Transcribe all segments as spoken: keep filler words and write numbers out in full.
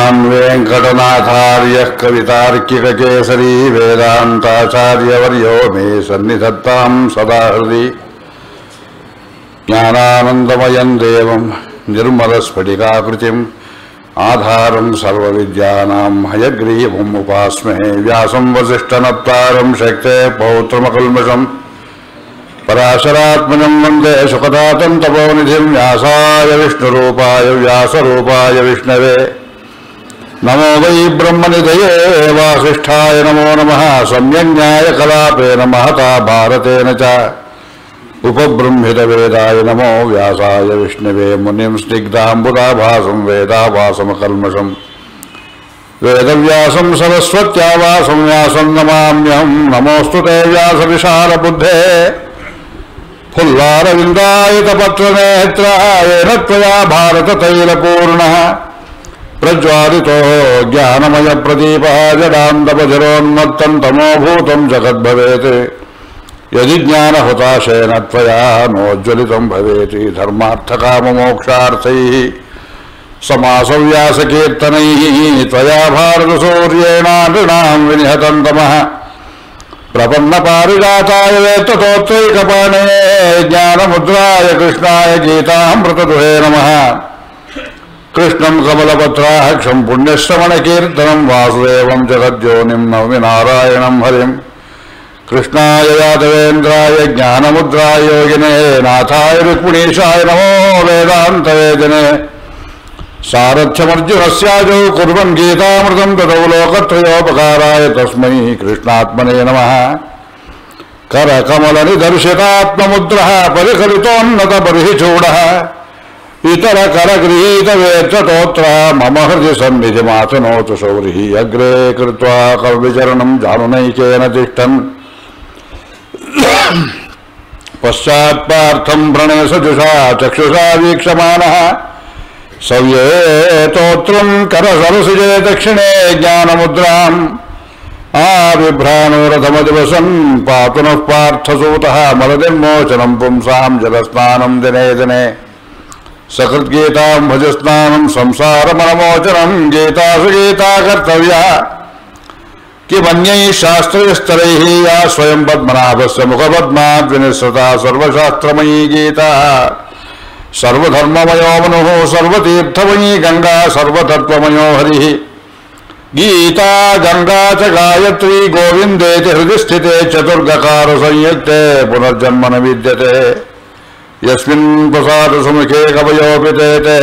श्रीमान् वेङ्कटनाथार्यः कवितार्किककेसरी वेदान्ताचार्यवर्यो मे सन्निधत्तां सदा हृदि ज्ञानानन्दमयं देवं निर्मलस्फटिकाकृतिम् आधारं सर्वविद्यानां हयग्रीवम् उपास्महे व्यासं वसिष्ठनप्तारं शक्ते पौत्रमकल्मषम् पराशरात्मजं वन्दे सुखदातं तपोनिधिं व्यासाय विष्णुरूपाय व्यासरूपाय विष्णवे नमो वै ब्रह्मनिधये वासिष्ठाय नमो नमः सम्यज्ञायकलापेन महता भारतेन च उपबृंहितवेदाय नमो व्यासाय विष्णवे मुनिं स्निग्धाम्बुदाभासं वेदाभासमकल्मषम् वेदव्यासं सरस्वत्या वासं व्यासं नमाम्यहं नमोऽस्तु ते व्यासविशालबुद्धे फुल्लारविन्दायितपत्रनेत्राय न त्वया भारततैलपूर्णः प्रज्वालितो ज्ञानमयप्रदीपः जडान्तपजरोन्मत्तं तमोभूतं जगद्भवेत् यदि ज्ञानहुताशेन त्वया नोज्ज्वलितं भवेत् धर्मार्थकाममोक्षार्थैः समासव्यासकीर्तनैः त्वया भारतसूर्येण नृणां विनिहतं तमः प्रपन्नपारिजाताय वेत्ततोत्रैकपाणे ज्ञानमुद्राय कृष्णाय गीतामृतदुहे नमः कृष्णं कमलपत्राक्षं पुण्यश्रवणकीर्तनं वासुदेवं जगद्योनिं नौमि नारायणं हरिं कृष्णाय यादवेन्द्राय ज्ञानमुद्राय योगिने नाथाय रुक्मिणीशाय नमो वेदान्तवेदिने सारथ्यमर्जुनस्याजौ कुर्वन् गीतामृतं ददौ लोकत्रयोपकाराय तस्मै कृष्णात्मने नमः करकमलनिदर्शितात्ममुद्रः परिकलितोन्नतबर्हिचूडः इतरकरगृहीतवेत्रतोत्रः मम हृदि सन्निधिमातनोतु शौरिः अग्रे कृत्वा कविचरणं जानुनैकेन तिष्ठन् पश्चात्पार्थं प्रणयसजुषा चक्षुषा वीक्षमाणः सव्येतोत्रं करसरसिजे दक्षिणे ज्ञानमुद्राम् आबिभ्राणोरथमदिवसन् पातु नः पार्थसूतः मलनिर्मोचनं पुंसां जलस्नानं दिने दिने सकृद्गीतां भजस्नानं संसारमनमोचनं गीतासु गीता कर्तव्या किमन्यैः शास्त्रैस्तरैः या स्वयं पद्मनाभस्य मुखपद्माद् विनिसृता सर्वशास्त्रमयी गीता सर्वधर्ममयो मनुः सर्वतीर्थमयी गंगा सर्वतत्त्वमयो हरिः गीता गंगा च गायत्री गोविन्देति हृदि स्थिते चतुर्गकार संयुक्ते पुनर्जन्म न विद्यते यस्मिन् प्रसाद सुमुखे कवयोऽपि तेते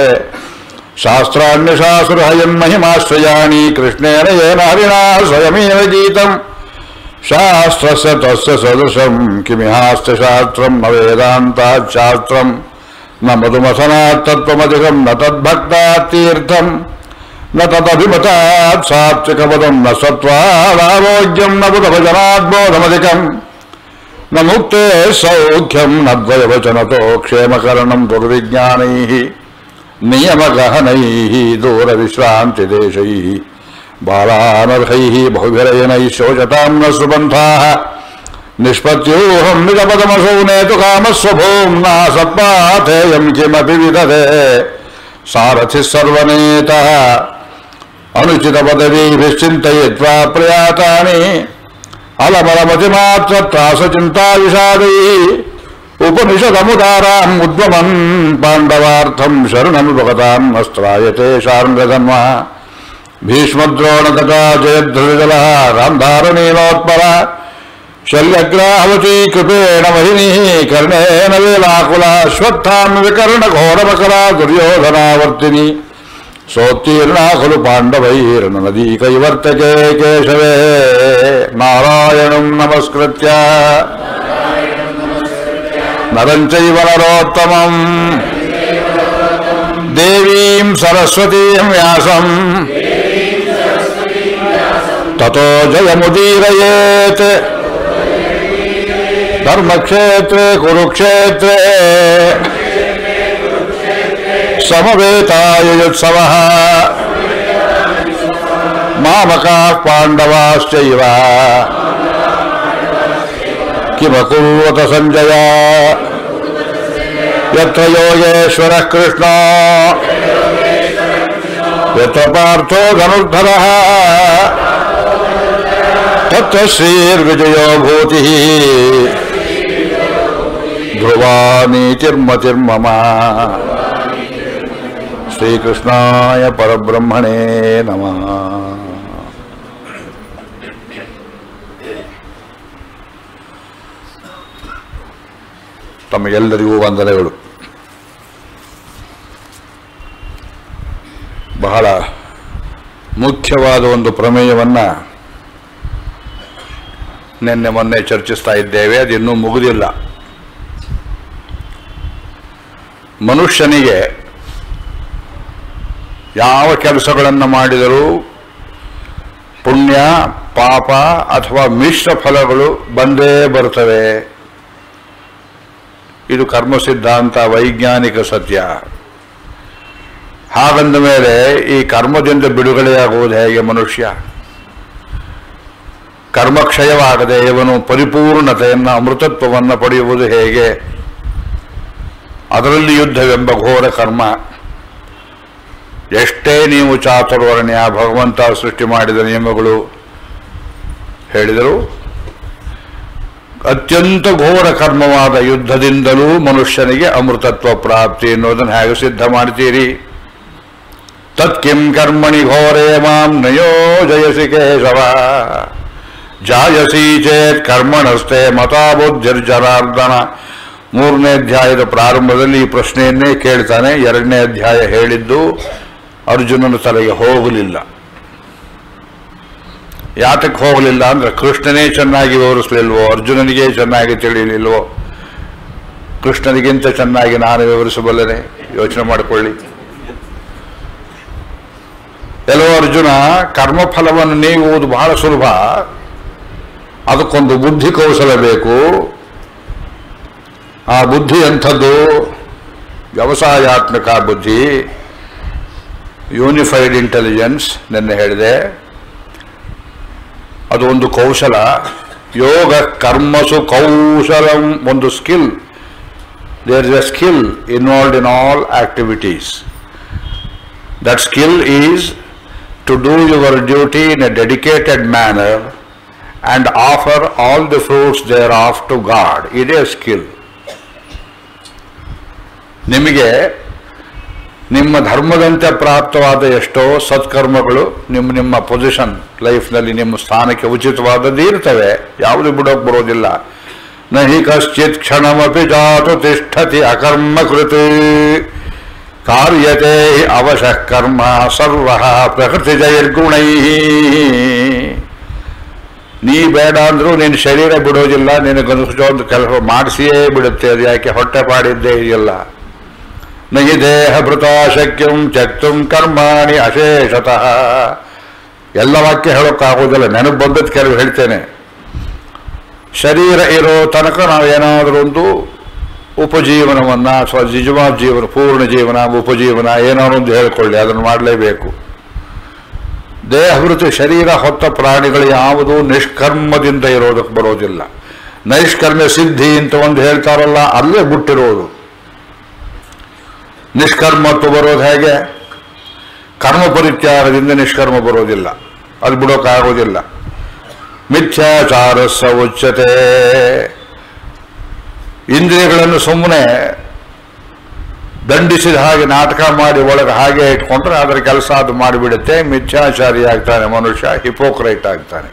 शास्त्राण्यशास्त्रहयन् महिमाश्रयाणि कृष्णेन येन हरिणा स्वयमेव गीतम् शास्त्रस्य तस्य सदृशं किमिहास्य शास्त्रं न वेदान्तात् शास्त्रम् न मधुमथनात् तत्त्वमधिकं न तद्भक्तात् तीर्थं न तदभिमतात् सात्विकपदं न सत्त्वादारोग्यं न बुधभजनात् बोधमधिकं न मुक्ते सौख्यं न द्वयवचनतो क्षेमकरणं दुर्विज्ञानैः नियमगहनैः दूरविश्रान्तिदेशैः बालानर्हैः बहुविरयनैः शोचतां न सुबन्धाः निष्पत्यूहं निजपदमसौ नेतु कामस्वभूम्ना सत्पाथेयं किमपि विदधे सारथिः सर्वनेतः अनुचितपदवीभिश्चिन्तयित्वा प्रयातानि अलमलमतिमात्रत्रासचिन्ताविषादैः उपनिषदमुदाराम् उद्वमन् पाण्डवार्थं शरणमुपगतान् अस्त्रायते शार्ङ्गधन्वः भीष्मद्रोणतटा जयद्रजलः गान्धारनीलोत्पलः शल्यग्राहवती कृपेण महिनीः कर्णेन वेलाकुला अश्वत्थाम्य विकर्णघोरमकरा दुर्योधनावर्तिनी सोत्तीर्णा खलु पाण्डवैर्नदी कैवर्तके केशवे नारायणं नमस्कृत्य नरं चैव नरोत्तमं देवीं सरस्वतीं व्यासं ततो जयमुदीरयेत् धर्मक्षेत्रे कुरुक्षेत्रे समवेतायुत्सवः मामकाः पाण्डवाश्चैव किमकुर्वत संजय यत्र योगेश्वरः कृष्णो ಯತ್ರ ಪಾರ್ಥೋ ಧನುರ್ಧರಃ ತತ್ರ ಶ್ರೀರ್ವಿಜಯೋ ಭೂತಿಃ ಧ್ರುವಾ ನೀತಿರ್ಮತಿರ್ಮಮ. ಶ್ರೀಕೃಷ್ಣಾಯ ಪರಬ್ರಹ್ಮಣೇ ನಮಃ. ತಮಗೆಲ್ಲರಿಗೂ ವಂದನೆಗಳು. ಬಹಳ ಮುಖ್ಯವಾದ ಒಂದು ಪ್ರಮೇಯವನ್ನು ನಿನ್ನೆ ಮೊನ್ನೆ ಚರ್ಚಿಸ್ತಾ ಇದ್ದೇವೆ. ಅದು ಇನ್ನೂ ಮುಗಿದಿಲ್ಲ. ಮನುಷ್ಯನಿಗೆ ಯಾವ ಕೆಲಸಗಳನ್ನು ಮಾಡಿದರೂ ಪುಣ್ಯ ಪಾಪ ಅಥವಾ ಮಿಶ್ರ ಫಲಗಳು ಬಂದೇ ಬರ್ತವೆ. ಇದು ಕರ್ಮ ಸಿದ್ಧಾಂತ, ವೈಜ್ಞಾನಿಕ ಸತ್ಯ. ಹಾಗಂದ ಮೇಲೆ ಈ ಕರ್ಮದಿಂದ ಬಿಡುಗಡೆಯಾಗುವುದು ಹೇಗೆ? ಮನುಷ್ಯ ಕರ್ಮಕ್ಷಯವಾಗದೆ ಇವನು ಪರಿಪೂರ್ಣತೆಯನ್ನು, ಅಮೃತತ್ವವನ್ನು ಪಡೆಯುವುದು ಹೇಗೆ? ಅದರಲ್ಲಿ ಯುದ್ಧವೆಂಬ ಘೋರ ಕರ್ಮ. ಎಷ್ಟೇ ನೀವು ಚಾತುರ್ವರ್ಣ್ಯ, ಭಗವಂತ ಸೃಷ್ಟಿ ಮಾಡಿದ ನಿಯಮಗಳು ಹೇಳಿದರು, ಅತ್ಯಂತ ಘೋರ ಕರ್ಮವಾದ ಯುದ್ಧದಿಂದಲೂ ಮನುಷ್ಯನಿಗೆ ಅಮೃತತ್ವ ಪ್ರಾಪ್ತಿ ಎನ್ನುವುದನ್ನು ಹೇಗೆ ಸಿದ್ಧ ಮಾಡ್ತೀರಿ? ತತ್ಕಿಂ ಕರ್ಮಣಿ ಘೋರೇ ಮಾಂ ನಯೋ ಜಯಸಿ ಕೇಶವ ಜಾಯಸಿ ಚೇತ್ ಕರ್ಮಣಸ್ತೆ ಮತಾ ಬುದ್ಧಿರ್ಜನಾರ್ದನ. ಮೂರನೇ ಅಧ್ಯಾಯದ ಪ್ರಾರಂಭದಲ್ಲಿ ಈ ಪ್ರಶ್ನೆಯನ್ನೇ ಕೇಳ್ತಾನೆ. ಎರಡನೇ ಅಧ್ಯಾಯ ಹೇಳಿದ್ದು ಅರ್ಜುನನ ತಲೆಗೆ ಹೋಗಲಿಲ್ಲ. ಯಾತಕ್ಕೆ ಹೋಗಲಿಲ್ಲ ಅಂದ್ರೆ ಕೃಷ್ಣನೇ ಚೆನ್ನಾಗಿ ವಿವರಿಸಲಿಲ್ವೋ, ಅರ್ಜುನನಿಗೆ ಚೆನ್ನಾಗಿ ತಿಳಿಯಲಿಲ್ವೋ? ಕೃಷ್ಣನಿಗಿಂತ ಚೆನ್ನಾಗಿ ನಾನು ವಿವರಿಸಬಲ್ಲನೆ? ಯೋಚನೆ ಮಾಡಿಕೊಳ್ಳಿ. ಎಲ್ಲೋ ಅರ್ಜುನ, ಕರ್ಮಫಲವನ್ನು ನೀಗುವುದು ಬಹಳ ಸುಲಭ, ಅದಕ್ಕೊಂದು ಬುದ್ಧಿ ಕೌಶಲ ಬೇಕು. ಆ ಬುದ್ಧಿ ಎಂಥದ್ದು? ವ್ಯವಸಾಯಾತ್ಮಕ ಬುದ್ಧಿ, ಯೂನಿಫೈಡ್ ಇಂಟೆಲಿಜೆನ್ಸ್. ನಿನ್ನೆ ಹೇಳಿದೆ, ಅದು ಒಂದು ಕೌಶಲ. ಯೋಗ ಕರ್ಮಸು ಕೌಶಲಂ, ಒಂದು skill. There is a skill involved in all activities. That skill is to do your duty in a dedicated manner and offer all the fruits thereof to God. It is skill. ನಿಮಗೆ ನಿಮ್ಮ ಧರ್ಮದಂತೆ ಪ್ರಾಪ್ತವಾದ ಎಷ್ಟೋ ಸತ್ಕರ್ಮಗಳು ನಿಮ್ಮ ನಿಮ್ಮ position ಲೈಫ್ನಲ್ಲಿ ನಿಮ್ಮ ಸ್ಥಾನಕ್ಕೆ ಉಚಿತವಾದದ್ದು ಇರ್ತವೆ. ಯಾವುದು ಬಿಡೋಕೆ ಬರೋದಿಲ್ಲ. ನ ಹಿ ಕಶ್ಚಿತ್ ಕ್ಷಣಮಪಿ ಜಾತು ತಿಷ್ಠತಿ ಅಕರ್ಮಕೃತಿ ಕಾರ್ಯತೆ ಅವಶಃ ಕರ್ಮ ಸರ್ವ ಪ್ರಕೃತಿ ಜೈರ್ಗುಣೈ. ನೀ ಬೇಡ ಅಂದ್ರೂ ನಿನ್ನ ಶರೀರ ಬಿಡೋದಿಲ್ಲ, ನಿನಗನ್ನಿಸೋ ಒಂದು ಕೆಲಸ ಮಾಡಿಸಿಯೇ ಬಿಡುತ್ತೆ. ಅದು ಯಾಕೆ? ಹೊಟ್ಟೆ ಪಾಡಿದ್ದೇ ಇದೆಯಲ್ಲ. ನಹಿ ದೇಹ ಭೃತ ಶಕ್ಯಂ ತ್ಯಕ್ತುಂ ಕರ್ಮಾಣಿ ಅಶೇಷತಃ. ಎಲ್ಲ ವಾಕ್ಯ ಹೇಳೋಕ್ಕಾಗೋದಿಲ್ಲ, ನೆನಪು ಬಂದದ್ದು ಕೆಲವು ಹೇಳ್ತೇನೆ. ಶರೀರ ಇರೋ ತನಕ ನಾವು ಏನಾದರೂ ಒಂದು ಉಪಜೀವನವನ್ನು, ಸ್ವ ನಿಜವಾದ ಜೀವನ, ಪೂರ್ಣ ಜೀವನ, ಉಪಜೀವನ ಏನಾದ್ರು ಒಂದು ಹೇಳಿಕೊಳ್ಳಿ, ಅದನ್ನು ಮಾಡಲೇಬೇಕು. ದೇಹವೃತ್ತಿ ಶರೀರ ಹೊತ್ತ ಪ್ರಾಣಿಗಳು ಯಾವುದೂ ನಿಷ್ಕರ್ಮದಿಂದ ಇರೋದಕ್ಕೆ ಬರೋದಿಲ್ಲ. ನೈಷ್ಕರ್ಮ್ಯ ಸಿದ್ಧಿ ಅಂತ ಒಂದು ಹೇಳ್ತಾರಲ್ಲ, ಅಲ್ಲೇ ಬಿಟ್ಟಿರೋದು. ನಿಷ್ಕರ್ಮತ್ವ ಬರೋದು ಹೇಗೆ? ಕರ್ಮ ಪರಿತ್ಯಾಗದಿಂದ ನಿಷ್ಕರ್ಮ ಬರೋದಿಲ್ಲ, ಅದು ಬಿಡೋಕ್ಕಾಗೋದಿಲ್ಲ. ಮಿಥ್ಯಾಚಾರ ಸ ಉಚ್ಯತೆ. ಇಂದ್ರಿಯಗಳನ್ನು ಸುಮ್ಮನೆ ದಂಡಿಸಿದ ಹಾಗೆ ನಾಟಕ ಮಾಡಿ ಒಳಗೆ ಹಾಗೆ ಇಟ್ಕೊಂಡ್ರೆ ಅದರ ಕೆಲಸ ಅದು ಮಾಡಿಬಿಡುತ್ತೆ. ಮಿಥ್ಯಾಚಾರಿ ಆಗ್ತಾನೆ ಮನುಷ್ಯ, ಹಿಪೋಕ್ರೈಟ್ ಆಗ್ತಾನೆ.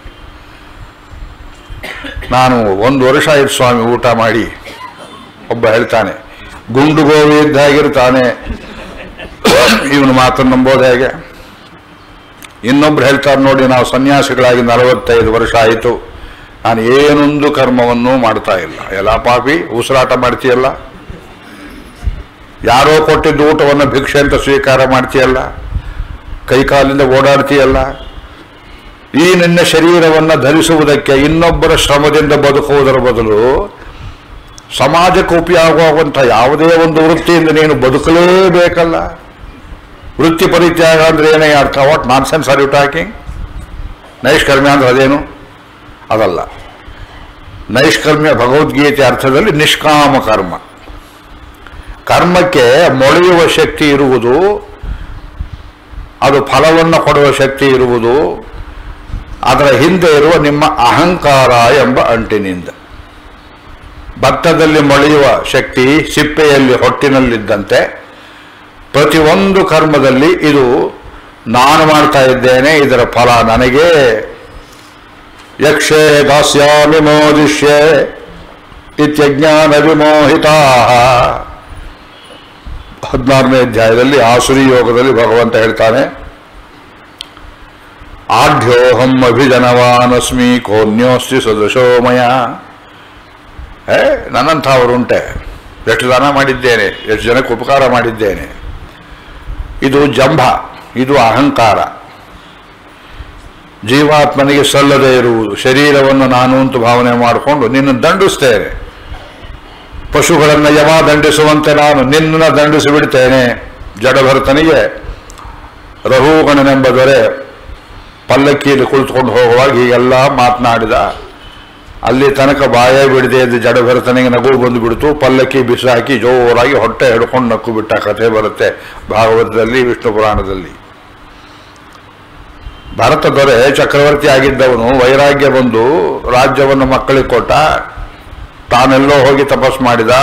ನಾನು ಒಂದು ವರ್ಷ ಆಯ್ತು ಸ್ವಾಮಿ ಊಟ ಮಾಡಿ. ಒಬ್ಬ ಹೇಳ್ತಾನೆ, ಗುಂಡು ಗೋವಿ ಇದ್ದಾಗಿರ್ತಾನೆ, ಇವನು ಮಾತನ್ನು ನಂಬೋದು ಹೇಗೆ? ಇನ್ನೊಬ್ರು ಹೇಳ್ತಾರೆ ನೋಡಿ, ನಾವು ಸನ್ಯಾಸಿಗಳಾಗಿ ನಲವತ್ತೈದು ವರ್ಷ ಆಯಿತು, ನಾನು ಏನೊಂದು ಕರ್ಮವನ್ನು ಮಾಡ್ತಾ ಇಲ್ಲ. ಎಲ್ಲ ಪಾಪಿ, ಉಸಿರಾಟ ಮಾಡ್ತೀಯಲ್ಲ, ಯಾರೋ ಕೊಟ್ಟಿದ್ದು ಊಟವನ್ನು ಭಿಕ್ಷೆ ಅಂತ ಸ್ವೀಕಾರ ಮಾಡ್ತೀಯಲ್ಲ, ಕೈಕಾಲಿಂದ ಓಡಾಡ್ತೀಯಲ್ಲ. ಈ ನಿನ್ನ ಶರೀರವನ್ನು ಧರಿಸುವುದಕ್ಕೆ ಇನ್ನೊಬ್ಬರ ಶ್ರಮದಿಂದ ಬದುಕುವುದರ ಬದಲು ಸಮಾಜಕ್ಕೆ ಉಪಯೋಗವಾಗುವಂಥ ಯಾವುದೇ ಒಂದು ವೃತ್ತಿಯಿಂದ ನೀನು ಬದುಕಲೇಬೇಕಲ್ಲ. ವೃತ್ತಿ ಪರಿತ್ಯಾಗ ಅಂದ್ರೆ ಏನೇ ಅರ್ಥ? What nonsense are you talking? ನೈಷ್ಕರ್ಮ್ಯ ಅಂದ್ರೆ ಅದೇನು? ಅದಲ್ಲ. ನೈಷ್ಕರ್ಮ್ಯ ಭಗವದ್ಗೀತೆ ಅರ್ಥದಲ್ಲಿ ನಿಷ್ಕಾಮ ಕರ್ಮ. ಕರ್ಮಕ್ಕೆ ಮೊಳೆಯುವ ಶಕ್ತಿ ಇರುವುದು ಅದು ಫಲವನ್ನು ಕೊಡುವ ಶಕ್ತಿ ಇರುವುದು ಅದರ ಹಿಂದೆ ಇರುವ ನಿಮ್ಮ ಅಹಂಕಾರ ಎಂಬ ಅಂಟಿನಿಂದ. ಭತ್ತದಲ್ಲಿ ಮೊಳೆಯುವ ಶಕ್ತಿ ಸಿಪ್ಪೆಯಲ್ಲಿ ಹೊಟ್ಟಿನಲ್ಲಿದ್ದಂತೆ ಪ್ರತಿಯೊಂದು ಕರ್ಮದಲ್ಲಿ ಇದು ನಾನು ಮಾಡ್ತಾ ಇದ್ದೇನೆ, ಇದರ ಫಲ ನನಗೆ. ಯಕ್ಷೇ ದಾಸ್ಯಾಮಿ ಮೋದಿಷ್ಯೆ ಇತ್ಯಜ್ಞಾನ ವಿಮೋಹಿತಾ. ಹದಿನಾರನೇ ಅಧ್ಯಾಯದಲ್ಲಿ ಆಸುರಿ ಯೋಗದಲ್ಲಿ ಭಗವಂತ ಹೇಳ್ತಾನೆ, ಆಢ್ಯೋಹಂ ಅಭಿಜನವಾನಸ್ಮಿ ಕೋನ್ಯೋಸ್ತಿ ಸದೃಶೋಮಯ. ಏ ನನ್ನಂಥವರುಂಟೆ, ಎಷ್ಟು ದಾನ ಮಾಡಿದ್ದೇನೆ, ಎಷ್ಟು ಜನಕ್ಕೆ ಉಪಕಾರ ಮಾಡಿದ್ದೇನೆ. ಇದು ಜಂಭ, ಇದು ಅಹಂಕಾರ. ಜೀವಾತ್ಮನಿಗೆ ಸಲ್ಲದೇ ಇರುವುದು. ಶರೀರವನ್ನು ನಾನು ಅಂತ ಭಾವನೆ ಮಾಡಿಕೊಂಡು ನಿನ್ನ ದಂಡಿಸ್ತೇನೆ. ಪಶುಗಳನ್ನು ಯಮ ದಂಡಿಸುವಂತೆ ನಾನು ನಿನ್ನ ದಂಡಿಸಿಬಿಡ್ತೇನೆ. ಜಡಭರತನಿಗೆ ರಘುಗಣನೆಂಬ ದೊರೆ ಪಲ್ಲಕ್ಕಿಯಲ್ಲಿ ಕುಳಿತುಕೊಂಡು ಹೋಗುವಾಗ ಹೀಗೆಲ್ಲ ಮಾತನಾಡಿದ. ಅಲ್ಲಿ ತನಕ ಬಾಯೇ ಬಿಡದೆ ಇದ್ದ ಜಡಭರತನಿಗೆ ನಗು ಬಂದುಬಿಡ್ತು. ಪಲ್ಲಕ್ಕಿ ಬಿಸಾಕಿ ಜೋರಾಗಿ ಹೊಟ್ಟೆ ಹಿಡ್ಕೊಂಡು ನಕ್ಕು ಬಿಟ್ಟ ಕಥೆ ಬರುತ್ತೆ ಭಾಗವತದಲ್ಲಿ, ವಿಷ್ಣು ಪುರಾಣದಲ್ಲಿ. ಭರತ ದೊರೆ ಚಕ್ರವರ್ತಿ ಆಗಿದ್ದವನು ವೈರಾಗ್ಯ ಬಂದು ರಾಜ್ಯವನ್ನು ಮಕ್ಕಳಿಗೆ ಕೊಟ್ಟ. ತಾನೆಲ್ಲೋ ಹೋಗಿ ತಪಸ್ ಮಾಡಿದ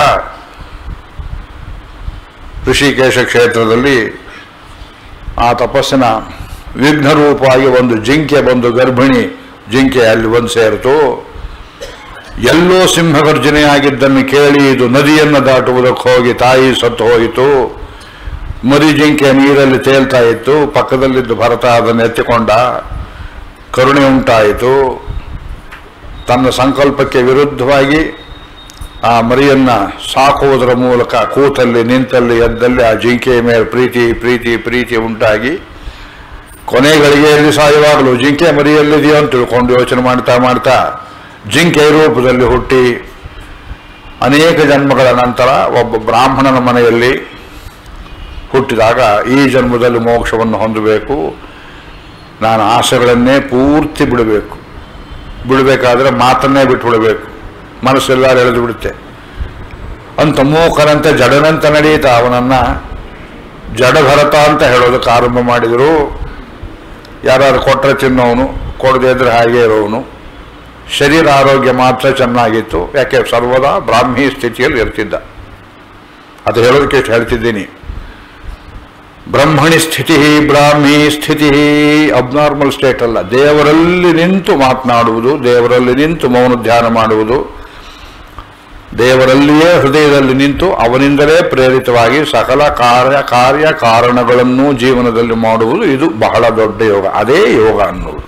ಋಷಿಕೇಶ ಕ್ಷೇತ್ರದಲ್ಲಿ. ಆ ತಪಸ್ಸಿನ ವಿಘ್ನ ರೂಪವಾಗಿ ಒಂದು ಜಿಂಕೆ ಬಂದು, ಗರ್ಭಿಣಿ ಜಿಂಕೆ ಅಲ್ಲಿ ಬಂದು ಸೇರಿತು. ಎಲ್ಲೋ ಸಿಂಹಗರ್ಜನೆಯಾಗಿದ್ದನ್ನು ಕೇಳಿ ಇದು ನದಿಯನ್ನು ದಾಟುವುದಕ್ಕೆ ಹೋಗಿ ತಾಯಿ ಸತ್ತು ಹೋಯಿತು. ಮರಿ ಜಿಂಕೆ ನೀರಲ್ಲಿ ತೇಲ್ತಾ ಇತ್ತು. ಪಕ್ಕದಲ್ಲಿದ್ದು ಭರತ ಅದನ್ನು ಎತ್ತಿಕೊಂಡ. ಕರುಣೆ ಉಂಟಾಯಿತು. ತನ್ನ ಸಂಕಲ್ಪಕ್ಕೆ ವಿರುದ್ಧವಾಗಿ ಆ ಮರಿಯನ್ನ ಸಾಕುವುದರ ಮೂಲಕ ಕೂತಲ್ಲಿ ನಿಂತಲ್ಲಿ ಎದ್ದಲ್ಲಿ ಆ ಜಿಂಕೆಯ ಮೇಲೆ ಪ್ರೀತಿ ಪ್ರೀತಿ ಪ್ರೀತಿ ಉಂಟಾಗಿ ಕೊನೆ ಗಳಿಗೆಯಲ್ಲಿ ಸಾಯುವಾಗಲೂ ಜಿಂಕೆ ಮರಿಯಲ್ಲಿದೆಯೋ ಅಂತ ತಿಳ್ಕೊಂಡು ಯೋಚನೆ ಮಾಡ್ತಾ ಮಾಡ್ತಾ ಜಿಂಕೆ ರೂಪದಲ್ಲಿ ಹುಟ್ಟಿ ಅನೇಕ ಜನ್ಮಗಳ ನಂತರ ಒಬ್ಬ ಬ್ರಾಹ್ಮಣನ ಮನೆಯಲ್ಲಿ ಹುಟ್ಟಿದಾಗ ಈ ಜನ್ಮದಲ್ಲಿ ಮೋಕ್ಷವನ್ನು ಹೊಂದಬೇಕು, ನಾನು ಆಸೆಗಳನ್ನೇ ಪೂರ್ತಿ ಬಿಡಬೇಕು. ಬಿಡಬೇಕಾದ್ರೆ ಮಾತನ್ನೇ ಬಿಟ್ಟು ಬಿಡಬೇಕು, ಮನಸ್ಸೆಲ್ಲ ಎಳೆದು ಬಿಡುತ್ತೆ ಅಂತ ಮೂಕನಂತೆ ಜಡನಂತೆ ನಡೆಯುತ್ತಾ ಅವನನ್ನ ಜಡಭರತ ಅಂತ ಹೇಳೋದಕ್ಕೆ ಆರಂಭ ಮಾಡಿದರು. ಯಾರು ಕೊಟ್ಟರೆ ತಿನ್ನೋನು, ಕೊಡದೇ ಇದ್ರೆ ಹಾಗೆ ಇರೋನು. ಶರೀರ ಆರೋಗ್ಯ ಮಾತ್ರ ಚೆನ್ನಾಗಿತ್ತು, ಯಾಕೆ ಸರ್ವದಾ ಬ್ರಾಹ್ಮಿ ಸ್ಥಿತಿಯಲ್ಲಿ ಇರ್ತಿದ್ದ. ಅದು ಹೇಳೋದಕ್ಕೆ ಎಷ್ಟು ಹೇಳ್ತಿದ್ದೀನಿ. ಬ್ರಹ್ಮಣಿ ಸ್ಥಿತಿ ಬ್ರಾಹ್ಮಿ ಸ್ಥಿತಿ ಅಬ್ನಾರ್ಮಲ್ ಸ್ಟೇಟ್ ಅಲ್ಲ. ದೇವರಲ್ಲಿ ನಿಂತು ಮಾತನಾಡುವುದು, ದೇವರಲ್ಲಿ ನಿಂತು ಮೌನ ಧ್ಯಾನ ಮಾಡುವುದು, ದೇವರಲ್ಲಿಯೇ ಹೃದಯದಲ್ಲಿ ನಿಂತು ಅವನಿಂದಲೇ ಪ್ರೇರಿತವಾಗಿ ಸಕಲ ಕಾರ್ಯ ಕಾರ್ಯ ಕಾರಣಗಳನ್ನು ಜೀವನದಲ್ಲಿ ಮಾಡುವುದು, ಇದು ಬಹಳ ದೊಡ್ಡ ಯೋಗ. ಅದೇ ಯೋಗ ಅನ್ನುವುದು.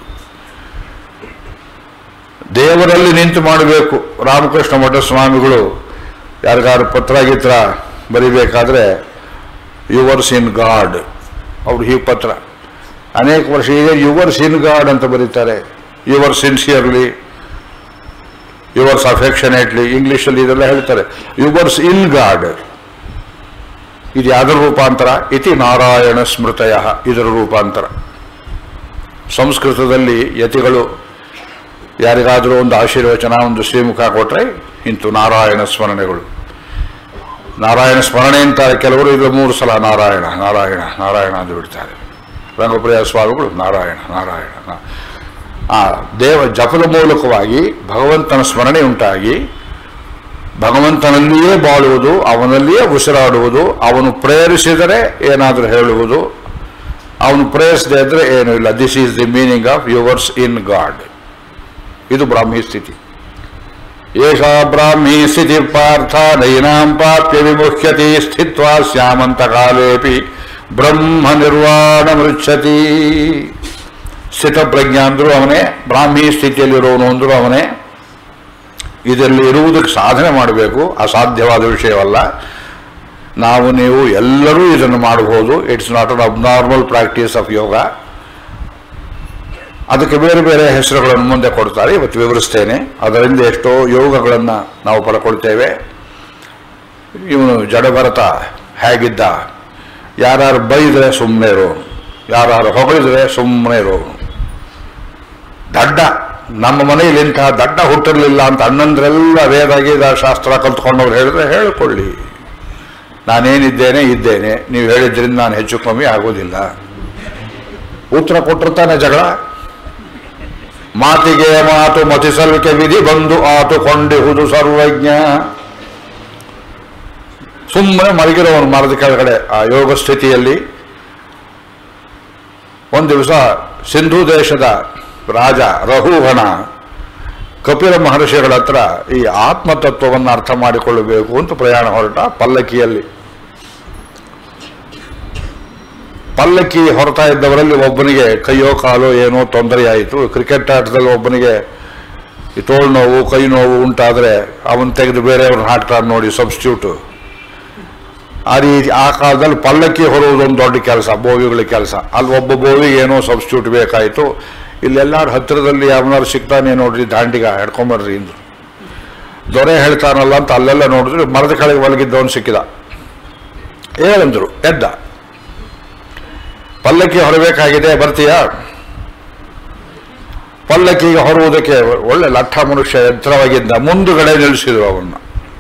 ದೇವರಲ್ಲಿ ನಿಂತು ಮಾಡಬೇಕು. ರಾಮಕೃಷ್ಣ ಮಠ ಸ್ವಾಮಿಗಳು ಯಾರಿಗಾರು ಪತ್ರ ಗೀತ್ರ ಬರಿಬೇಕಾದ್ರೆ ಯುವರ್ಸ್ ಇನ್ ಗಾಡ್, ಅವ್ರು ಹೀಗೆ ಪತ್ರ ಅನೇಕ ವರ್ಷ ಈಗ ಯುವರ್ಸ್ ಇನ್ ಗಾಡ್ ಅಂತ ಬರೀತಾರೆ. ಯುವರ್ ಸಿನ್ಸಿಯರ್ಲಿ, ಯುವರ್ಸ್ ಅಫೆಕ್ಷನೇಟ್ಲಿ, ಇಂಗ್ಲಿಷಲ್ಲಿ ಇದೆಲ್ಲ ಹೇಳ್ತಾರೆ. ಯುವರ್ಸ್ ಇನ್ ಗಾಡ್ ಇದು ಯಾವ್ದರ ರೂಪಾಂತರ? ಇತಿ ನಾರಾಯಣ ಸ್ಮೃತಯ, ಇದರ ರೂಪಾಂತರ. ಸಂಸ್ಕೃತದಲ್ಲಿ ಯತಿಗಳು ಯಾರಿಗಾದರೂ ಒಂದು ಆಶೀರ್ವಚನ, ಒಂದು ಶ್ರೀಮುಖ ಕೊಟ್ಟರೆ ಇಂತು ನಾರಾಯಣ ಸ್ಮರಣೆಗಳು. ನಾರಾಯಣ ಸ್ಮರಣೆ ಅಂತಾರೆ ಕೆಲವರು. ಇದು ಮೂರು ಸಲ ನಾರಾಯಣ ನಾರಾಯಣ ನಾರಾಯಣ ಅಂತ ಬಿಡ್ತಾರೆ. ರಂಗಪ್ರಿಯ ಸ್ವಾಮಿಗಳು ನಾರಾಯಣ ನಾರಾಯಣ. ಆ ದೇವ ಜಪದ ಮೂಲಕವಾಗಿ ಭಗವಂತನ ಸ್ಮರಣೆ ಉಂಟಾಗಿ ಭಗವಂತನಲ್ಲಿಯೇ ಬಾಳುವುದು, ಅವನಲ್ಲಿಯೇ ಉಸಿರಾಡುವುದು. ಅವನು ಪ್ರೇರಿಸಿದರೆ ಏನಾದರೂ ಹೇಳುವುದು, ಅವನು ಪ್ರೇರಿಸದೇ ಇದ್ರೆ ಏನೂ ಇಲ್ಲ. This is the meaning of yours in God. ಇದು ಬ್ರಾಹ್ಮಿ ಸ್ಥಿತಿ. ಏಷಾ ಬ್ರಾಹ್ಮೀ ಸ್ಥಿತಿ ಪಾರ್ಥ ನೈನಾಂ ಪಾಪ್ಯ ವಿಮುಖ್ಯತಿ ಸ್ಥಿತ್ವಾ ಸ್ಯಾಮಂತ ಕಾಲೇಪಿ ಬ್ರಹ್ಮ ನಿರ್ವಾಣ ಮೃಚ್ಛತಿ. ಸ್ಥಿತಪ್ರಜ್ಞ ಅಂದರೂ ಅವನೇ, ಬ್ರಾಹ್ಮಿ ಸ್ಥಿತಿಯಲ್ಲಿರೋನು ಅಂದರೂ ಅವನೇ. ಇದರಲ್ಲಿ ಇರುವುದಕ್ಕೆ ಸಾಧನೆ ಮಾಡಬೇಕು, ಅಸಾಧ್ಯವಾದ ವಿಷಯವಲ್ಲ. ನಾವು ನೀವು ಎಲ್ಲರೂ ಇದನ್ನು ಮಾಡಬಹುದು. It's not an abnormal practice of yoga. ಅದಕ್ಕೆ ಬೇರೆ ಬೇರೆ ಹೆಸರುಗಳನ್ನು ಮುಂದೆ ಕೊಡ್ತಾರೆ, ಇವತ್ತು ವಿವರಿಸ್ತೇನೆ. ಅದರಿಂದ ಎಷ್ಟೋ ಯೋಗಗಳನ್ನು ನಾವು ಪಡ್ಕೊಳ್ತೇವೆ. ಇವನು ಜಡಭರತ ಹೇಗಿದ್ದ? ಯಾರು ಬೈದರೆ ಸುಮ್ಮನೆ ಇರೋನು, ಯಾರು ಹೊಗಳಿದ್ರೆ ಸುಮ್ಮನೆ ಇರೋನು. ದಡ್ಡ, ನಮ್ಮ ಮನೆಯಲ್ಲಿ ಇಂತಹ ದಡ್ಡ ಹುಟ್ಟಿರಲಿಲ್ಲ ಅಂತ ಅಣ್ಣಂದ್ರೆಲ್ಲ ವೇದ ಗೀದ ಶಾಸ್ತ್ರ ಕಲ್ತ್ಕೊಂಡವ್ರು ಹೇಳಿದ್ರೆ ಹೇಳಿಕೊಳ್ಳಿ, ನಾನೇನಿದ್ದೇನೆ ಇದ್ದೇನೆ, ನೀವು ಹೇಳಿದ್ರಿಂದ ನಾನು ಹೆಚ್ಚು ಕಮ್ಮಿ ಆಗೋದಿಲ್ಲ. ಉತ್ತರ ಕೊಟ್ಟಿರ್ತಾನೆ ಜಗಳ. ಮಾತಿಗೆ ಮಾತು ಮತಿಸಲ್ಕೆ ವಿಧಿ ಬಂದು ಆತು ಕೊಂಡಿಹುದು ಸರ್ವಜ್ಞ. ಸುಮ್ಮನೆ ಮಲಗಿರೋವನು ಮರದ ಕೆಳಗಡೆ ಆ ಯೋಗ ಸ್ಥಿತಿಯಲ್ಲಿ. ಒಂದು ದಿವಸ ಸಿಂಧೂ ದೇಶದ ರಾಜ ರಹುಗಣ ಕಪಿಲ ಮಹರ್ಷಿಗಳ ಹತ್ರ ಈ ಆತ್ಮತತ್ವವನ್ನು ಅರ್ಥ ಮಾಡಿಕೊಳ್ಳಬೇಕು ಅಂತ ಪ್ರಯಾಣ ಹೊರಟ ಪಲ್ಲಕ್ಕಿಯಲ್ಲಿ. ಪಲ್ಲಕ್ಕಿ ಹೊರತಾ ಇದ್ದವರಲ್ಲಿ ಒಬ್ಬನಿಗೆ ಕೈಯೋ ಕಾಲೋ ಏನೋ ತೊಂದರೆಯಾಯಿತು. ಕ್ರಿಕೆಟ್ ಆಟದಲ್ಲಿ ಒಬ್ಬನಿಗೆ ಈ ತೋಳು ನೋವು ಕೈ ನೋವು ಉಂಟಾದರೆ ಅವನು ತೆಗೆದು ಬೇರೆಯವ್ರನ್ನ ಹಾಕ್ತಾರೆ ನೋಡಿ, ಸಬ್ಸ್ಟಿಟ್ಯೂಟು. ಆ ರೀತಿ ಆ ಕಾಲದಲ್ಲಿ ಪಲ್ಲಕ್ಕಿ ಹೊರುವುದೊಂದು ದೊಡ್ಡ ಕೆಲಸ, ಬೋವಿಗಳ ಕೆಲಸ. ಅಲ್ಲಿ ಒಬ್ಬ ಬೋವಿಗೆ ಏನೋ ಸಬ್ಸ್ಟಿಟ್ಯೂಟ್ ಬೇಕಾಯಿತು. ಇಲ್ಲೆಲ್ಲಾರು ಹತ್ತಿರದಲ್ಲಿ ಯಾವನಾರು ಸಿಗ್ತಾನೆ ನೋಡ್ರಿ, ದಾಂಡಿಗ ಹಿಡ್ಕೊಂಬರ್ರಿ ಇಂದು ದೊರೆ ಹೇಳ್ತಾನಲ್ಲ ಅಂತ ಅಲ್ಲೆಲ್ಲ ನೋಡಿದ್ರು. ಮರದ ಕೆಳಗೆ ಮಲಗಿದ್ದವನು ಸಿಕ್ಕಿದ. ಹೇಳಂದ್ರು, ಎದ್ದ. ಪಲ್ಲಕ್ಕಿ ಹೊರಬೇಕಾಗಿದೆ, ಬರ್ತೀಯಾ? ಪಲ್ಲಕ್ಕಿಗೆ ಹೊರುವುದಕ್ಕೆ ಒಳ್ಳೆ ಲಟ್ಟ ಮನುಷ್ಯ ಎತ್ತರವಾಗಿದ್ದ. ಮುಂದುಗಡೆ ನಿಲ್ಲಿಸಿದ್ರು ಅವನ್ನ.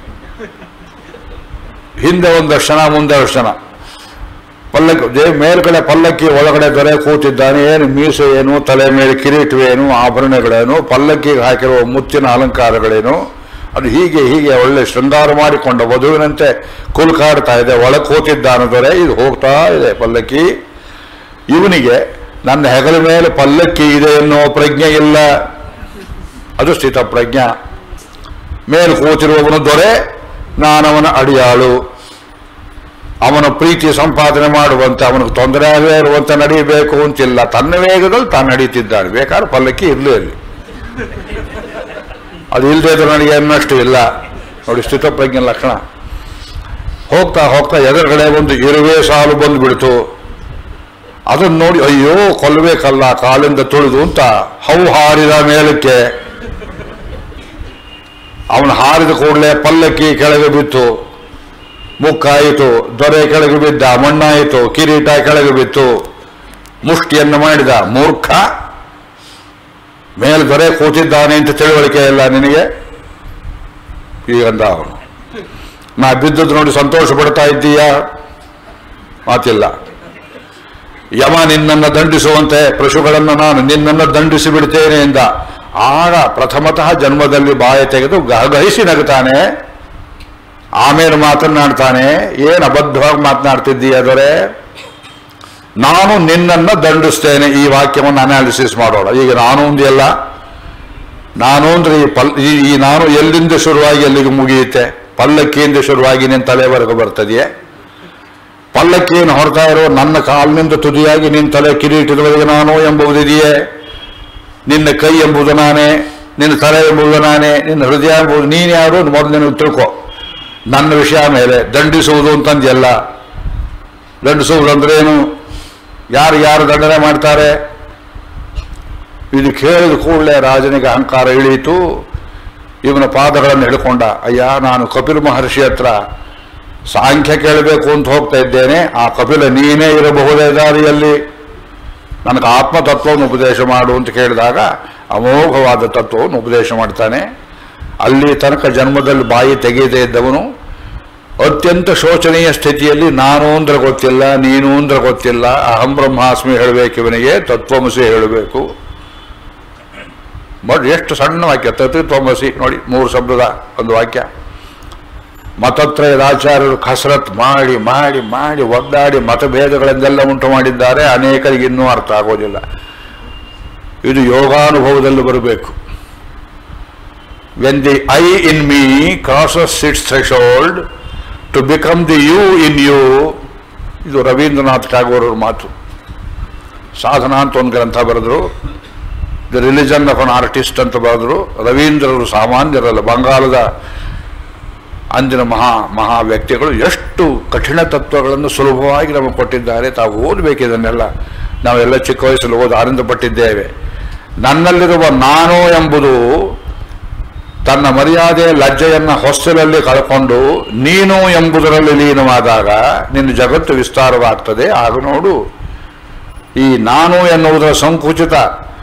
ಹಿಂದೆ ಒಂದಷ್ಟು ಜನ, ಮುಂದೆ ಅಷ್ಟು ಜನ. ಪಲ್ಲಕ್ಕಿ ಮೇಲ್ಗಡೆ ಪಲ್ಲಕ್ಕಿ ಒಳಗಡೆ ದೊರೆ ಕೂತಿದ್ದಾನೆ. ಏನು ಮೀಸೆ ಏನು, ತಲೆ ಮೇಲೆ ಕಿರೀಟವೇನು, ಆಭರಣಗಳೇನು, ಪಲ್ಲಕ್ಕಿಗೆ ಹಾಕಿರುವ ಮುತ್ತಿನ ಅಲಂಕಾರಗಳೇನು, ಅದು ಹೀಗೆ ಹೀಗೆ ಒಳ್ಳೆ ಶೃಂಗಾರ ಮಾಡಿಕೊಂಡ ವಧುವಿನಂತೆ ಕುಲ್ಕಾಡ್ತಾ ಇದೆ. ಒಳಗೆ ಕೂತಿದ್ದಾನೆ ದೊರೆ. ಇದು ಹೋಗ್ತಾ ಇದೆ ಪಲ್ಲಕ್ಕಿ. ಇವನಿಗೆ ನನ್ನ ಹೆಗಲ ಮೇಲೆ ಪಲ್ಲಕ್ಕಿ ಇದೆ ಎನ್ನುವ ಪ್ರಜ್ಞೆ ಇಲ್ಲ. ಅದು ಸ್ಥಿತ ಪ್ರಜ್ಞೆ. ಮೇಲೆ ಕೂತಿರುವವನು ದೊರೆ, ನಾನವನ ಅಡಿಯಾಳು. ಅವನ ಪ್ರೀತಿ ಸಂಪಾದನೆ ಮಾಡುವಂತೆ, ಅವನಿಗೆ ತೊಂದರೆ ಆಗೇ ಇರುವಂತೆ ನಡೀಬೇಕು ಅಂತಿಲ್ಲ. ತನ್ನ ವೇಗದಲ್ಲಿ ತಾನು ನಡೀತಿದ್ದಾನೆ. ಬೇಕಾದ್ರೆ ಪಲ್ಲಕ್ಕಿ ಇರಲಿ ಅಲ್ಲಿ, ಅದು ಇಲ್ಲದೆ ಇದ್ರೆ ನನಗೆ ಅನ್ನಷ್ಟು ಇಲ್ಲ ನೋಡಿ, ಸ್ಥಿತಪ್ರಜ್ಞೆ ಲಕ್ಷಣ. ಹೋಗ್ತಾ ಹೋಗ್ತಾ ಎದುರುಗಡೆ ಒಂದು ಇರುವೆ ಸಾಲು ಬಂದುಬಿಡ್ತು. ಅದನ್ನು ನೋಡಿ ಅಯ್ಯೋ ಕೊಲ್ಲಬೇಕಲ್ಲ ಕಾಲಿಂದ ತುಳಿದು ಅಂತ ಹೌ ಹಾರಿದ ಮೇಲಕ್ಕೆ. ಅವನು ಹಾರಿದ ಕೂಡಲೇ ಪಲ್ಲಕ್ಕಿ ಕೆಳಗೆ ಬಿತ್ತು. ಮುಕ್ಕಾಯಿತು, ದೊರೆ ಕೆಳಗೆ ಬಿದ್ದ, ಮಣ್ಣಾಯಿತು, ಕಿರೀಟ ಕೆಳಗೆ ಬಿತ್ತು. ಮುಷ್ಟಿಯನ್ನು ಮಾಡಿದ. ಮೂರ್ಖ, ಮೇಲೆ ದೊರೆ ಕೂತಿದ್ದಾನೆ ಅಂತ ತಿಳುವಳಿಕೆ ಇಲ್ಲ ನಿನಗೆ? ಈಗಂದ ಅವನು. ನಾ ಬಿದ್ದದ್ದು ನೋಡಿ ಸಂತೋಷ ಪಡ್ತಾ ಇದ್ದೀಯಾ? ಮಾತಿಲ್ಲ. ಯಮ ನಿನ್ನನ್ನು ದಂಡಿಸುವಂತೆ ಪಶುಗಳನ್ನು ನಾನು ನಿನ್ನನ್ನು ದಂಡಿಸಿ ಬಿಡ್ತೇನೆ ಎಂದ. ಆಗ ಪ್ರಥಮತಃ ಜನ್ಮದಲ್ಲಿ ಬಾಯ ತೆಗೆದು ಗಹಗಹಿಸಿ ನಗುತ್ತಾನೆ. ಆಮೇಲೆ ಮಾತನಾಡ್ತಾನೆ, ಏನು ಅಬದ್ಧವಾಗಿ ಮಾತನಾಡ್ತಿದ್ದೀಯ ದೊರೆ, ನಾನು ನಿನ್ನನ್ನು ದಂಡಿಸ್ತೇನೆ. ಈ ವಾಕ್ಯವನ್ನು ಅನಾಲಿಸಿಸ್ ಮಾಡೋಣ. ಈಗ ನಾನು ಒಂದಿಯಲ್ಲ, ನಾನು ಅಂದ್ರೆ ಈ ಪಲ್ ಈ ನಾನು ಎಲ್ಲಿಂದ ಶುರುವಾಗಿ ಎಲ್ಲಿಗೆ ಮುಗಿಯುತ್ತೆ? ಪಲ್ಲಕ್ಕಿಯಿಂದ ಶುರುವಾಗಿ ನಿನ್ನ ತಲೆವರೆಗೂ ಬರ್ತದೆಯೇ? ಪಲ್ಲಕ್ಕಿಯನ್ನು ಹೊರತಾ ಇರೋ ನನ್ನ ಕಾಲಿನಿಂದ ತುದಿಯಾಗಿ ನಿನ್ನ ತಲೆ ಕಿರೀಟದವರೆಗೆ ನಾನು ಎಂಬುದಿದೆಯೇ? ನಿನ್ನ ಕೈ ಎಂಬುದು ನಾನೇ, ನಿನ್ನ ತಲೆ ಎಂಬುದು ನಾನೇ, ನಿನ್ನ ಹೃದಯ ಎಂಬುದು ನೀನು ಯಾರು ಮೊದಲು ನಿನಗೆ ತಿಳ್ಕೊ. ನನ್ನ ವಿಷಯ ಮೇಲೆ ದಂಡಿಸುವುದು ಅಂತಂದೆಲ್ಲ. ದಂಡಿಸುವುದಂದ್ರೆ ಏನು? ಯಾರು ಯಾರು ದಂಡನೆ ಮಾಡ್ತಾರೆ? ಇದು ಕೇಳಿದ ಕೂಡಲೇ ರಾಜನಿಗೆ ಅಹಂಕಾರ ಇಳಿಯಿತು. ಇವನ ಪಾದಗಳನ್ನು ಹಿಡ್ಕೊಂಡ. ಅಯ್ಯ, ನಾನು ಕಪಿಲ ಮಹರ್ಷಿ ಹತ್ರ ಸಾಂಖ್ಯ ಕೇಳಬೇಕು ಅಂತ ಹೋಗ್ತಾ ಇದ್ದೇನೆ. ಆ ಕಪಿಲ ನೀನೇ ಇರಬಹುದೇ ದಾರಿಯಲ್ಲಿ? ನನಗೆ ಆತ್ಮತತ್ವವನ್ನು ಉಪದೇಶ ಮಾಡು ಅಂತ ಕೇಳಿದಾಗ ಅಮೋಘವಾದ ತತ್ವವನ್ನು ಉಪದೇಶ ಮಾಡ್ತಾನೆ. ಅಲ್ಲಿ ತನಕ ಜನ್ಮದಲ್ಲಿ ಬಾಯಿ ತೆಗೆಯದೇ ಇದ್ದವನು ಅತ್ಯಂತ ಶೋಚನೀಯ ಸ್ಥಿತಿಯಲ್ಲಿ ನಾನು ಅಂದ್ರೆ ಗೊತ್ತಿಲ್ಲ, ನೀನು ಅಂದ್ರೆ ಗೊತ್ತಿಲ್ಲ, ಅಹಂ ಬ್ರಹ್ಮಾಸ್ಮಿ ಹೇಳಬೇಕು ಇವನಿಗೆ, ತತ್ವಮಸಿ ಹೇಳಬೇಕು. ಬಟ್ ಎಷ್ಟು ಸಣ್ಣ ವಾಕ್ಯ, ತತ್ವಮಸಿ ನೋಡಿ, ಮೂರು ಶಬ್ದದ ಒಂದು ವಾಕ್ಯ. ಮತತ್ರಯದ ಆಚಾರ್ಯರು ಕಸರತ್ ಮಾಡಿ ಮಾಡಿ ಮಾಡಿ ಒದ್ದಾಡಿ ಮತಭೇದಗಳನ್ನೆಲ್ಲ ಉಂಟು ಮಾಡಿದ್ದಾರೆ. ಅನೇಕರಿಗೆ ಇನ್ನೂ ಅರ್ಥ ಆಗೋದಿಲ್ಲ. ಇದು ಯೋಗಾನುಭವದಲ್ಲಿ ಬರಬೇಕು. When the I in me crosses its threshold to become the you in you. ಇದು ರವೀಂದ್ರನಾಥ್ ಟಾಗೋರ್ ಮಾತು. ಸಾಧನ ಅಂತ ಒಂದು ಗ್ರಂಥ ಬರೆದ್ರು. The religion of an artist ಅಂತ ಬರೆದ್ರು. ರವೀಂದ್ರರು ಸಾಮಾನ್ಯರಲ್ಲ, ಬಂಗಾಳದ ಅಂದಿನ ಮಹಾ ಮಹಾ ವ್ಯಕ್ತಿಗಳು ಎಷ್ಟು ಕಠಿಣ ತತ್ವಗಳನ್ನು ಸುಲಭವಾಗಿ ನಮಗೆ ಕೊಟ್ಟಿದ್ದಾರೆ. ತಾವು ಓದಬೇಕು ಇದನ್ನೆಲ್ಲ. ನಾವೆಲ್ಲ ಚಿಕ್ಕ ವಯಸ್ಸಲ್ಲಿ ಓದಿ ಆನಂದ ಪಟ್ಟಿದ್ದೇವೆ. ನನ್ನಲ್ಲಿರುವ ನಾನು ಎಂಬುದು ತನ್ನ ಮರ್ಯಾದೆ ಲಜ್ಜೆಯನ್ನು ಹೊಸ್ತಿಲಲ್ಲಿ ಕಳ್ಕೊಂಡು ನೀನು ಎಂಬುದರಲ್ಲಿ ಲೀನವಾದಾಗ ನಿನ್ನ ಜಗತ್ತು ವಿಸ್ತಾರವಾಗ್ತದೆ. ಆಗ ನೋಡು, ಈ ನಾನು ಎನ್ನುವುದರ ಸಂಕುಚಿತ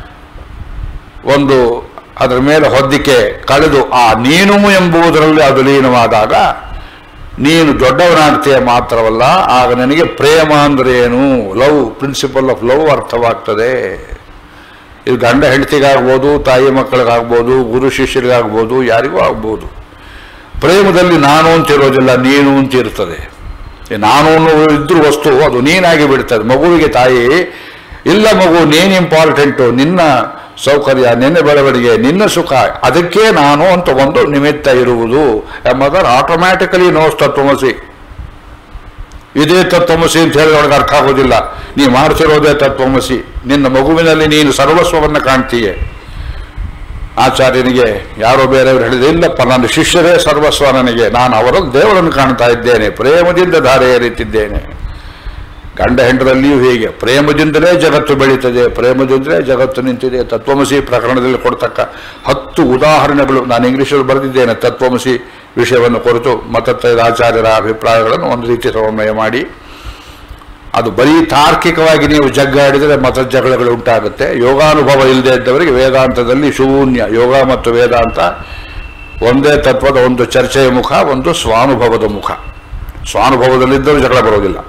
ಒಂದು ಅದರ ಮೇಲೆ ಹೊದ್ದಿಕೆ ಕಳೆದು ಆ ನೀನು ಎಂಬುದರಲ್ಲಿ ಅದು ಲೀನವಾದಾಗ ನೀನು ದೊಡ್ಡವನಾಗ್ತೀಯ ಮಾತ್ರವಲ್ಲ, ಆಗ ನನಗೆ ಪ್ರೇಮ ಅಂದರೆ ಏನು, ಲವ್, ಪ್ರಿನ್ಸಿಪಲ್ ಆಫ್ ಲವ್ ಅರ್ಥವಾಗ್ತದೆ. ಇದು ಗಂಡ ಹೆಂಡತಿಗಾಗ್ಬೋದು, ತಾಯಿ ಮಕ್ಕಳಿಗಾಗ್ಬೋದು, ಗುರು ಶಿಷ್ಯರಿಗಾಗ್ಬೋದು, ಯಾರಿಗೂ ಆಗ್ಬೋದು. ಪ್ರೇಮದಲ್ಲಿ ನಾನು ಅಂತಿರೋದಿಲ್ಲ, ನೀನು ಅಂತಿರ್ತದೆ. ನಾನು ಇದ್ರೂ ವಸ್ತು ಅದು ನೀನಾಗಿ ಬಿಡ್ತದೆ. ಮಗುವಿಗೆ ತಾಯಿ ಇಲ್ಲ ಮಗು ನೀನು ಇಂಪಾರ್ಟೆಂಟು, ನಿನ್ನ ಸೌಕರ್ಯ, ನಿನ್ನ ಬೆಳವಣಿಗೆ, ನಿನ್ನ ಸುಖ, ಅದಕ್ಕೆ ನಾನು ಅಂತ ಒಂದು ನಿಮಿತ್ತ ಇರುವುದು ಎಂಬುದರ ಆಟೋಮ್ಯಾಟಿಕಲಿ ನೋಸ್ ತತ್ವಮಸಿ. ಇದೇ ತತ್ವಮಸಿ ಅಂತ ಹೇಳಿ ಒಳಗೆ ಅರ್ಥ ಆಗೋದಿಲ್ಲ. ನೀ ಮಾಡ್ತಿರೋದೇ ತತ್ವಮಸಿ. ನಿನ್ನ ಮಗುವಿನಲ್ಲಿ ನೀನು ಸರ್ವಸ್ವವನ್ನು ಕಾಣ್ತೀಯೆ. ಆಚಾರ್ಯನಿಗೆ ಯಾರೋ ಬೇರೆಯವರು ಹೇಳಿದೆ, ಇಲ್ಲಪ್ಪ ನನ್ನ ಶಿಷ್ಯರೇ ಸರ್ವಸ್ವ ನನಗೆ, ನಾನು ಅವರಲ್ಲಿ ದೇವರನ್ನು ಕಾಣ್ತಾ ಇದ್ದೇನೆ, ಪ್ರೇಮದಿಂದ ಧಾರೆ ಏರಿತಿದ್ದೇನೆ. ಗಂಡ ಹೆಂಡರಲ್ಲಿಯೂ ಹೀಗೆ ಪ್ರೇಮದಿಂದಲೇ ಜಗತ್ತು ಬೆಳೀತದೆ, ಪ್ರೇಮದಿಂದಲೇ ಜಗತ್ತು ನಿಂತಿದೆ. ತತ್ವಮಸಿ ಪ್ರಕರಣದಲ್ಲಿ ಕೊಡ್ತಕ್ಕ ಹತ್ತು ಉದಾಹರಣೆಗಳು ನಾನು ಇಂಗ್ಲೀಷಲ್ಲಿ ಬರೆದಿದ್ದೇನೆ. ತತ್ವಮಸಿ ವಿಷಯವನ್ನು ಕುರಿತು ಮತತ್ರಯದ ಆಚಾರ್ಯರ ಅಭಿಪ್ರಾಯಗಳನ್ನು ಒಂದು ರೀತಿ ಸಮನ್ವಯ ಮಾಡಿ, ಅದು ಬರೀ ತಾರ್ಕಿಕವಾಗಿ ನೀವು ಜಗ್ಗಾಡಿದರೆ ಮತ ಜಗಳಗಳು ಉಂಟಾಗುತ್ತೆ. ಯೋಗಾನುಭವ ಇಲ್ಲದೆ ಇದ್ದವರಿಗೆ ವೇದಾಂತದಲ್ಲಿ ಶೂನ್ಯ. ಯೋಗ ಮತ್ತು ವೇದಾಂತ ಒಂದೇ ತತ್ವದ ಒಂದು ಚರ್ಚೆಯ ಮುಖ, ಒಂದು ಸ್ವಾನುಭವದ ಮುಖ. ಸ್ವಾನುಭವದಲ್ಲಿದ್ದರೂ ಜಗಳ ಬರೋದಿಲ್ಲ.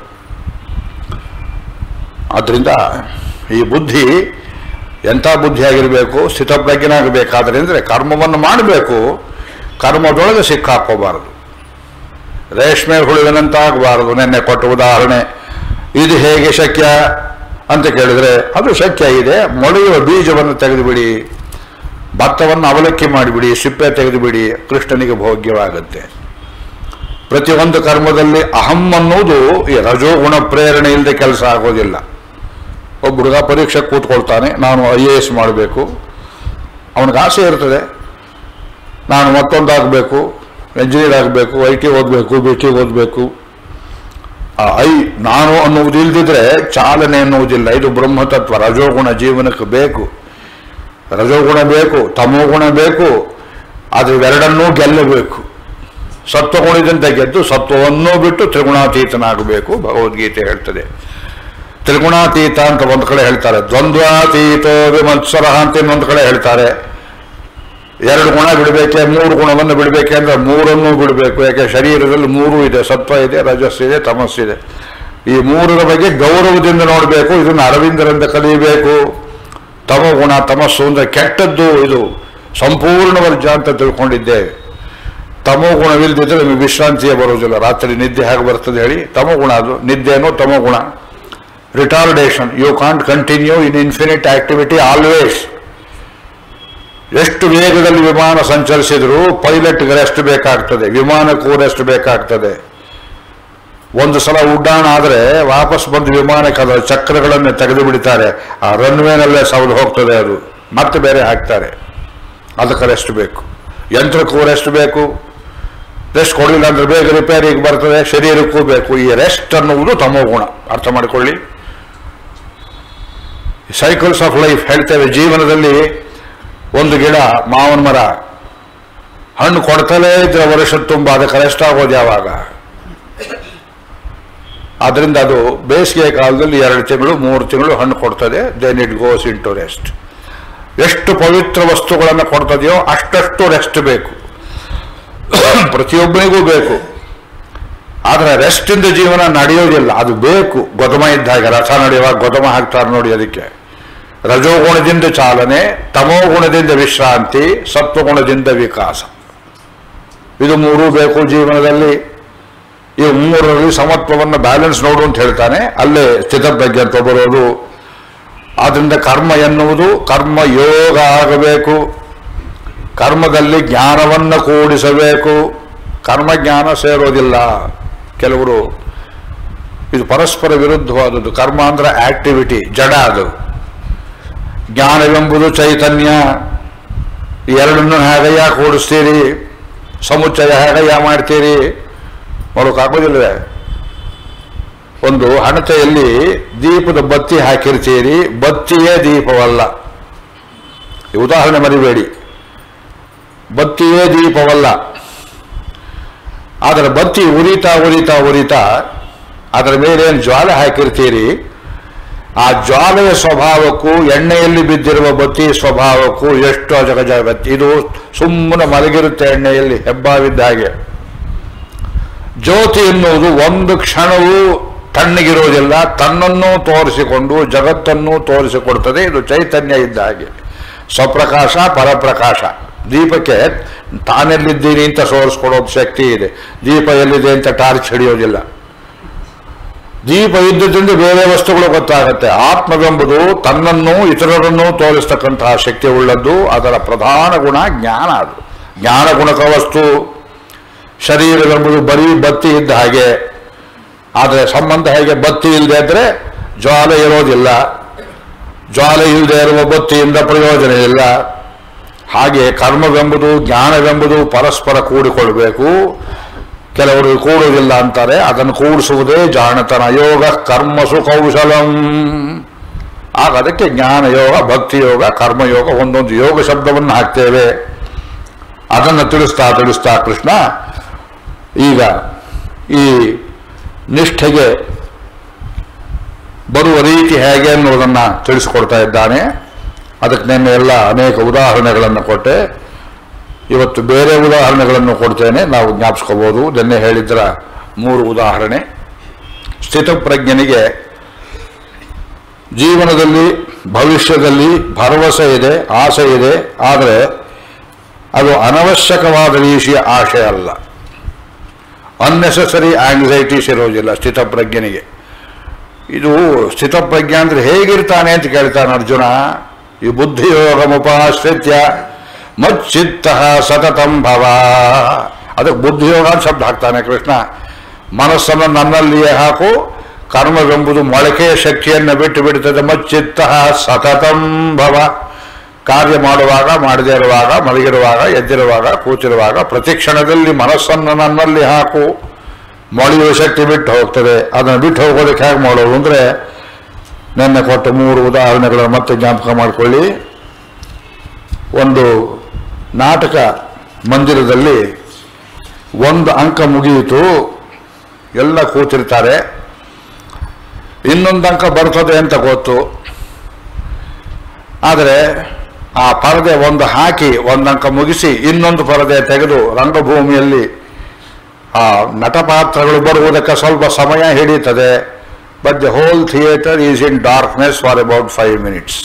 ಆದ್ದರಿಂದ ಈ ಬುದ್ಧಿ ಎಂಥ ಬುದ್ಧಿಯಾಗಿರಬೇಕು, ಸ್ಥಿತಪ್ರಜ್ಞನಾಗಬೇಕಾದ್ರೆ ಕರ್ಮವನ್ನು ಮಾಡಬೇಕು, ಕರ್ಮದೊಳಗೆ ಸಿಕ್ಕಾಕೋಬಾರದು, ರೇಷ್ಮೆ ಹುಳುವಿನಂತಾಗಬಾರದು. ನೆನ್ನೆ ಕೊಟ್ಟ ಉದಾಹರಣೆ, ಇದು ಹೇಗೆ ಶಕ್ಯ ಅಂತ ಕೇಳಿದರೆ ಅದು ಶಕ್ಯ ಇದೆ. ಮೊಳೆಯುವ ಬೀಜವನ್ನು ತೆಗೆದುಬಿಡಿ, ಭತ್ತವನ್ನು ಅವಲಕ್ಕಿ ಮಾಡಿಬಿಡಿ, ಸಿಪ್ಪೆ ತೆಗೆದುಬಿಡಿ, ಕೃಷ್ಣನಿಗೆ ಭೋಗ್ಯವಾಗುತ್ತೆ. ಪ್ರತಿಯೊಂದು ಕರ್ಮದಲ್ಲಿ ಅಹಂ ಅನ್ನೋದು ಈ ರಜೋಗುಣ ಪ್ರೇರಣೆ ಇಲ್ಲದೆ ಕೆಲಸ ಆಗೋದಿಲ್ಲ. ಒಬ್ಬ ಹುಡುಗ ಪರೀಕ್ಷೆ ಕೂತ್ಕೊಳ್ತಾನೆ, ನಾನು ಐ ಎ ಎಸ್ ಮಾಡಬೇಕು, ಅವನಿಗೆ ಆಸೆ ಇರ್ತದೆ, ನಾನು ಮತ್ತೊಂದಾಗಬೇಕು, ಎಂಜಿನಿಯರ್ ಆಗಬೇಕು, ಐ ಟಿ ಓದಬೇಕು, ಬಿ ಟಿ ಓದಬೇಕು. ಆ ಐ ನಾನು ಅನ್ನುವುದು ಇಲ್ದಿದ್ರೆ ಚಾಲನೆ ಎನ್ನುವುದಿಲ್ಲ. ಇದು ಬ್ರಹ್ಮತತ್ವ. ರಜೋಗುಣ ಜೀವನಕ್ಕೆ ಬೇಕು, ರಜೋಗುಣ ಬೇಕು, ತಮೋಗುಣ ಬೇಕು, ಅದು ಎರಡನ್ನೂ ಗೆಲ್ಲಬೇಕು. ಸತ್ವಗುಣದಂತೆ ಗೆದ್ದು ಸತ್ವವನ್ನೂ ಬಿಟ್ಟು ತ್ರಿಗುಣಾತೀತನಾಗಬೇಕು. ಭಗವದ್ಗೀತೆ ಹೇಳ್ತದೆ. ತ್ರಿಗುಣಾತೀತ ಅಂತ ಒಂದು ಕಡೆ ಹೇಳ್ತಾರೆ, ದ್ವಂದ್ವಾತೀತ ವಿಮತ್ಸರ ಅಂತ ಇನ್ನೊಂದು ಕಡೆ ಹೇಳ್ತಾರೆ. ಎರಡು ಗುಣ ಬಿಡಬೇಕೆ, ಮೂರು ಗುಣವನ್ನು ಬಿಡಬೇಕೆ ಅಂದರೆ ಮೂರನ್ನೂ ಬಿಡಬೇಕು. ಯಾಕೆ ಶರೀರದಲ್ಲಿ ಮೂರು ಇದೆ, ಸತ್ವ ಇದೆ, ರಜಸ್ಸಿದೆ, ತಮಸ್ಸಿದೆ. ಈ ಮೂರರ ಬಗ್ಗೆ ಗೌರವದಿಂದ ನೋಡಬೇಕು. ಇದನ್ನು ಅರವಿಂದರಿಂದ ಕಲಿಯಬೇಕು. ತಮಗುಣ, ತಮಸ್ಸು ಅಂದರೆ ಕೆಟ್ಟದ್ದು, ಇದು ಸಂಪೂರ್ಣ ವರ್ಜ ಅಂತ ತಿಳ್ಕೊಂಡಿದ್ದೇವೆ. ತಮೋಗುಣವಿಲ್ಲದಿದ್ದರೆ ನಿಮಗೆ ವಿಶ್ರಾಂತಿಯೇ ಬರುವುದಿಲ್ಲ. ರಾತ್ರಿ ನಿದ್ದೆ ಹೇಗೆ ಬರ್ತದೆ ಹೇಳಿ? ತಮೋಗುಣ ಅದು. ನಿದ್ದೆನೋ ತಮೋಗುಣ. Retardation. You can't continue in infinite activity always. ಎಷ್ಟು ವೇಗದಲ್ಲಿ ವಿಮಾನ ಸಂಚರಿಸಿದರೂ ಪೈಲಟ್ಗೆ ರೆಸ್ಟ್ ಬೇಕಾಗ್ತದೆ, ವಿಮಾನಕ್ಕೂ ರೆಸ್ಟ್ ಬೇಕಾಗ್ತದೆ. ಒಂದು ಸಲ ಉಡ್ಡಾಣ ಆದರೆ ವಾಪಸ್ ಬಂದು ವಿಮಾನಕ್ಕೆ ಅದರ ಚಕ್ರಗಳನ್ನು ತೆಗೆದು ಬಿಡ್ತಾರೆ. ಆ ರನ್ವೇನಲ್ಲೇ ಸವದು ಹೋಗ್ತದೆ, ಅದು ಮತ್ತೆ ಬೇರೆ ಹಾಕ್ತಾರೆ. ಅದಕ್ಕೆ ರೆಸ್ಟ್ ಬೇಕು. ಯಂತ್ರಕ್ಕೂ ರೆಸ್ಟ್ ಬೇಕು. ರೆಸ್ಟ್ ಕೊಡಲಿಲ್ಲ ಅಂದರೆ ಬೇಗ ರಿಪೇರಿಗೆ ಬರ್ತದೆ. ಶರೀರಕ್ಕೂ ಬೇಕು. ಈ ರೆಸ್ಟ್ ಅನ್ನುವುದು ತಮೋಗುಣ. ಅರ್ಥ ಮಾಡಿಕೊಳ್ಳಿ. ಸೈಕಲ್ಸ್ ಆಫ್ ಲೈಫ್ ಹೇಳ್ತೇವೆ. ಜೀವನದಲ್ಲಿ ಒಂದು ಗಿಡ, ಮಾವನ ಮರ, ಹಣ್ಣು ಕೊಡ್ತಲೇ ಇದ್ರೆ ವರ್ಷ ತುಂಬ ಅದಕ್ಕೆ ರೆಸ್ಟ್ ಆಗೋದು ಯಾವಾಗ? ಆದ್ದರಿಂದ ಅದು ಬೇಸಿಗೆ ಕಾಲದಲ್ಲಿ ಎರಡು ತಿಂಗಳು ಮೂರು ತಿಂಗಳು ಹಣ್ಣು ಕೊಡ್ತದೆ. Then it goes into rest. ಎಷ್ಟು ಪವಿತ್ರ ವಸ್ತುಗಳನ್ನು ಕೊಡ್ತದೆಯೋ ಅಷ್ಟಷ್ಟು ರೆಸ್ಟ್ ಬೇಕು, ಪ್ರತಿಯೊಬ್ಬನಿಗೂ ಬೇಕು. ಆದರೆ ರೆಸ್ಟಿಂದ ಜೀವನ ನಡೆಯೋದಿಲ್ಲ, ಅದು ಬೇಕು. ಗೊದಮ ಇದ್ದಾಗ, ರಥ ನಡೆಯುವಾಗ ಗೊದಮ ಹಾಕ್ತಾರೆ ನೋಡಿ. ಅದಕ್ಕೆ ರಜೋಗುಣದಿಂದ ಚಾಲನೆ, ತಮೋಗುಣದಿಂದ ವಿಶ್ರಾಂತಿ, ಸತ್ವಗುಣದಿಂದ ವಿಕಾಸ. ಇದು ಮೂರೂ ಬೇಕು ಜೀವನದಲ್ಲಿ. ಈ ಮೂರರಲ್ಲಿ ಸಮತ್ವವನ್ನು ಬ್ಯಾಲೆನ್ಸ್ ನೋಡು ಅಂತ ಹೇಳ್ತಾನೆ. ಅಲ್ಲೇ ಸ್ಥಿತಪ್ರಜ್ಞೆ ಅಂತ ಬರೋದು. ಆದ್ದರಿಂದ ಕರ್ಮ ಎನ್ನುವುದು ಕರ್ಮ ಯೋಗ ಆಗಬೇಕು. ಕರ್ಮದಲ್ಲಿ ಜ್ಞಾನವನ್ನು ಕೂಡಿಸಬೇಕು. ಕರ್ಮಜ್ಞಾನ ಸೇರೋದಿಲ್ಲ. ಕೆಲವರು ಇದು ಪರಸ್ಪರ ವಿರುದ್ಧವಾದದ್ದು. ಕರ್ಮ ಅಂದ್ರೆ ಆಕ್ಟಿವಿಟಿ, ಜಡ. ಅದು ಜ್ಞಾನವೆಂಬುದು ಚೈತನ್ಯ. ಎರಡನ್ನು ಹೇಗಯ್ಯ ಕೂಡಿಸ್ತೀರಿ? ಸಮುಚ್ಚಯ ಹೇಗಯ್ಯ ಮಾಡ್ತೀರಿ? ಮಾಡೋಕ್ಕಾಗೋದಿಲ್ಲವೇ? ಒಂದು ಹಣತೆಯಲ್ಲಿ ದೀಪದ ಬತ್ತಿ ಹಾಕಿರ್ತೀರಿ, ಬತ್ತಿಯೇ ದೀಪವಲ್ಲ. ಉದಾಹರಣೆ ಮರಿಬೇಡಿ. ಬತ್ತಿಯೇ ದೀಪವಲ್ಲ. ಆದರೆ ಬತ್ತಿ ಉರಿತಾ ಉರಿತಾ ಉರಿತಾ ಅದರ ಮೇಲೇನು ಜ್ವಾಲೆ ಹಾಕಿರ್ತೀರಿ, ಆ ಜ್ವಾಲೆಯ ಸ್ವಭಾವಕ್ಕೂ ಎಣ್ಣೆಯಲ್ಲಿ ಬಿದ್ದಿರುವ ಬತ್ತಿ ಸ್ವಭಾವಕ್ಕೂ ಎಷ್ಟು ಅಜಗಜಾಗತ್ತೆ. ಇದು ಸುಮ್ಮನೆ ಮಲಗಿರುತ್ತೆ ಎಣ್ಣೆಯಲ್ಲಿ, ಹೆಬ್ಬಾವಿದ್ದ ಹಾಗೆ. ಜ್ಯೋತಿ ಎನ್ನುವುದು ಒಂದು ಕ್ಷಣವೂ ತಣ್ಣಗಿರೋದಿಲ್ಲ, ತನ್ನನ್ನು ತೋರಿಸಿಕೊಂಡು ಜಗತ್ತನ್ನು ತೋರಿಸಿಕೊಡ್ತದೆ. ಇದು ಚೈತನ್ಯ ಇದ್ದ ಹಾಗೆ, ಸ್ವಪ್ರಕಾಶ ಪರಪ್ರಕಾಶ. ದೀಪಕ್ಕೆ ತಾನೆಲ್ಲಿದ್ದೀನಿ ಅಂತ ಸೋರಿಸ್ಕೊಡೋದು ಶಕ್ತಿ ಇದೆ, ದೀಪ ಎಲ್ಲಿದೆ ಅಂತ ಟಾರ್ಚ್ ಹಿಡಿಯೋದಿಲ್ಲ. ದೀಪ ಇದ್ದುದರಿಂದ ಬೇರೆ ವಸ್ತುಗಳು ಗೊತ್ತಾಗುತ್ತೆ. ಆತ್ಮವೆಂಬುದು ತನ್ನನ್ನು ಇತರರನ್ನು ತೋರಿಸ್ತಕ್ಕಂತಹ ಶಕ್ತಿ ಉಳ್ಳದ್ದು. ಅದರ ಪ್ರಧಾನ ಗುಣ ಜ್ಞಾನ. ಅದು ಜ್ಞಾನ ಗುಣಕ ವಸ್ತು. ಶರೀರವೆಂಬುದು ಬರೀ ಬತ್ತಿ ಇದ್ದ ಹಾಗೆ, ಆದರೆ ಸಂಬಂಧ ಹೇಗೆ, ಬತ್ತಿ ಇಲ್ಲದೆ ಇದ್ರೆ ಜ್ವಾಲೆ ಇರೋದಿಲ್ಲ, ಜ್ವಾಲೆ ಇಲ್ಲದೆ ಇರುವ ಬತ್ತಿಯಿಂದ ಪ್ರಯೋಜನ ಇಲ್ಲ. ಹಾಗೆ ಕರ್ಮವೆಂಬುದು ಜ್ಞಾನವೆಂಬುದು ಪರಸ್ಪರ ಕೂಡಿಕೊಳ್ಬೇಕು. ಕೆಲವರು ಕೂಡುವುದಿಲ್ಲ ಅಂತಾರೆ, ಅದನ್ನು ಕೂಡಿಸುವುದೇ ಜಾಣತನ. ಯೋಗ ಕರ್ಮಸು ಕೌಶಲಂ. ಆಗ ಅದಕ್ಕೆ ಜ್ಞಾನಯೋಗ, ಭಕ್ತಿಯೋಗ, ಕರ್ಮಯೋಗ, ಒಂದೊಂದು ಯೋಗ ಶಬ್ದವನ್ನು ಹಾಕ್ತೇವೆ. ಅದನ್ನು ತಿಳಿಸ್ತಾ ತಿಳಿಸ್ತಾ ಕೃಷ್ಣ ಈಗ ಈ ನಿಷ್ಠೆಗೆ ಬರುವ ರೀತಿ ಹೇಗೆ ಅನ್ನೋದನ್ನು ತಿಳಿಸ್ಕೊಡ್ತಾ ಇದ್ದಾನೆ. ಅದಕ್ಕೆ ನಿನ್ನೆ ಎಲ್ಲ ಅನೇಕ ಉದಾಹರಣೆಗಳನ್ನು ಕೊಟ್ಟೆ. ಇವತ್ತು ಬೇರೆ ಉದಾಹರಣೆಗಳನ್ನು ಕೊಡ್ತೇನೆ, ನಾವು ಜ್ಞಾಪಿಸ್ಕೋಬೋದು. ನಿನ್ನೆ ಹೇಳಿದ್ರ ಮೂರು ಉದಾಹರಣೆ. ಸ್ಥಿತಪ್ರಜ್ಞನಿಗೆ ಜೀವನದಲ್ಲಿ ಭವಿಷ್ಯದಲ್ಲಿ ಭರವಸೆ ಇದೆ, ಆಸೆ ಇದೆ, ಆದರೆ ಅದು ಅನವಶ್ಯಕವಾದ ರೀತಿಯ ಆಶೆ ಅಲ್ಲ. ಅನ್ನೆಸೆಸರಿ ಆಂಗ್ಸೈಟೀಸ್ ಇರೋದಿಲ್ಲ ಸ್ಥಿತಪ್ರಜ್ಞನಿಗೆ. ಇದು ಸ್ಥಿತಪ್ರಜ್ಞ ಅಂದರೆ ಹೇಗಿರ್ತಾನೆ ಅಂತ ಕೇಳ್ತಾನೆ ಅರ್ಜುನ. ಈ ಬುದ್ಧಿಯೋಗಮುಪಾಶ್ರಿತ್ಯ ಮಚ್ಚಿತ್ತ ಸತತಂ ಭವ. ಅದಕ್ಕೆ ಬುದ್ಧಿಯೋಗ ಅಂತ ಶಬ್ದ ಹಾಕ್ತಾನೆ ಕೃಷ್ಣ. ಮನಸ್ಸನ್ನು ನನ್ನಲ್ಲಿಯೇ ಹಾಕು, ಕರ್ಮವೆಂಬುದು ಮೊಳಕೆಯ ಶಕ್ತಿಯನ್ನು ಬಿಟ್ಟು ಬಿಡ್ತದೆ. ಮಚ್ಚಿತ್ತ ಸತತಂ ಭವ. ಕಾರ್ಯ ಮಾಡುವಾಗ, ಮಾಡದೇ ಇರುವಾಗ, ಮಲಗಿರುವಾಗ, ಎದ್ದಿರುವಾಗ, ಕೂತಿರುವಾಗ ಪ್ರತಿ ಕ್ಷಣದಲ್ಲಿ ಮನಸ್ಸನ್ನು ನನ್ನಲ್ಲಿ ಹಾಕು. ಮೊಳೆಯುವ ಶಕ್ತಿ ಬಿಟ್ಟು ಹೋಗ್ತದೆ. ಅದನ್ನು ಬಿಟ್ಟು ಹೋಗೋದಕ್ಕೆ ಹೇಗೆ ಮಾಡೋದು ಅಂದರೆ ನೆನ್ನೆ ಕೊಟ್ಟ ಮೂರು ಉದಾಹರಣೆಗಳನ್ನು ಮತ್ತೆ ಜ್ಞಾಪಕ ಮಾಡಿಕೊಳ್ಳಿ. ಒಂದು ನಾಟಕ ಮಂದಿರದಲ್ಲಿ ಒಂದು ಅಂಕ ಮುಗಿಯಿತು, ಎಲ್ಲ ಕೂತಿರ್ತಾರೆ. ಇನ್ನೊಂದು ಅಂಕ ಬರ್ತದೆ ಅಂತ ಗೊತ್ತು, ಆದರೆ ಆ ಪರದೆ ಒಂದು ಹಾಕಿ ಒಂದು ಅಂಕ ಮುಗಿಸಿ ಇನ್ನೊಂದು ಪರದೆ ತೆಗೆದು ರಂಗಭೂಮಿಯಲ್ಲಿ ಆ ನಟಪಾತ್ರಗಳು ಬರುವುದಕ್ಕೆ ಸ್ವಲ್ಪ ಸಮಯ ಹಿಡಿಯುತ್ತದೆ. But the whole theatre is in darkness for about five minutes.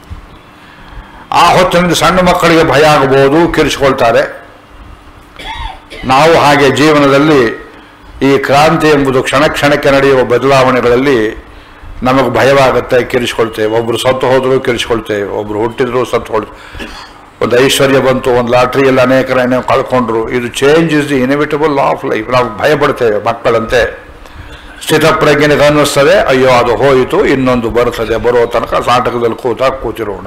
ಆ ಹೊತ್ತಿನಿಂದ ಸಣ್ಣ ಮಕ್ಕಳಿಗೆ ಭಯ ಆಗಬಹುದು, ಕಿರಿಸಿಕೊಳ್ತಾರೆ. ನಾವು ಹಾಗೆ ಜೀವನದಲ್ಲಿ ಈ ಕ್ರಾಂತಿ ಎಂಬುದು ಕ್ಷಣ ಕ್ಷಣಕ್ಕೆ ನಡೆಯುವ ಬದಲಾವಣೆಗಳಲ್ಲಿ ನಮಗೆ ಭಯವಾಗುತ್ತೆ, ಕಿರಿಸಿಕೊಳ್ತೇವೆ. ಒಬ್ಬರು ಸತ್ತು ಹೋದರೂ ಕಿರಿಸಿಕೊಳ್ತೇವೆ, ಒಬ್ಬರು ಹುಟ್ಟಿದ್ರು ಸತ್ತು ಹೊಳ್ತೇವೆ. ಒಂದು ಐಶ್ವರ್ಯ ಬಂತು, ಒಂದು ಲಾಟ್ರಿಯಲ್ಲಿ ಅನೇಕರನ್ನೇ ಕಳ್ಕೊಂಡ್ರು. ಇದು change is the inevitable of life. ನಾವು ಭಯ ಪಡ್ತೇವೆ ಮಕ್ಕಳಂತೆ. ಸ್ಥಿತಪ್ರಜ್ಞನಿಗೆ ಅನ್ನಿಸ್ತದೆ, ಅಯ್ಯೋ ಅದು ಹೋಯಿತು, ಇನ್ನೊಂದು ಬರ್ತದೆ, ಬರೋ ತನಕ ನಾಟಕದಲ್ಲಿ ಕೂತ ಕೂತಿರೋಣ.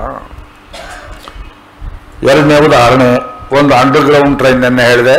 ಎರಡನೇ ಉದಾಹರಣೆ, ಒಂದು ಅಂಡರ್ಗ್ರೌಂಡ್ ಟ್ರೈನ್ ನೆನ್ನೆ ಹೇಳಿದೆ.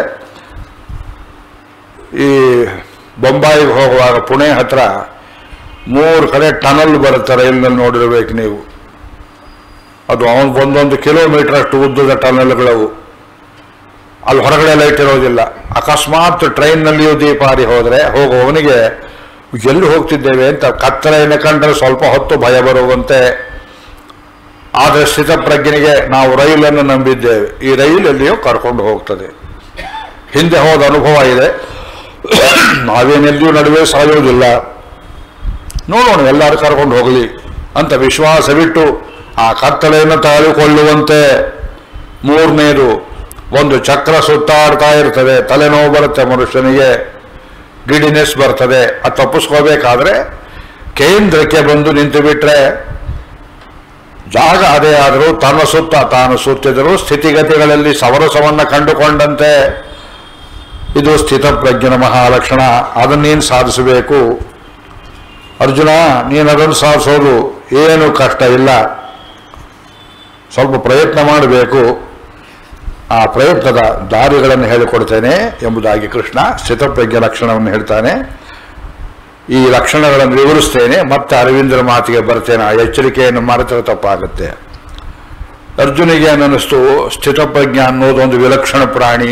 ಈ ಬೊಂಬಾಯಿಗೆ ಹೋಗುವಾಗ ಪುಣೆ ಹತ್ರ ಮೂರು ಕಡೆ ಟನಲ್ ಬರುತ್ತೆ, ರೈಲ್ನಲ್ಲಿ ನೋಡಿರ್ಬೇಕು ನೀವು. ಅದು ಅವನು ಒಂದೊಂದು ಕಿಲೋಮೀಟರ್ ಅಷ್ಟು ಉದ್ದದ ಟನಲ್ಗಳವು. ಅಲ್ಲಿ ಹೊರಗಡೆ ಲೈಟ್ ಇರೋದಿಲ್ಲ. ಅಕಸ್ಮಾತ್ ಟ್ರೈನ್ನಲ್ಲಿಯೂ ದೀಪ ಹಾರಿ ಹೋದರೆ ಹೋಗುವವನಿಗೆ ಎಲ್ಲಿ ಹೋಗ್ತಿದ್ದೇವೆ ಅಂತ ಕತ್ತಲೆಯನ್ನು ಕಂಡರೆ ಸ್ವಲ್ಪ ಹೊತ್ತು ಭಯ ಬರುವಂತೆ. ಆದರೆ ಸ್ಥಿತಪ್ರಜ್ಞನಿಗೆ ನಾವು ರೈಲನ್ನು ನಂಬಿದ್ದೇವೆ, ಈ ರೈಲ್ ಎಲ್ಲಿಯೋ ಕರ್ಕೊಂಡು ಹೋಗ್ತದೆ. ಹಿಂದೆ ಹೋದ ಅನುಭವ ಇದೆ, ನಾವೇನೆಲ್ಲಿಯೂ ನಡುವೆ ಸಾಯೋದಿಲ್ಲ, ನೋಡೋಣ ಎಲ್ಲರೂ ಕರ್ಕೊಂಡು ಹೋಗಲಿ ಅಂತ ವಿಶ್ವಾಸವಿಟ್ಟು ಆ ಕತ್ತಲೆಯನ್ನು ತಾಳಿಕೊಳ್ಳುವಂತೆ. ಮೂರನೇದು, ಒಂದು ಚಕ್ರ ಸುತ್ತಾಡ್ತಾ ಇರ್ತದೆ, ತಲೆನೋವು ಬರುತ್ತೆ ಮನುಷ್ಯನಿಗೆ, ಗಿಡಿನೆಸ್ ಬರ್ತದೆ. ಅದು ತಪ್ಪಿಸ್ಕೋಬೇಕಾದ್ರೆ ಕೇಂದ್ರಕ್ಕೆ ಬಂದು ನಿಂತು ಬಿಟ್ರೆ, ಜಾಗ ಅದೇ ಆದರೂ ತನ್ನ ಸುತ್ತ ತಾನು ಸುತ್ತಿದರೂ ಸ್ಥಿತಿಗತಿಗಳಲ್ಲಿ ಸಮರಸವನ್ನು ಕಂಡುಕೊಂಡಂತೆ. ಇದು ಸ್ಥಿತಪ್ರಜ್ಞನ ಮಹಾಲಕ್ಷಣ. ಅದನ್ನು ನೀನು ಸಾಧಿಸಬೇಕು ಅರ್ಜುನ. ನೀನು ಅದನ್ನು ಸಾಧಿಸೋದು ಏನು ಕಷ್ಟ ಇಲ್ಲ, ಸ್ವಲ್ಪ ಪ್ರಯತ್ನ ಮಾಡಬೇಕು. ಆ ಪ್ರಯತ್ನದ ದಾರಿಗಳನ್ನು ಹೇಳಿಕೊಡ್ತೇನೆ ಎಂಬುದಾಗಿ ಕೃಷ್ಣ ಸ್ಥಿತಪ್ರಜ್ಞ ಲಕ್ಷಣವನ್ನು ಹೇಳ್ತಾನೆ. ಈ ಲಕ್ಷಣಗಳನ್ನು ವಿವರಿಸ್ತೇನೆ, ಮತ್ತೆ ಅರವಿಂದರ ಮಾತಿಗೆ ಬರ್ತೇನೆ. ಆ ಎಚ್ಚರಿಕೆಯನ್ನು ಮರೆತರೆ ತಪ್ಪಾಗುತ್ತೆ. ಅರ್ಜುನಿಗೆ ಅನ್ನಿಸ್ತು, ಸ್ಥಿತಪ್ರಜ್ಞ ಅನ್ನೋದು ಒಂದು ವಿಲಕ್ಷಣ ಪ್ರಾಣಿ.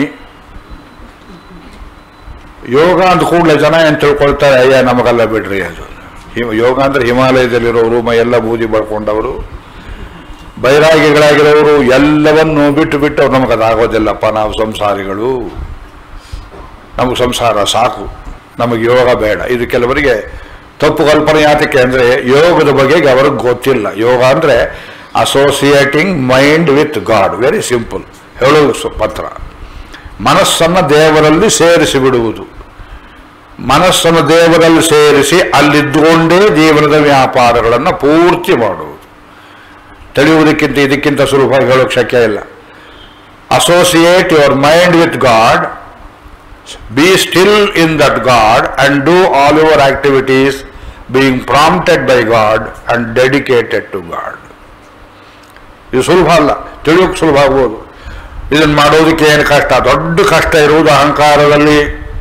ಯೋಗ ಅಂದ ಕೂಡಲೇ ಜನ ಏನು ತಿಳ್ಕೊಳ್ತಾರೆ, ಅಯ್ಯ ನಮಗೆಲ್ಲ ಬಿಡ್ರಿ, ಅದು ಯೋಗ ಅಂದರೆ ಹಿಮಾಲಯದಲ್ಲಿರೋರು, ಮೈಯೆಲ್ಲ ಬೂದಿ ಬಳ್ಕೊಂಡವರು, ಬೈರಾಗಿಗಳಾಗಿರೋರು ಎಲ್ಲವನ್ನು ಬಿಟ್ಟು ಬಿಟ್ಟು ನಮಗದಾಗೋದಿಲ್ಲಪ್ಪ, ನಾವು ಸಂಸಾರಿಗಳು, ನಮಗೆ ಸಂಸಾರ ಸಾಕು ನಮಗೆ ಯೋಗ ಬೇಡ. ಇದು ಕೆಲವರಿಗೆ ತಪ್ಪು ಕಲ್ಪನೆ ಯಾತಕ್ಕೆ ಅಂದರೆ ಯೋಗದ ಬಗೆಗೆ ಅವ್ರಿಗೆ ಗೊತ್ತಿಲ್ಲ. ಯೋಗ ಅಂದರೆ associating mind with God. Very simple ಹೇಳೋದು ಪತ್ರ. ಮನಸ್ಸನ್ನು ದೇವರಲ್ಲಿ ಸೇರಿಸಿ ಬಿಡುವುದು. ಮನಸ್ಸನ್ನು ದೇವರಲ್ಲಿ ಸೇರಿಸಿ ಅಲ್ಲಿದ್ದುಕೊಂಡೇ ಜೀವನದ ವ್ಯಾಪಾರಗಳನ್ನು ಪೂರ್ತಿ ಮಾಡುವುದು. ತಿಳಿಯುವುದಕ್ಕಿಂತ ಇದಕ್ಕಿಂತ ಸುಲಭವಾಗಿ ಹೇಳೋಕ್ಕೆ ಶಕ್ಯ ಇಲ್ಲ. Associate your mind with God, be still in that God and do all your activities being prompted by God and dedicated to God. ಇದು ಸುಲಭ ಅಲ್ಲ, ತಿಳಿಯೋಕೆ ಸುಲಭ ಆಗ್ಬೋದು. ಇದನ್ನು ಮಾಡೋದಕ್ಕೆ ಏನು ಕಷ್ಟ? ದೊಡ್ಡ ಕಷ್ಟ ಇರುವುದು ಅಹಂಕಾರದಲ್ಲಿ.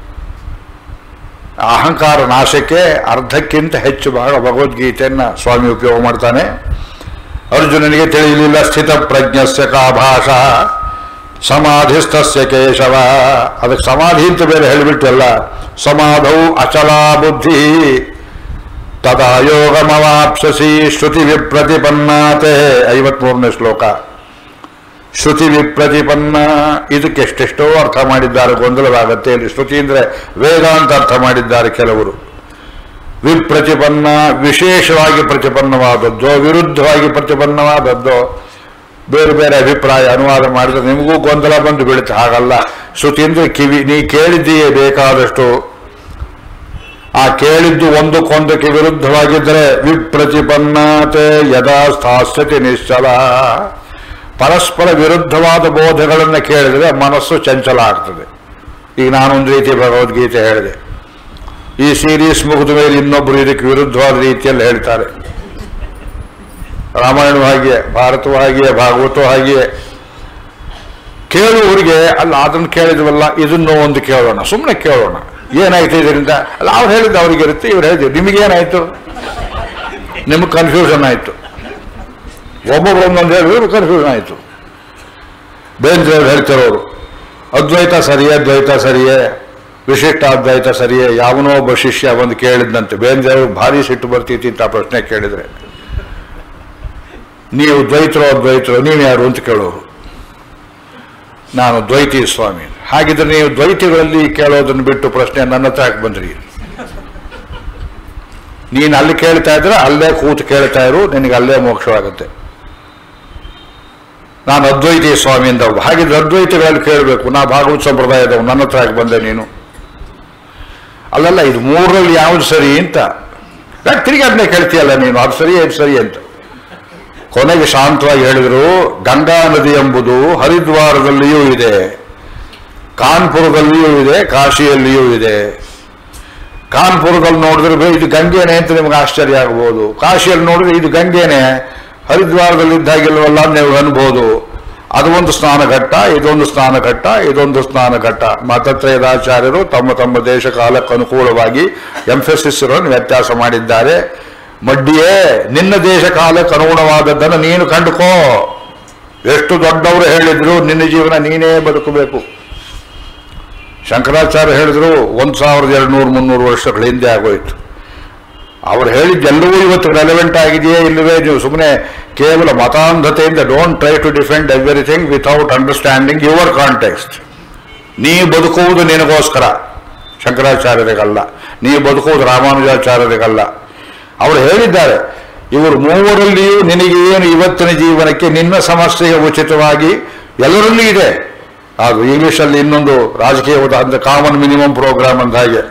ಅಹಂಕಾರ ನಾಶಕ್ಕೆ ಅರ್ಧಕ್ಕಿಂತ ಹೆಚ್ಚು ಭಾಗ ಭಗವದ್ಗೀತೆಯನ್ನು ಸ್ವಾಮಿ ಉಪಯೋಗ ಮಾಡ್ತಾನೆ. ಅರ್ಜುನನಿಗೆ ತಿಳಿಯಲಿಲ್ಲ ಸ್ಥಿತ ಪ್ರಜ್ಞಸ್ಯ ಕಾ ಭಾಷಾ ಸಮಾಧಿಸ್ಥಸ್ಯ ಕೇಶವ. ಅದಕ್ಕೆ ಸಮಾಧಿ ಅಂತ ಬೇರೆ ಹೇಳಿಬಿಟ್ಟಲ್ಲ. ಸಮಾಧೌ ಅಚಲಾ ಬುದ್ಧಿ ತದಾ ಯೋಗಮವಾಪ್ಸಸಿ ಶ್ರುತಿ ವಿಪ್ರತಿಪನ್ನಾತೆ. ಐವತ್ಮೂರನೇ ಶ್ಲೋಕ. ಶ್ರುತಿ ವಿಪ್ರತಿಪನ್ನ. ಇದಕ್ಕೆ ಎಷ್ಟೆಷ್ಟೋ ಅರ್ಥ ಮಾಡಿದ್ದಾರೆ, ಗೊಂದಲವಾಗತ್ತೆ. ಇಲ್ಲಿ ಶ್ರುತಿ ಅಂದರೆ ವೇದಾಂತ ಅರ್ಥ ಮಾಡಿದ್ದಾರೆ ಕೆಲವರು. ವಿಪ್ರತಿಪನ್ನ ವಿಶೇಷವಾಗಿ ಪ್ರತಿಪನ್ನವಾದದ್ದೋ ವಿರುದ್ಧವಾಗಿ ಪ್ರತಿಪನ್ನವಾದದ್ದೋ ಬೇರೆ ಬೇರೆ ಅಭಿಪ್ರಾಯ ಅನುವಾದ ಮಾಡಿದ್ರೆ ನಿಮಗೂ ಗೊಂದಲ ಬಂದು ಬೀಳುತ್ತೆ. ಹಾಗಲ್ಲ. ಶ್ರುತಿ ಅಂದರೆ ಕಿವಿ. ನೀ ಕೇಳಿದ್ದೀಯೇ ಬೇಕಾದಷ್ಟು. ಆ ಕೇಳಿದ್ದು ಒಂದಕ್ಕೊಂದಕ್ಕೆ ವಿರುದ್ಧವಾಗಿದ್ದರೆ ವಿಪ್ರತಿಪನ್ನತೆ ಯದಾ ಸ್ಥಾಸ್ಯತಿ ನಿಶ್ಚಲ. ಪರಸ್ಪರ ವಿರುದ್ಧವಾದ ಬೋಧೆಗಳನ್ನು ಕೇಳಿದರೆ ಮನಸ್ಸು ಚಂಚಲ ಆಗ್ತದೆ. ಈಗ ನಾನೊಂದು ರೀತಿ ಭಗವದ್ಗೀತೆ ಹೇಳಿದೆ, ಈ ಸೀರೀಸ್ ಮುಗಿದ ಮೇಲೆ ಇನ್ನೊಬ್ಬರು ಇದಕ್ಕೆ ವಿರುದ್ಧವಾದ ರೀತಿಯಲ್ಲಿ ಹೇಳ್ತಾರೆ. ರಾಮಾಯಣವೂ ಹಾಗೆಯೇ, ಭಾರತವೂ ಹಾಗೆಯೇ, ಭಾಗವತವೂ ಹಾಗೆಯೇ. ಕೇಳುವವರಿಗೆ ಅಲ್ಲ ಅದನ್ನು ಕೇಳಿದ್ವಲ್ಲ ಇದನ್ನು ಒಂದು ಕೇಳೋಣ, ಸುಮ್ಮನೆ ಕೇಳೋಣ, ಏನಾಯ್ತು ಇದರಿಂದ? ಅಲ್ಲ ಅವ್ರು ಹೇಳಿದ್ದು ಅವ್ರಿಗೆ ಇರುತ್ತೆ, ಇವ್ರು ಹೇಳಿದ್ರು ನಿಮಗೇನಾಯ್ತು? ನಿಮಗೆ ಕನ್ಫ್ಯೂಷನ್ ಆಯಿತು. ಒಬ್ಬೊಬ್ರು ಒಂದೊಂದು ಹೇಳಿದ್ರು ಕನ್ಫ್ಯೂಷನ್ ಆಯಿತು. ಬೇಂದ್ರೆಯವ್ರು ಹೇಳ್ತಿರೋರು ಅದ್ವೈತ ಸರಿಯೇ, ದ್ವೈತ ಸರಿಯೇ, ವಿಶಿಷ್ಟ ಅದ್ವೈತ ಸರಿಯೇ. ಯಾವನೋ ಒಬ್ಬ ಶಿಷ್ಯ ಒಂದು ಕೇಳಿದ್ದಂತೆ, ಬೇಂದ್ರೆಯವ್ರು ಭಾರಿ ಸಿಟ್ಟು ಬರ್ತಿತ್ತು ಅಂತ ಪ್ರಶ್ನೆ ಕೇಳಿದರೆ, ನೀವು ದ್ವೈತರೋ ಅದ್ವೈತರೋ ನೀವು ಯಾರು ಅಂತ ಕೇಳೋರು. ನಾನು ದ್ವೈತಿ ಸ್ವಾಮಿ. ಹಾಗಿದ್ರೆ ನೀವು ದ್ವೈತಿಗಳಲ್ಲಿ ಕೇಳೋದನ್ನು ಬಿಟ್ಟು ಪ್ರಶ್ನೆ ನನ್ನ ಹತ್ರ ಯಾಕೆ ಬಂದ್ರಿ? ನೀನು ಅಲ್ಲಿ ಕೇಳ್ತಾ ಇದ್ರೆ ಅಲ್ಲೇ ಕೂತು ಕೇಳ್ತಾ ಇರು, ನಿನಗೆ ಅಲ್ಲೇ ಮೋಕ್ಷವಾಗುತ್ತೆ. ನಾನು ಅದ್ವೈತಿ ಸ್ವಾಮಿಯಿಂದ. ಹಾಗಿದ್ರೆ ಅದ್ವೈತಿಗಳಲ್ಲಿ ಕೇಳಬೇಕು, ನಾ ಭಾಗವತ ಸಂಪ್ರದಾಯದವು, ನನ್ನ ಹತ್ರ ಯಾಕೆ ಬಂದೆ ನೀನು? ಅಲ್ಲಲ್ಲ, ಇದು ಮೂರರಲ್ಲಿ ಯಾವುದು ಸರಿ ಅಂತ ಯಾಕೆ ತಿರುಗಿ ಅದನ್ನೇ ಕೇಳ್ತೀಯಲ್ಲ ನೀನು, ಅದು ಸರಿ ಇದು ಸರಿ ಅಂತ. ಕೊನೆಗೆ ಶಾಂತವಾಗಿ ಹೇಳಿದರು, ಗಂಗಾ ನದಿ ಎಂಬುದು ಹರಿದ್ವಾರದಲ್ಲಿಯೂ ಇದೆ, ಕಾನ್ಪುರದಲ್ಲಿಯೂ ಇದೆ, ಕಾಶಿಯಲ್ಲಿಯೂ ಇದೆ. ಕಾನ್ಪುರದಲ್ಲಿ ನೋಡಿದ್ರೆ ಇದು ಗಂಗೆನೇ ಅಂತ ನಿಮ್ಗೆ ಆಶ್ಚರ್ಯ ಆಗ್ಬೋದು. ಕಾಶಿಯಲ್ಲಿ ನೋಡಿದ್ರೆ ಇದು ಗಂಗೆನೇ, ಹರಿದ್ವಾರದಲ್ಲಿ ಇದ್ದಾಗಿಲ್ವಲ್ಲ ನೀವು ಅನ್ಬೋದು. ಅದು ಒಂದು ಸ್ನಾನಘಟ್ಟ, ಇದೊಂದು ಸ್ನಾನಘಟ್ಟ, ಇದೊಂದು ಸ್ನಾನಘಟ್ಟ. ಮತತ್ರಯದಾಚಾರ್ಯರು ತಮ್ಮ ತಮ್ಮ ದೇಶ ಕಾಲಕ್ಕೆ ಅನುಕೂಲವಾಗಿ ಎಂಫೆಸಿಸ್ ಇರೋನು ವ್ಯತ್ಯಾಸ ಮಾಡಿದ್ದಾರೆ. ಮಡ್ಡಿಯೇ, ನಿನ್ನ ದೇಶ ಕಾಲಕ್ಕೆ ಅನುಗುಣವಾದದ್ದನ್ನು ನೀನು ಕಂಡುಕೋ. ಎಷ್ಟು ದೊಡ್ಡವರು ಹೇಳಿದ್ರು ನಿನ್ನ ಜೀವನ ನೀನೇ ಬದುಕಬೇಕು. ಶಂಕರಾಚಾರ್ಯ ಹೇಳಿದ್ರು ಒಂದು ಸಾವಿರದ ಎರಡು ನೂರು ಮುನ್ನೂರು ವರ್ಷಗಳ ಹಿಂದೆ ಆಗೋಯ್ತು. ಅವ್ರು ಹೇಳಿದ್ದೆಲ್ಲವೂ ಇವತ್ತು ರೆಲೆವೆಂಟ್ ಆಗಿದೆಯೇ ಇಲ್ಲವೇ? ನೀವು ಸುಮ್ಮನೆ ಕೇವಲ ಮತಾಂಧತೆಯಿಂದ don't try to defend everything without understanding your context. ನೀ ಬದುಕುವುದು ನಿನಗೋಸ್ಕರ, ಶಂಕರಾಚಾರ್ಯರಿಗಲ್ಲ. ನೀ ಬದುಕುವುದು ರಾಮಾನುಜಾಚಾರ್ಯರಿಗಲ್ಲ. ಅವರು ಹೇಳಿದ್ದಾರೆ, ಇವರು ಮೂವರಲ್ಲಿಯೂ ನಿನಗೆ ಏನು ಇವತ್ತಿನ ಜೀವನಕ್ಕೆ ನಿನ್ನ ಸಮಸ್ಯೆಗೆ ಉಚಿತವಾಗಿ ಎಲ್ಲರಲ್ಲೂ ಇದೆ. ಅದು ಇಂಗ್ಲಿಷಲ್ಲಿ ಇನ್ನೊಂದು ರಾಜಕೀಯ ಉದಾಹರಣೆ, ಕಾಮನ್ ಮಿನಿಮಮ್ ಪ್ರೋಗ್ರಾಮ್ ಅಂತ. ಹಾಗೆ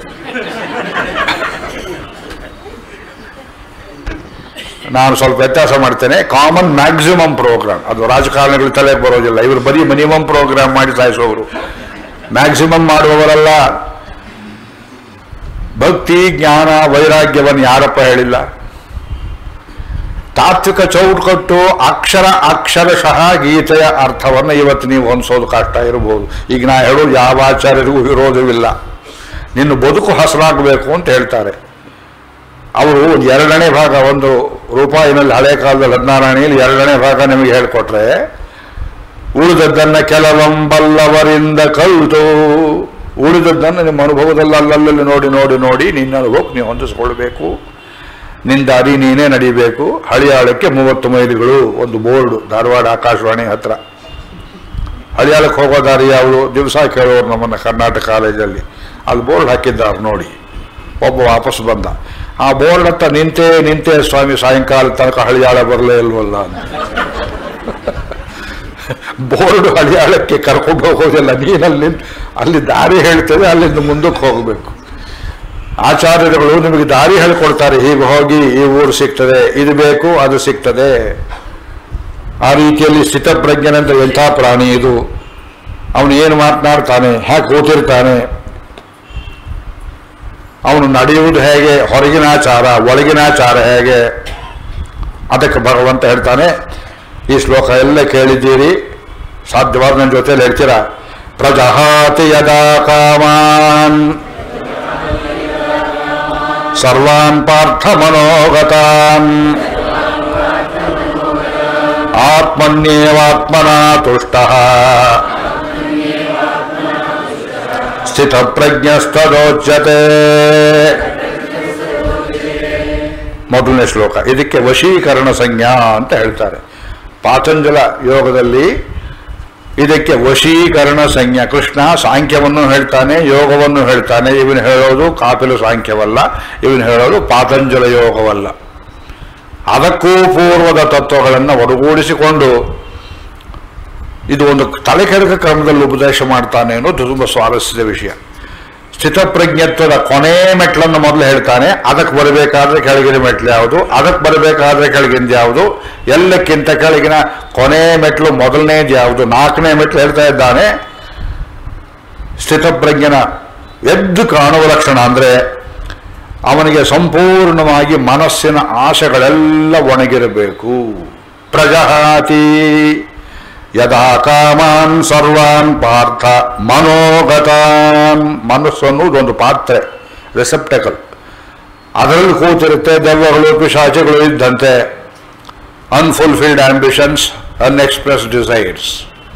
ನಾನು ಸ್ವಲ್ಪ ವ್ಯತ್ಯಾಸ ಮಾಡ್ತೇನೆ. ಕಾಮನ್ ಮ್ಯಾಕ್ಸಿಮಮ್ ಪ್ರೋಗ್ರಾಮ್, ಅದು ರಾಜಕಾರಣಿಗಳ ತಲೆಗೆ ಬರೋದಿಲ್ಲ. ಇವರು ಬರೀ ಮಿನಿಮಮ್ ಪ್ರೋಗ್ರಾಮ್ ಮಾಡಿ ಸಾಯಿಸೋರು, ಮ್ಯಾಕ್ಸಿಮಮ್ ಮಾಡುವವರಲ್ಲ. ಭಕ್ತಿ ಜ್ಞಾನ ವೈರಾಗ್ಯವನ್ನು ಯಾರಪ್ಪ ಹೇಳಿಲ್ಲ? ತಾತ್ವಿಕ ಚೌಕಟ್ಟು ಅಕ್ಷರ ಅಕ್ಷರಶಃ ಗೀತೆಯ ಅರ್ಥವನ್ನು ಇವತ್ತು ನೀವು ಹೊಂದಿಸೋದು ಕಷ್ಟ ಇರಬಹುದು. ಈಗ ನಾ ಹೇಳೋದು ಯಾವ ಆಚಾರ್ಯರಿಗೂ ವಿರೋಧವಿಲ್ಲ. ನಿನ್ನ ಬದುಕು ಹಸನಾಗಬೇಕು ಅಂತ ಹೇಳ್ತಾರೆ ಅವರು. ಒಂದು ಎರಡನೇ ಭಾಗ, ಒಂದು ರೂಪಾಯಿನಲ್ಲಿ ಹಳೆ ಕಾಲದಲ್ಲಿ ಹದಿನಾರಾಣಿಯಲ್ಲಿ ಎರಡನೇ ಭಾಗ ನಿಮಗೆ ಹೇಳಿಕೊಟ್ರೆ, ಉಳಿದದ್ದನ್ನು ಕೆಲವೊಂಬಲ್ಲವರಿಂದ ಕಲಿತು, ಉಳಿದದ್ದನ್ನು ನಿಮ್ಮ ಅನುಭವದಲ್ಲಿ ಅಲ್ಲಲ್ಲಿ ನೋಡಿ ನೋಡಿ ನೋಡಿ ನಿನ್ನ ಅನುಭವಕ್ಕೆ ನೀವು ಹೊಂದಿಸ್ಕೊಳ್ಬೇಕು. ನಿನ್ನ ದಾರಿ ನೀನೇ ನಡಿಬೇಕು. ಹಳಿಯಾಳಕ್ಕೆ ಮೂವತ್ತು ಮೈಲಿಗಳು ಒಂದು ಬೋರ್ಡು, ಧಾರವಾಡ ಆಕಾಶವಾಣಿ ಹತ್ರ. ಹಳಿಯಾಳಕ್ಕೆ ಹೋಗೋ ದಾರಿ ಯಾವುದು? ದಿವಸ ಕೇಳೋರು ನಮ್ಮನ್ನು ಕರ್ನಾಟಕ ಕಾಲೇಜಲ್ಲಿ ಅಲ್ಲಿ ಬೋರ್ಡ್ ಹಾಕಿದ್ದಾರೆ ನೋಡಿ. ಒಬ್ಬ ವಾಪಸ್ ಬಂದ. ಆ ಬೋರ್ಡ್ ಹತ್ತ ನಿಂತೇ ನಿಂತೇ ಸ್ವಾಮಿ ಸಾಯಂಕಾಲ ತನಕ ಹಳಿಯಾಳ ಬರಲೇ ಇಲ್ವಲ್ಲ ಅಂತ. ಬೋರ್ಡ್ ಹಳಿಯಾಳಕ್ಕೆ ಕರ್ಕೊಂಡು ಹೋಗೋದಿಲ್ಲ, ನೀನಲ್ಲಿ ಅಲ್ಲಿ ದಾರಿ ಹೇಳ್ತೇವೆ, ಅಲ್ಲಿಂದ ಮುಂದಕ್ಕೆ ಹೋಗಬೇಕು. ಆಚಾರ್ಯರುಗಳು ನಿಮಗೆ ದಾರಿ ಹೇಳ್ಕೊಡ್ತಾರೆ, ಹೀಗೆ ಹೋಗಿ ಈ ಊರು ಸಿಗ್ತದೆ, ಇದು ಬೇಕು ಅದು ಸಿಗ್ತದೆ. ಆ ರೀತಿಯಲ್ಲಿ ಸ್ಥಿತಪ್ರಜ್ಞನಂತ ಎಂಥ ಪ್ರಾಣಿ ಇದು, ಅವನು ಏನು ಮಾತನಾಡ್ತಾನೆ, ಹೇಗೆ ಕೂತಿರ್ತಾನೆ, ಅವನು ನಡೆಯುವುದು ಹೇಗೆ, ಹೊರಗಿನಾಚಾರ ಒಳಗಿನಾಚಾರ ಹೇಗೆ, ಅದಕ್ಕೆ ಭಗವಂತ ಹೇಳ್ತಾನೆ. ಈ ಶ್ಲೋಕ ಎಲ್ಲ ಕೇಳಿದ್ದೀರಿ, ಸಾಧ್ಯವಾದ ನನ್ನ ಜೊತೆಯಲ್ಲಿ ಹೇಳ್ತೀರಾ. ಪ್ರಜಹಾತಿ ಯದಾ ಕಾಮಾನ್ ಸರ್ವಾನ್ ಪಾರ್ಥ ಮನೋಗತಾನ್ ಆತ್ಮನ್ಯೇವಾತ್ಮನಾ ತುಷ್ಟಃ ಸ್ಥಿತಪ್ರಜ್ಞಸ್ತದೋಚ್ಯತೆ. ಮೊದಲನೇ ಶ್ಲೋಕ. ಇದಕ್ಕೆ ವಶೀಕರಣ ಸಂಜ್ಞಾ ಅಂತ ಹೇಳ್ತಾರೆ. ಪಾತಂಜಲ ಯೋಗದಲ್ಲಿ ಇದಕ್ಕೆ ವಶೀಕರಣ ಸಂಜ್ಞಾ. ಕೃಷ್ಣ ಸಾಂಖ್ಯವನ್ನು ಹೇಳ್ತಾನೆ, ಯೋಗವನ್ನು ಹೇಳ್ತಾನೆ. ಇವನು ಹೇಳೋದು ಕಾಪಿಲು ಸಾಂಖ್ಯವಲ್ಲ, ಇವನು ಹೇಳೋದು ಪಾತಂಜಲ ಯೋಗವಲ್ಲ. ಅದಕ್ಕೂ ಪೂರ್ವದ ತತ್ವಗಳನ್ನು ಒಡಗೂಡಿಸಿಕೊಂಡು ಇದು ಒಂದು ತಲೆಕೆಡಕ ಕ್ರಮದಲ್ಲಿ ಉಪದೇಶ ಮಾಡ್ತಾನೆ ಅನ್ನೋದು ತುಂಬ ಸ್ವಾರಸ್ಯದ ವಿಷಯ. ಸ್ಥಿತಪ್ರಜ್ಞತ್ವದ ಕೊನೆ ಮೆಟ್ಲನ್ನು ಮೊದಲು ಹೇಳ್ತಾನೆ, ಅದಕ್ಕೆ ಬರಬೇಕಾದ್ರೆ ಕೆಳಗಿನ ಮೆಟ್ಲು ಯಾವುದು, ಅದಕ್ಕೆ ಬರಬೇಕಾದ್ರೆ ಕೆಳಗಿಂದ ಯಾವುದು, ಎಲ್ಲಕ್ಕಿಂತ ಕೆಳಗಿನ ಕೊನೆ ಮೆಟ್ಲು ಮೊದಲನೇದು ಯಾವುದು, ನಾಲ್ಕನೇ ಮೆಟ್ಲು ಹೇಳ್ತಾ ಇದ್ದಾನೆ. ಸ್ಥಿತಪ್ರಜ್ಞನ ಎದ್ದು ಕಾಣುವ ಲಕ್ಷಣ ಅಂದರೆ ಅವನಿಗೆ ಸಂಪೂರ್ಣವಾಗಿ ಮನಸ್ಸಿನ ಆಶೆಗಳೆಲ್ಲ ಒಣಗಿರಬೇಕು. ಪ್ರಜಹಾತಿ ಯದಾ ಕಾಮಾನ್ ಸರ್ವಾನ್ ಪಾರ್ಥ ಮನೋಗತಾನ್. ಮನಸ್ಸು ಅನ್ನೋದು ಒಂದು ಪಾತ್ರೆ, ರಿಸೆಪ್ಟಕಲ್. ಅದರಲ್ಲಿ ಕೂತಿರುತ್ತೆ ದೆವ್ವಗಳು ಪಿಶಾಚಿಗಳು ಇದ್ದಂತೆ. ಅನ್ಫುಲ್ಫಿಲ್ಡ್ ಆಂಬಿಷನ್ಸ್, ಅನ್ಎಕ್ಸ್ಪ್ರೆಸ್ ಡಿಸೈರ್ಸ್,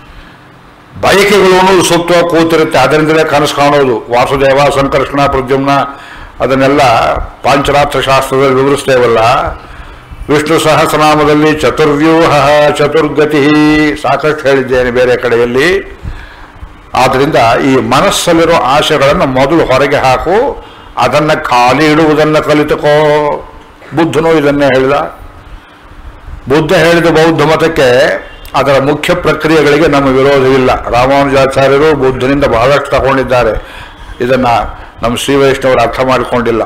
ಬಯಕೆಗಳು ಅನ್ನೋದು ಸುತ್ತ ಕೂತಿರುತ್ತೆ. ಅದರಿಂದಲೇ ಕನಸು ಕಾಣೋದು. ವಾಸುದೇವ ಸಂಕರ್ಷಣ ಪ್ರದ್ಯುಮ್ನ ಅದನ್ನೆಲ್ಲ ಪಾಂಚರಾತ್ರ ಶಾಸ್ತ್ರದಲ್ಲಿ ವಿವರಿಸ್ತೇವಲ್ಲ. ವಿಷ್ಣು ಸಹಸ್ರನಾಮದಲ್ಲಿ ಚತುರ್ವ್ಯೂಹ ಚತುರ್ಗತಿ ಸಾಕಷ್ಟು ಹೇಳಿದ್ದೇನೆ ಬೇರೆ ಕಡೆಯಲ್ಲಿ. ಆದ್ದರಿಂದ ಈ ಮನಸ್ಸಲ್ಲಿರೋ ಆಶೆಗಳನ್ನು ಮೊದಲು ಹೊರಗೆ ಹಾಕು, ಅದನ್ನು ಖಾಲಿ ಇಡುವುದನ್ನು ಕಲಿತುಕೋ. ಬುದ್ಧನೂ ಇದನ್ನೇ ಹೇಳಿದ. ಬುದ್ಧ ಹೇಳಿದ ಬೌದ್ಧ ಮತಕ್ಕೆ ಅದರ ಮುಖ್ಯ ಪ್ರಕ್ರಿಯೆಗಳಿಗೆ ನಮ್ಮ ವಿರೋಧವಿಲ್ಲ. ರಾಮಾನುಜಾಚಾರ್ಯರು ಬುದ್ಧನಿಂದ ಬಹಳಷ್ಟು ತಗೊಂಡಿದ್ದಾರೆ. ಇದನ್ನು ನಮ್ಮ ಶ್ರೀ ವೈಷ್ಣವರು ಅರ್ಥ ಮಾಡಿಕೊಂಡಿಲ್ಲ.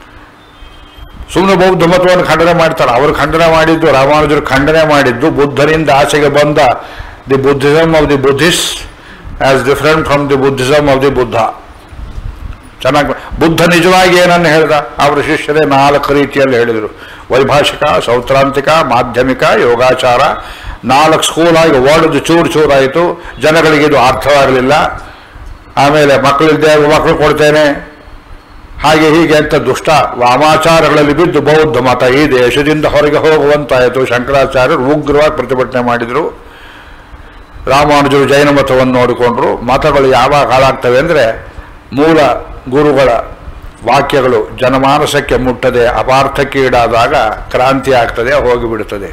ಸುಮ್ಮನೆ ಬೌದ್ಧ ಮತವನ್ನು ಖಂಡನೆ ಮಾಡ್ತಾರೆ. ಅವರು ಖಂಡನೆ ಮಾಡಿದ್ದು, ರಾಮಾನುಜರು ಖಂಡನೆ ಮಾಡಿದ್ದು ಬುದ್ಧನಿಂದ ಆಚೆಗೆ ಬಂದ the Buddhism of the Buddhist as different from the Buddhism of the Buddha. ಚೆನ್ನಾಗಿ ಬುದ್ಧ ನಿಜವಾಗಿ ಏನನ್ನು ಹೇಳಿದ, ಅವರ ಶಿಷ್ಯರೇ ನಾಲ್ಕು ರೀತಿಯಲ್ಲಿ ಹೇಳಿದರು. ವೈಭಾಷಿಕ, ಸೌತ್ರಾಂತಿಕ, ಮಾಧ್ಯಮಿಕ, ಯೋಗಾಚಾರ. ನಾಲ್ಕು ಸ್ಕೂಲಾಗಿ ಒಡೆದು ಚೂರು ಚೂರಾಯಿತು. ಜನಗಳಿಗೆ ಇದು ಅರ್ಥವಾಗಲಿಲ್ಲ. ಆಮೇಲೆ ಮಕ್ಕಳಿದ್ದೆ ಮಕ್ಕಳು ಕೊಡ್ತೇನೆ, ಹಾಗೆ ಹೀಗೆ ಅಂತ ದುಷ್ಟ ವಾಮಾಚಾರಗಳಲ್ಲಿ ಬಿದ್ದು ಬೌದ್ಧ ಮತ ಈ ದೇಶದಿಂದ ಹೊರಗೆ ಹೋಗುವಂತಾಯಿತು. ಶಂಕರಾಚಾರ್ಯರು ಉಗ್ರವಾಗಿ ಪ್ರತಿಭಟನೆ ಮಾಡಿದರು. ರಾಮಾನುಜರು ಜೈನ ಮತವನ್ನು ನೋಡಿಕೊಂಡ್ರು. ಮತಗಳು ಯಾವಾಗ ಹಾಳಾಗ್ತವೆ ಅಂದರೆ ಮೂಲ ಗುರುಗಳ ವಾಕ್ಯಗಳು ಜನಮಾನಸಕ್ಕೆ ಮುಟ್ಟದೆ ಅಪಾರ್ಥಕ್ಕೆ ಈಡಾದಾಗ ಕ್ರಾಂತಿ ಆಗ್ತದೆ, ಹೋಗಿಬಿಡುತ್ತದೆ.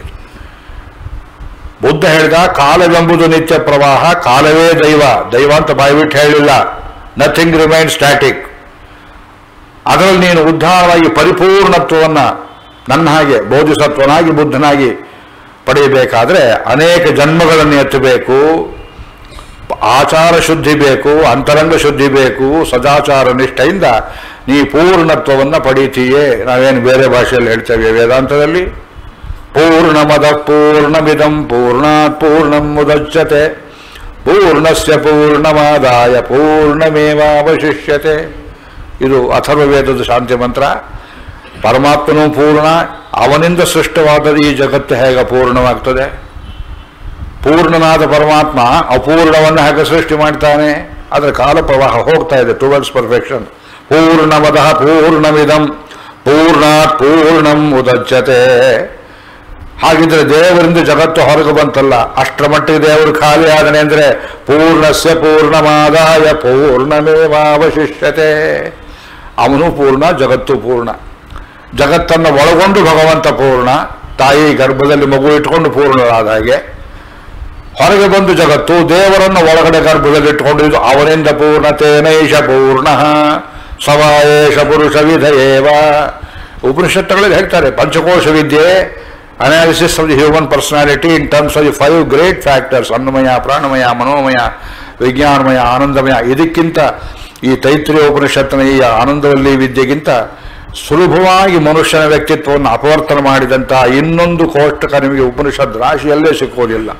ಬುದ್ಧ ಹೇಳಿದ ಕಾಲವೆಂಬುದು ನಿತ್ಯ ಪ್ರವಾಹ, ಕಾಲವೇ ದೈವ. ದೈವ ಅಂತ ಬಾಯ್ಬಿಟ್ಟು ಹೇಳಿಲ್ಲ. Nothing remain static. ಅದರಲ್ಲಿ ನೀನು ಉದ್ಧಾರವಾಗಿ ಪರಿಪೂರ್ಣತ್ವವನ್ನು ನನ್ನ ಹಾಗೆ ಬೋಧಿಸತ್ವನಾಗಿ ಬುದ್ಧನಾಗಿ ಪಡೆಯಬೇಕಾದ್ರೆ ಅನೇಕ ಜನ್ಮಗಳನ್ನು ಎತ್ತಬೇಕು. ಆಚಾರ ಶುದ್ಧಿ ಬೇಕು, ಅಂತರಂಗ ಶುದ್ಧಿ ಬೇಕು. ಸದಾಚಾರ ನಿಷ್ಠೆಯಿಂದ ನೀ ಪೂರ್ಣತ್ವವನ್ನು ಪಡೀತೀಯೇ. ನಾವೇನು ಬೇರೆ ಭಾಷೆಯಲ್ಲಿ ಹೇಳ್ತೇವೆ ವೇದಾಂತದಲ್ಲಿ. ಪೂರ್ಣಮದ ಪೂರ್ಣಮಿದಂ ಪೂರ್ಣಾತ್ ಪೂರ್ಣಂ ಮುದಚ್ಯತೆ ಪೂರ್ಣಸ್ಯ ಪೂರ್ಣಮಾದಾಯ ಪೂರ್ಣಮೇವಾವಶಿಷ್ಯತೆ. ಇದು ಅಥರ್ವವೇದದ ಶಾಂತಿ ಮಂತ್ರ. ಪರಮಾತ್ಮನೂ ಪೂರ್ಣ, ಅವನಿಂದ ಸೃಷ್ಟವಾದರೆ ಈ ಜಗತ್ತು ಹೇಗೆ ಪೂರ್ಣವಾಗ್ತದೆ? ಪೂರ್ಣನಾದ ಪರಮಾತ್ಮ ಅಪೂರ್ಣವನ್ನು ಹೇಗೆ ಸೃಷ್ಟಿ ಮಾಡ್ತಾನೆ? ಅದರ ಕಾಲ ಪ್ರವಾಹ ಹೋಗ್ತಾ ಇದೆ ಟುವರ್ಡ್ಸ್ ಪರ್ಫೆಕ್ಷನ್. ಪೂರ್ಣಮದಃ ಪೂರ್ಣಮಿದಂ ಪೂರ್ಣಾತ್ ಪೂರ್ಣಂ ಉದಚ್ಯತೆ. ಹಾಗಿದ್ರೆ ದೇವರಿಂದ ಜಗತ್ತು ಹೊರಗೆ ಬಂತಲ್ಲ, ಅಷ್ಟರ ಮಟ್ಟಿಗೆ ದೇವರು ಖಾಲಿ ಆದನೆ ಅಂದರೆ ಪೂರ್ಣಸ್ಯ ಪೂರ್ಣಮಾದಾಯ ಪೂರ್ಣಮೇವಾವಶಿಷ್ಯತೆ. ಅವನು ಪೂರ್ಣ, ಜಗತ್ತು ಪೂರ್ಣ. ಜಗತ್ತನ್ನು ಒಳಗೊಂಡು ಭಗವಂತ ಪೂರ್ಣ. ತಾಯಿ ಗರ್ಭದಲ್ಲಿ ಮಗು ಇಟ್ಕೊಂಡು ಪೂರ್ಣರಾದ ಹಾಗೆ ಹೊರಗೆ ಬಂದು ಜಗತ್ತು ದೇವರನ್ನು ಒಳಗಡೆ ಗರ್ಭದಲ್ಲಿ ಇಟ್ಕೊಂಡಿದ್ದು ಅವನಿಂದ ಪೂರ್ಣತೆ ನೈಷ ಪೂರ್ಣ ಸವಾಯೇಷ ಪುರುಷ ವಿಧಯೇವ. ಉಪನಿಷತ್ತುಗಳಲ್ಲಿ ಹೇಳ್ತಾರೆ ಪಂಚಕೋಶ ವಿದ್ಯೆ, analysis of the human personality in terms of the five great factors, ಅನ್ನಮಯ, ಪ್ರಾಣಮಯ, ಮನೋಮಯ, ವಿಜ್ಞಾನಮಯ, ಆನಂದಮಯ. ಇದಕ್ಕಿಂತ ಈ ತೈತ್ರಿಯ ಉಪನಿಷತ್ತಿನ ಈ ಆನಂದವಲ್ಲಿ ವಿದ್ಯೆಗಿಂತ ಸುಲಭವಾಗಿ ಮನುಷ್ಯನ ವ್ಯಕ್ತಿತ್ವವನ್ನು ಅಪವರ್ತನ ಮಾಡಿದಂತಹ ಇನ್ನೊಂದು ಕೋಷ್ಟಕ ನಿಮಗೆ ಉಪನಿಷತ್ ರಾಶಿಯಲ್ಲೇ ಸಿಕ್ಕೋದಿಲ್ಲ.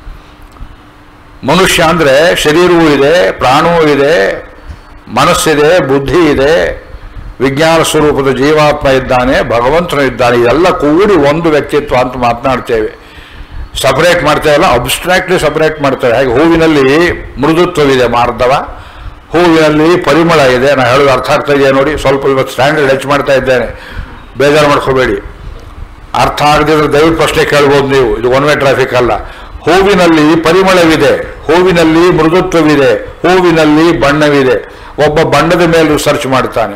ಮನುಷ್ಯ ಅಂದರೆ ಶರೀರವೂ ಇದೆ, ಪ್ರಾಣವೂ ಇದೆ, ಮನಸ್ಸಿದೆ, ಬುದ್ಧಿ ಇದೆ, ವಿಜ್ಞಾನ ಸ್ವರೂಪದ ಜೀವಾತ್ಮ ಇದ್ದಾನೆ, ಭಗವಂತನು ಇದ್ದಾನೆ. ಇದೆಲ್ಲ ಕೂಡಿ ಒಂದು ವ್ಯಕ್ತಿತ್ವ ಅಂತ ಮಾತನಾಡ್ತೇವೆ. ಸಪರೇಟ್ ಮಾಡ್ತೇವಲ್ಲ, ಅಬ್ಸ್ಟ್ರಾಕ್ಟ್ಲಿ ಸಪರೇಟ್ ಮಾಡ್ತೇವೆ. ಹಾಗೆ ಹೂವಿನಲ್ಲಿ ಮೃದುತ್ವವಿದೆ ಮಾರ್ಧವ, ಹೂವಿನಲ್ಲಿ ಪರಿಮಳ ಇದೆ. ನಾನು ಹೇಳೋದು ಅರ್ಥ ಆಗ್ತಾ ಇದೆಯಾ ನೋಡಿ. ಸ್ವಲ್ಪ ಇವತ್ತು ಸ್ಟ್ಯಾಂಡರ್ಡ್ ಹೆಚ್ಚು ಮಾಡ್ತಾ ಇದ್ದೇನೆ, ಬೇಜಾರು ಮಾಡ್ಕೋಬೇಡಿ. ಅರ್ಥ ಆಗದಿದ್ರೆ ದಯವಿಟ್ಟು ಪ್ರಶ್ನೆ ಕೇಳ್ಬೋದು ನೀವು, ಇದು ಒನ್ ವೇ ಟ್ರಾಫಿಕ್ ಅಲ್ಲ. ಹೂವಿನಲ್ಲಿ ಪರಿಮಳವಿದೆ, ಹೂವಿನಲ್ಲಿ ಮೃದುತ್ವವಿದೆ, ಹೂವಿನಲ್ಲಿ ಬಣ್ಣವಿದೆ. ಒಬ್ಬ ಬಣ್ಣದ ಮೇಲೆ ರಿಸರ್ಚ್ ಮಾಡ್ತಾನೆ.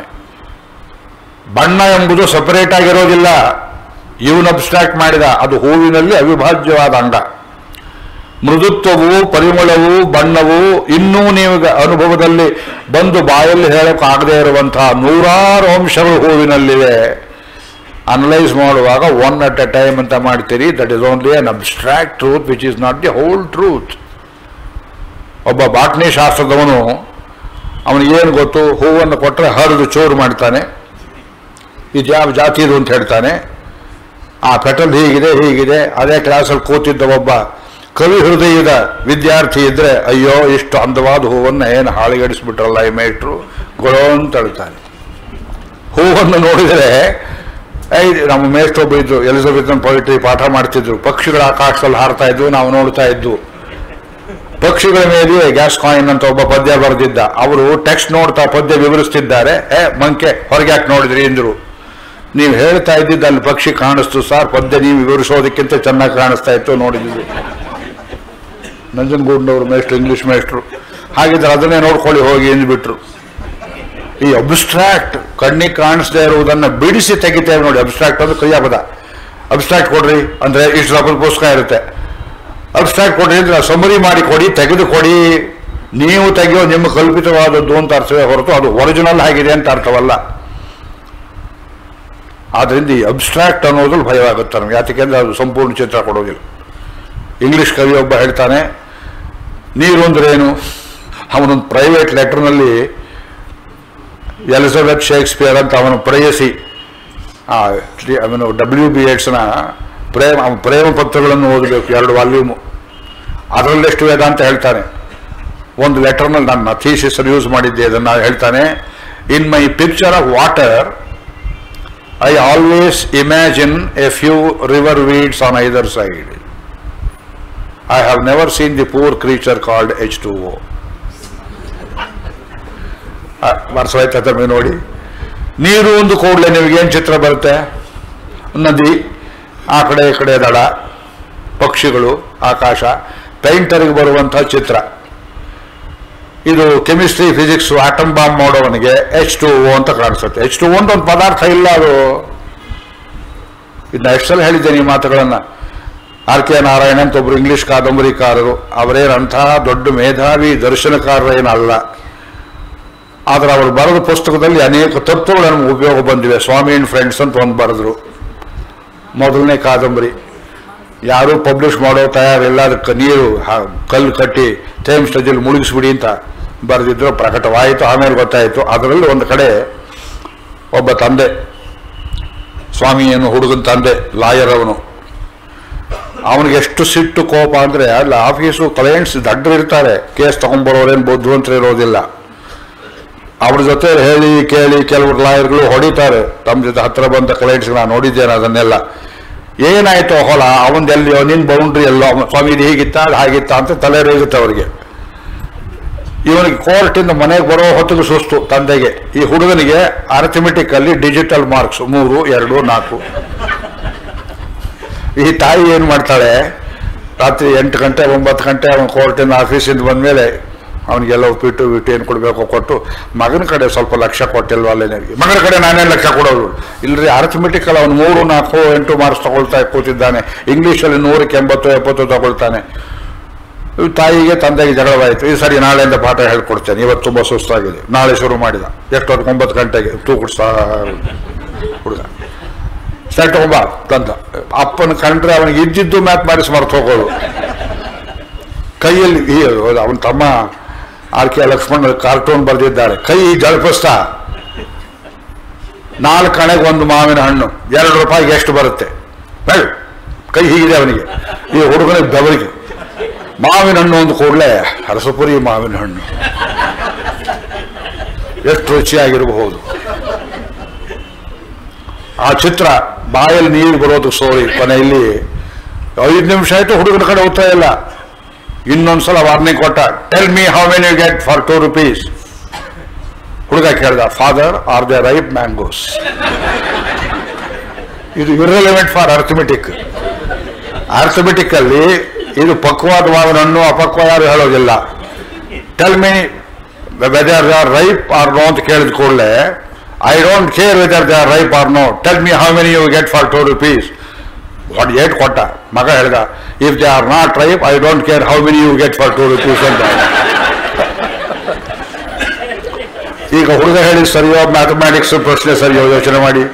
ಬಣ್ಣ ಎಂಬುದು ಸಪರೇಟ್ ಆಗಿರೋದಿಲ್ಲ, ಇವನು ಅಬ್ಸ್ಟ್ರಾಕ್ಟ್ ಮಾಡಿದ, ಅದು ಹೂವಿನಲ್ಲಿ ಅವಿಭಾಜ್ಯವಾದ ಅಂಗ. ಮೃದುತ್ವವು, ಪರಿಮಳವು, ಬಣ್ಣವು ಇನ್ನೂ ನೀವು ಅನುಭವದಲ್ಲಿ ಬಂದು ಬಾಯಲ್ಲಿ ಹೇಳೋಕ್ಕಾಗದೇ ಇರುವಂತಹ ನೂರಾರು ಅಂಶಗಳು ಹೂವಿನಲ್ಲಿವೆ. ಅನಲೈಸ್ ಮಾಡುವಾಗ ಒನ್ ಅಟ್ ಎ ಟೈಮ್ ಅಂತ ಮಾಡ್ತೀರಿ. That is only an abstract truth which is not the whole truth. ಒಬ್ಬ ಬಾಟ್ನಿ ಶಾಸ್ತ್ರದವನು, ಅವನಿಗೇನು ಗೊತ್ತು, ಹೂವನ್ನು ಕೊಟ್ಟರೆ ಹರಿದು ಚೋರು ಮಾಡ್ತಾನೆ, ಇದು ಯಾವ ಜಾತಿ ಇದು ಅಂತ ಹೇಳ್ತಾನೆ. ಆ ಪೆಟಲ್ ಹೀಗಿದೆ ಹೀಗಿದೆ. ಅದೇ ಕ್ಲಾಸಲ್ಲಿ ಕೂತಿದ್ದ ಒಬ್ಬ ಕವಿ ಹೃದಯದ ವಿದ್ಯಾರ್ಥಿ ಇದ್ರೆ, ಅಯ್ಯೋ ಇಷ್ಟು ಅಂದವಾದ ಹೂವನ್ನು ಏನು ಹಾಳಿಗಡಿಸ್ಬಿಟ್ರಲ್ಲ ಈ ಮೇಟ್ರು ಗೊಳೋ ಅಂತ ಹೇಳ್ತಾನೆ. ಹೂವನ್ನು ನೋಡಿದರೆ, ಐ ನಮ್ಮ ಮೇಷ್ಟ್ರೊಬ್ಬ ಇದ್ರು, ಎಲಿಜಬೆಥನ್ ಪೊಯಿಟ್ರಿ ಪಾಠ ಮಾಡ್ತಿದ್ರು. ಪಕ್ಷಿಗಳ ಆಕಾಶದಲ್ಲಿ ಹಾರ್ತಾ ಇದ್ವು, ನಾವು ನೋಡ್ತಾ ಇದ್ವು. ಪಕ್ಷಿಗಳ ಮೇಲೆ ಗ್ಯಾಸ್ ಕಾಯಿನ್ ಅಂತ ಒಬ್ಬ ಪದ್ಯ ಬರೆದಿದ್ದ. ಅವರು ಟೆಕ್ಸ್ಟ್ ನೋಡ್ತಾ ಪದ್ಯ ವಿವರಿಸ್ತಿದ್ದಾರೆ. ಏ ಮಂಕೆ ಹೊರಗೆ ಯಾಕೆ ನೋಡಿದ್ರಿ ಎಂದರು. ನೀವು ಹೇಳ್ತಾ ಇದ್ದಿದ್ದು ಅಲ್ಲಿ ಪಕ್ಷಿ ಕಾಣಿಸ್ತು ಸರ್, ಪದ್ಯ ನೀವು ವಿವರಿಸೋದಕ್ಕಿಂತ ಚೆನ್ನಾಗಿ ಕಾಣಿಸ್ತಾ ಇತ್ತು ನೋಡಿದ್ವಿ. ನಂಜನಗೂಡಿನವರು ಮೇಷ್ಟ್ರು, ಇಂಗ್ಲಿಷ್ ಮೇಷ್ಟ್ರು. ಹಾಗಿದ್ರೆ ಅದನ್ನೇ ನೋಡ್ಕೊಳ್ಳಿ ಹೋಗಿ ಎಂದ್ಬಿಟ್ರು. ಈ ಅಬ್ಸ್ಟ್ರಾಕ್ಟ್ ಕಣ್ಣಿಗೆ ಕಾಣಿಸದೇ ಇರುವುದನ್ನು ಬಿಡಿಸಿ ತೆಗಿತೇವೆ ನೋಡಿ. ಅಬ್ಸ್ಟ್ರಾಕ್ಟ್ ಅಂದ್ರೆ ಕ್ರಿಯಾಪದ. ಅಬ್ಸ್ಟ್ರಾಕ್ಟ್ ಕೊಡ್ರಿ ಅಂದ್ರೆ ಇಷ್ಟು ರಬ್ಬರ್ ಪುಸ್ತಕ ಇರುತ್ತೆ. ಅಬ್ಸ್ಟ್ರಾಕ್ಟ್ ಕೊಡ್ರಿ ಅಂದ್ರೆ ಸಮರಿ ಮಾಡಿ ಕೊಡಿ, ತೆಗೆದು ಕೊಡಿ. ನೀವು ತೆಗೆಯೋ ನಿಮ್ಮ ಕಲ್ಪಿತವಾದದ್ದು ಅಂತ ಅರ್ಥವೇ ಹೊರತು ಅದು ಒರಿಜಿನಲ್ ಆಗಿದೆ ಅಂತ ಅರ್ಥವಲ್ಲ. ಆದ್ದರಿಂದ ಈ ಅಬ್ಸ್ಟ್ರಾಕ್ಟ್ ಅನ್ನೋದ್ರಲ್ಲಿ ಭಯವಾಗುತ್ತೆ ನಮ್ಗೆ. ಯಾಕೆಂದ್ರೆ ಅದು ಸಂಪೂರ್ಣ ಚಿತ್ರ ಕೊಡೋದಿಲ್ಲ. ಇಂಗ್ಲಿಷ್ ಕವಿಯೊಬ್ಬ ಹೇಳ್ತಾನೆ, ನೀರು ಅಂದ್ರೆ ಏನು. ಅವನೊಂದು ಪ್ರೈವೇಟ್ ಲೆಟರ್ನಲ್ಲಿ ಎಲಿಜಬೆತ್ ಶೇಕ್ಸ್ಪಿಯರ್ ಅಂತ ಅವನು ಪ್ರೇಯಸಿ, ಅವನು ಡಬ್ಲ್ಯೂ ಬಿ ಏಟ್ಸ್ನ ಪ್ರೇಮ ಪ್ರೇಮ ಪತ್ರಗಳನ್ನು ಓದಬೇಕು, ಎರಡು ವಾಲ್ಯೂಮು. ಅದರಲ್ಲೆಷ್ಟು ವೇದ ಅಂತ ಹೇಳ್ತಾನೆ. ಒಂದು ಲೆಟರ್ನಲ್ಲಿ ನನ್ನ ಥೀಸಿಸ್ ಯೂಸ್ ಮಾಡಿದ್ದೆ ಅದನ್ನು ಹೇಳ್ತಾನೆ. In my picture of water I always imagine a few river weeds on either side. I have never seen the poor creature called H two O. ವರ್ಷವಾಯ್ತಾ ತಮಗೆ ನೋಡಿ. ನೀರು ಒಂದು ಕೂಡಲೇ ನಿಮಗೇನು ಚಿತ್ರ ಬರುತ್ತೆ? ನದಿ, ಆ ಕಡೆ ಈ ಕಡೆ ದಡ, ಪಕ್ಷಿಗಳು, ಆಕಾಶ. ಪೇಂಟರ್ಗೆ ಬರುವಂತಹ ಚಿತ್ರ ಇದು. ಕೆಮಿಸ್ಟ್ರಿ, ಫಿಸಿಕ್ಸ್, ಆಟಮ್ ಬಾಂಬ್ ಮಾಡೋವನಿಗೆ ಎಚ್ ಟು ಓ ಅಂತ ಕಾಣಿಸುತ್ತೆ. ಎಚ್ ಟು ಓ ಅಂತ ಒಂದು ಪದಾರ್ಥ ಇಲ್ಲ ಅದು. ಇದನ್ನ ಎಷ್ಟು ಸಲ ಹೇಳಿದ್ದೇನೆ ಈ ಮಾತುಗಳನ್ನು. ಆರ್ ಕೆ ನಾರಾಯಣ ಅಂತ ಒಬ್ರು ಇಂಗ್ಲಿಷ್ ಕಾದಂಬರಿಕಾರರು. ಅವರೇನಂತಹ ದೊಡ್ಡ ಮೇಧಾವಿ ದರ್ಶನಕಾರರೇನಲ್ಲ. ಆದರೆ ಅವರು ಬರೆದ ಪುಸ್ತಕದಲ್ಲಿ ಅನೇಕ ತತ್ವಗಳು ನಮ್ಗೆ ಉಪಯೋಗ ಬಂದಿವೆ. ಸ್ವಾಮಿ ಅಂಡ್ ಫ್ರೆಂಡ್ಸ್ ಅಂತ ಒಂದು ಬರೆದ್ರು, ಮೊದಲನೇ ಕಾದಂಬರಿ. ಯಾರೂ ಪಬ್ಲಿಷ್ ಮಾಡೋ ತಯಾರಿಲ್ಲ. ಅದಕ್ಕೆ ನೀರು ಕಲ್ಲು ಕಟ್ಟಿ ಥೇಮ್ಸ್ ನದಿಯಲ್ಲಿ ಮುಳುಗಿಸ್ಬಿಡಿ ಅಂತ ಬರೆದಿದ್ರು. ಪ್ರಕಟವಾಯಿತು, ಆಮೇಲೆ ಗೊತ್ತಾಯಿತು. ಅದರಲ್ಲಿ ಒಂದು ಕಡೆ ಒಬ್ಬ ತಂದೆ, ಸ್ವಾಮಿ ಏನು ಹುಡುಗನ ತಂದೆ, ಲಾಯರ್ ಅವನು. ಅವನಿಗೆ ಎಷ್ಟು ಸಿಟ್ಟು ಕೋಪ ಅಂದರೆ, ಅಲ್ಲಿ ಆಫೀಸು ಕ್ಲೈಂಟ್ಸ್ ದಡ್ಡರು ಇರ್ತಾರೆ, ಕೇಸ್ ತಗೊಂಡ್ಬರೋರೇನು ಬುದ್ಧಿವಂತರು ಇರೋದಿಲ್ಲ. ಅವ್ರ ಜೊತೆ ಹೇಳಿ ಕೇಳಿ ಕೆಲವರು ಲಾಯರ್ಗಳು ಹೊಡಿತಾರೆ ತಮ್ಮ ಜೊತೆ ಹತ್ರ ಬಂದ ಕ್ಲೈಂಟ್ಸ್ಗೆ. ನಾನು ನೋಡಿದ್ದೇನೆ ಅದನ್ನೆಲ್ಲ. ಏನಾಯ್ತು ಹೊಲ ಅವನದೆಲ್ಲಿಯೋ, ನಿನ್ನ ಬೌಂಡ್ರಿ ಎಲ್ಲೋ, ಸ್ವಾಮಿ ಇದು ಹೀಗಿತ್ತ ಅದು ಹಾಗಿತ್ತ ಅಂತ ತಲೆ ರೇಗುತ್ತೆ ಅವರಿಗೆ. ಇವನಿಗೆ ಕೋರ್ಟಿಂದ ಮನೆಗೆ ಬರೋ ಹೊತ್ತಿಗೆ ಸುಸ್ತು ತಂದೆಗೆ. ಈ ಹುಡುಗನಿಗೆ ಅರ್ಥಮೆಟಿಕ್ ಅಲ್ಲಿ ಡಿಜಿಟಲ್ ಮಾರ್ಕ್ಸ್ ಮೂರು, ಎರಡು, ನಾಲ್ಕು. ಈ ತಾಯಿ ಏನು ಮಾಡ್ತಾಳೆ, ರಾತ್ರಿ ಎಂಟು ಗಂಟೆ ಒಂಬತ್ತು ಗಂಟೆ ಅವನ ಕೋರ್ಟಿಂದ ಆಫೀಸಿಂದ ಬಂದಮೇಲೆ ಅವನಿಗೆಲ್ಲ ಉಪ್ಪಿಟ್ಟು ಬಿಟ್ಟು ಏನು ಕೊಡಬೇಕು ಕೊಟ್ಟು, ಮಗನ ಕಡೆ ಸ್ವಲ್ಪ ಲಕ್ಷ್ಯ ಕೊಟ್ಟಿಲ್ವ ಅಲ್ಲೇ ನನಗೆ. ಮಗನ ಕಡೆ ನಾನೇ ಲಕ್ಷ್ಯ ಕೊಡೋದು ಇಲ್ಲರಿ. ಅರ್ಥಮೆಟಿಕಲ್ ಅವನು ಮೂರು, ನಾಲ್ಕು, ಎಂಟು ಮಾರ್ಕ್ಸ್ ತಗೊಳ್ತಾ ಕೂತಿದ್ದಾನೆ. ಇಂಗ್ಲೀಷಲ್ಲಿ ನೂರಕ್ಕೆ ಎಂಬತ್ತು ಎಪ್ಪತ್ತು ತಗೊಳ್ತಾನೆ. ತಾಯಿಗೆ ತಂದೆಗೆ ಜಗಳವಾಯಿತು. ಈ ಸರಿ ನಾಳೆಯಿಂದ ಪಾಠ ಹೇಳ್ಕೊಡ್ತೇನೆ, ಇವತ್ತು ತುಂಬ ಸುಸ್ತಾಗಿದೆ. ನಾಳೆ ಶುರು ಮಾಡಿದ. ಎಷ್ಟೊತ್ತು? ಒಂಬತ್ತು ಗಂಟೆಗೆ ತೂಗುಡ್ಸ್ತಾ ಹುಡುಗ ಸೆಟ್ ಒಬ್ಬ ತಂದ. ಅಪ್ಪನ ಕಂಡ್ರೆ ಅವನಿಗೆ ಇದ್ದಿದ್ದು ಮ್ಯಾಥ್ಮ್ಯಾಟಿಕ್ಸ್ ಮರ್ತು ಹೋಗೋದು. ಕೈಯಲ್ಲಿ ಈ ಅವನ ತಮ್ಮ ಆರ್ ಕೆ ಲಕ್ಷ್ಮಣ್ ಕಾರ್ಟೂನ್ ಬರೆದಿದ್ದಾರೆ. ಕೈ ಜಳಪಿಸ್ತಾ ನಾಲ್ಕು ಹಣೆಗೆ ಒಂದು ಮಾವಿನ ಹಣ್ಣು, ಎರಡು ರೂಪಾಯಿಗೆ ಎಷ್ಟು ಬರುತ್ತೆ ಹೇಳು. ಕೈ ಹೀಗಿದೆ ಅವನಿಗೆ. ಈ ಹುಡುಗನಿಗೆ ಬೆವರಿಗೆ ಮಾವಿನ ಹಣ್ಣು ಒಂದು ಕೂಡಲೇ ಅರಸಪುರಿ ಮಾವಿನ ಹಣ್ಣು ಎಷ್ಟು ರುಚಿಯಾಗಿರಬಹುದು. ಆ ಚಿತ್ರ ಬಾಯಲ್ಲಿ ನೀರು ಬರೋದು ಸೋರಿ. ಕೊನೆಯಲ್ಲಿ ಐದು ನಿಮಿಷ ಆಯ್ತು, ಹುಡುಗನ ಕಡೆ ಹೋಗ್ತಾ ಇಲ್ಲ. ಇನ್ನೊಂದ್ಸಲ ವಾರ್ನಿಂಗ್ ಕೊಟ್ಟ. Tell me how many you get for two rupees. ಹುಡುಗ ಕೇಳ್ದ, father are the ripe mangoes. ಇದು ಇರ್ರೆಲೆವೆಂಟ್ ಫಾರ್ ಅರ್ಥಮೆಟಿಕ್. ಅರ್ಥಮೆಟಿಕ್ ಅಲ್ಲಿ ಇದು ಪಕ್ವಾದ ಮಾವಿನ ಹಣ್ಣು ಅಪಕ್ವ ಯಾರು ಹೇಳೋದಿಲ್ಲ. Tell me whether they are ripe or no ಅಂತ ಕೇಳಿದ ಕೂಡಲೇ I don't care whether they are ripe or no, tell me how many you get for two rupees. What ಏಟ್ ಕೊಟ್ಟ. ಮಗ ಹೇಳ್ದ, if they R not ripe I don't care how many you get for two rupees ಅಂತ. ಈಗ ಹುಡುಗ ಹೇಳಿ ಸರಿಯೋ mathematics ಪ್ರಶ್ನೆ ಸರಿಯೋ ಯೋಚನೆ ಮಾಡಿ.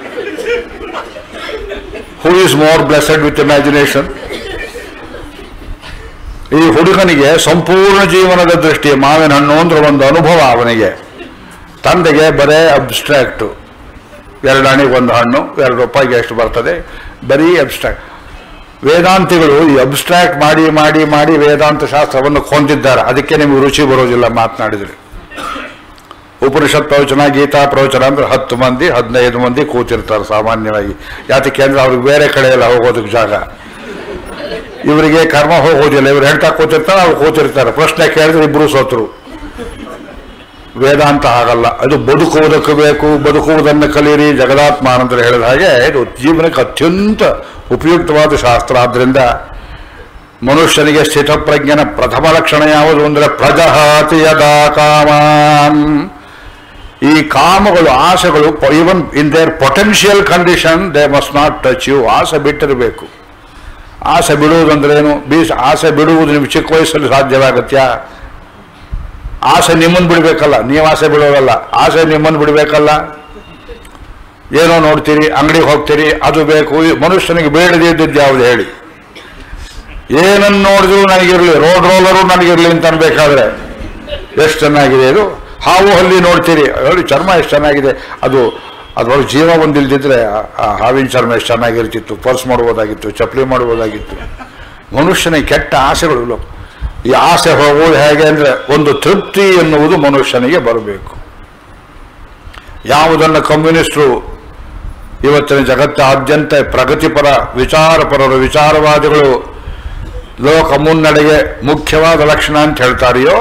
Who is more blessed with imagination? ಈ ಹುಡುಗನಿಗೆ ಸಂಪೂರ್ಣ ಜೀವನದ ದೃಷ್ಟಿ ಮಾವಿನ ಹಣ್ಣು ಅಂದ್ರೆ ಒಂದು ಅನುಭವ. ಅವನಿಗೆ ತಂದೆಗೆ ಬರೇ ಅಬ್ಸ್ಟ್ರಾಕ್ಟು. ಎರಡು ಹಣಿಗೆ ಒಂದು ಹಣ್ಣು, ಎರಡು ರೂಪಾಯಿಗೆ ಎಷ್ಟು ಬರ್ತದೆ, ಬರೀ ಅಬ್ಸ್ಟ್ರಾಕ್ಟ್. ವೇದಾಂತಿಗಳು ಈ ಅಬ್ಸ್ಟ್ರಾಕ್ಟ್ ಮಾಡಿ ಮಾಡಿ ಮಾಡಿ ವೇದಾಂತ ಶಾಸ್ತ್ರವನ್ನು ಕೊಂದಿದ್ದಾರೆ. ಅದಕ್ಕೆ ನಿಮಗೆ ರುಚಿ ಬರೋದಿಲ್ಲ ಮಾತನಾಡಿದ್ರೆ. ಉಪನಿಷತ್ ಪ್ರವಚನ, ಗೀತಾ ಪ್ರವಚನ ಅಂದ್ರೆ ಹತ್ತು ಮಂದಿ ಹದಿನೈದು ಮಂದಿ ಕೂತಿರ್ತಾರೆ ಸಾಮಾನ್ಯವಾಗಿ. ಯಾತಕ್ಕೆ ಅಂದ್ರೆ ಅವ್ರಿಗೆ ಬೇರೆ ಕಡೆ ಎಲ್ಲ ಹೋಗೋದಕ್ಕೆ ಜಾಗ. ಇವರಿಗೆ ಕರ್ಮ ಹೋಗೋದಿಲ್ಲ. ಇವ್ರು ಹೇಳ್ತಾ ಕೂತಿರ್ತಾರೆ, ಅವ್ರು ಕೂತಿರ್ತಾರೆ. ಪ್ರಶ್ನೆ ಕೇಳಿದ್ರೆ ಇಬ್ರು ಸೋತರು. ವೇದಾಂತ ಆಗಲ್ಲ. ಅದು ಬದುಕುವುದಕ್ಕೆ ಬೇಕು, ಬದುಕುವುದನ್ನು ಕಲಿಯಿರಿ. ಜಗದಾತ್ಮಾನಂದರು ಹೇಳಿದ ಹಾಗೆ ಇದು ಜೀವನಕ್ಕೆ ಅತ್ಯಂತ ಉಪಯುಕ್ತವಾದ ಶಾಸ್ತ್ರ. ಆದ್ದರಿಂದ ಮನುಷ್ಯನಿಗೆ ಸ್ಥಿತಪ್ರಜ್ಞನ ಪ್ರಥಮ ಲಕ್ಷಣ ಯಾವುದು ಅಂದರೆ ಪ್ರಜಹಾತಿ ಯದಾ ಕಾಮಾನ್. ಈ ಕಾಮಗಳು, ಆಸೆಗಳು, even in their potential condition they must not touch you. ಆಸೆ ಬಿಟ್ಟಿರಬೇಕು. ಆಸೆ ಬಿಡುವುದಂದ್ರೇನು? ಬೀಸ್ ಆಸೆ ಬಿಡುವುದು ನಿಮ್ಗೆ ಚಿಕ್ಕ ವಯಸ್ಸಲ್ಲಿ ಸಾಧ್ಯವಾಗತ್ಯಾ? ಆಸೆ ನಿಮ್ಮನ್ನು ಬಿಡಬೇಕಲ್ಲ, ನೀವು ಆಸೆ ಬಿಡೋದಲ್ಲ. ಆಸೆ ನಿಮ್ಮನ್ನು ಬಿಡಬೇಕಲ್ಲ. ಏನೋ ನೋಡ್ತೀರಿ, ಅಂಗಡಿಗೆ ಹೋಗ್ತೀರಿ, ಅದು ಬೇಕು. ಮನುಷ್ಯನಿಗೆ ಬೇಡದೇ ಇದ್ದದ್ದು ಯಾವುದು ಹೇಳಿ? ಏನನ್ನು ನೋಡಿದ್ರು ನನಗಿರಲಿ, ರೋಡ್ ರೋಲರು ನನಗಿರಲಿ ಅಂತ ಅನ್ಬೇಕಾದ್ರೆ ಎಷ್ಟು ಚೆನ್ನಾಗಿದೆ ಇದು. ಹಾವು ಹಲ್ಲಿ ನೋಡ್ತೀರಿ, ಹೇಳಿ ಚರ್ಮ ಎಷ್ಟು ಚೆನ್ನಾಗಿದೆ. ಅದು ಅದರೊಳಗೆ ಜೀವ ಒಂದಿಲ್ದಿದ್ರೆ ಆ ಹಾವಿನ ಚರ್ಮ ಎಷ್ಟು ಚೆನ್ನಾಗಿರ್ತಿತ್ತು. ಪರ್ಸ್ ಮಾಡ್ಬೋದಾಗಿತ್ತು, ಚಪ್ಪಲಿ ಮಾಡ್ಬೋದಾಗಿತ್ತು. ಮನುಷ್ಯನಿಗೆ ಕೆಟ್ಟ ಆಸೆಗಳು. ಈ ಆಸೆ ಹೋಗುವುದು ಹೇಗೆ ಅಂದರೆ ಒಂದು ತೃಪ್ತಿ ಎನ್ನುವುದು ಮನುಷ್ಯನಿಗೆ ಬರಬೇಕು. ಯಾವುದನ್ನು ಕಮ್ಯುನಿಸ್ಟರು ಇವತ್ತಿನ ಜಗತ್ತಾದ್ಯಂತ ಪ್ರಗತಿಪರ ವಿಚಾರಪರರು, ವಿಚಾರವಾದಿಗಳು ಲೋಕ ಮುನ್ನಡೆಗೆ ಮುಖ್ಯವಾದ ಲಕ್ಷಣ ಅಂತ ಹೇಳ್ತಾರೆಯೋ,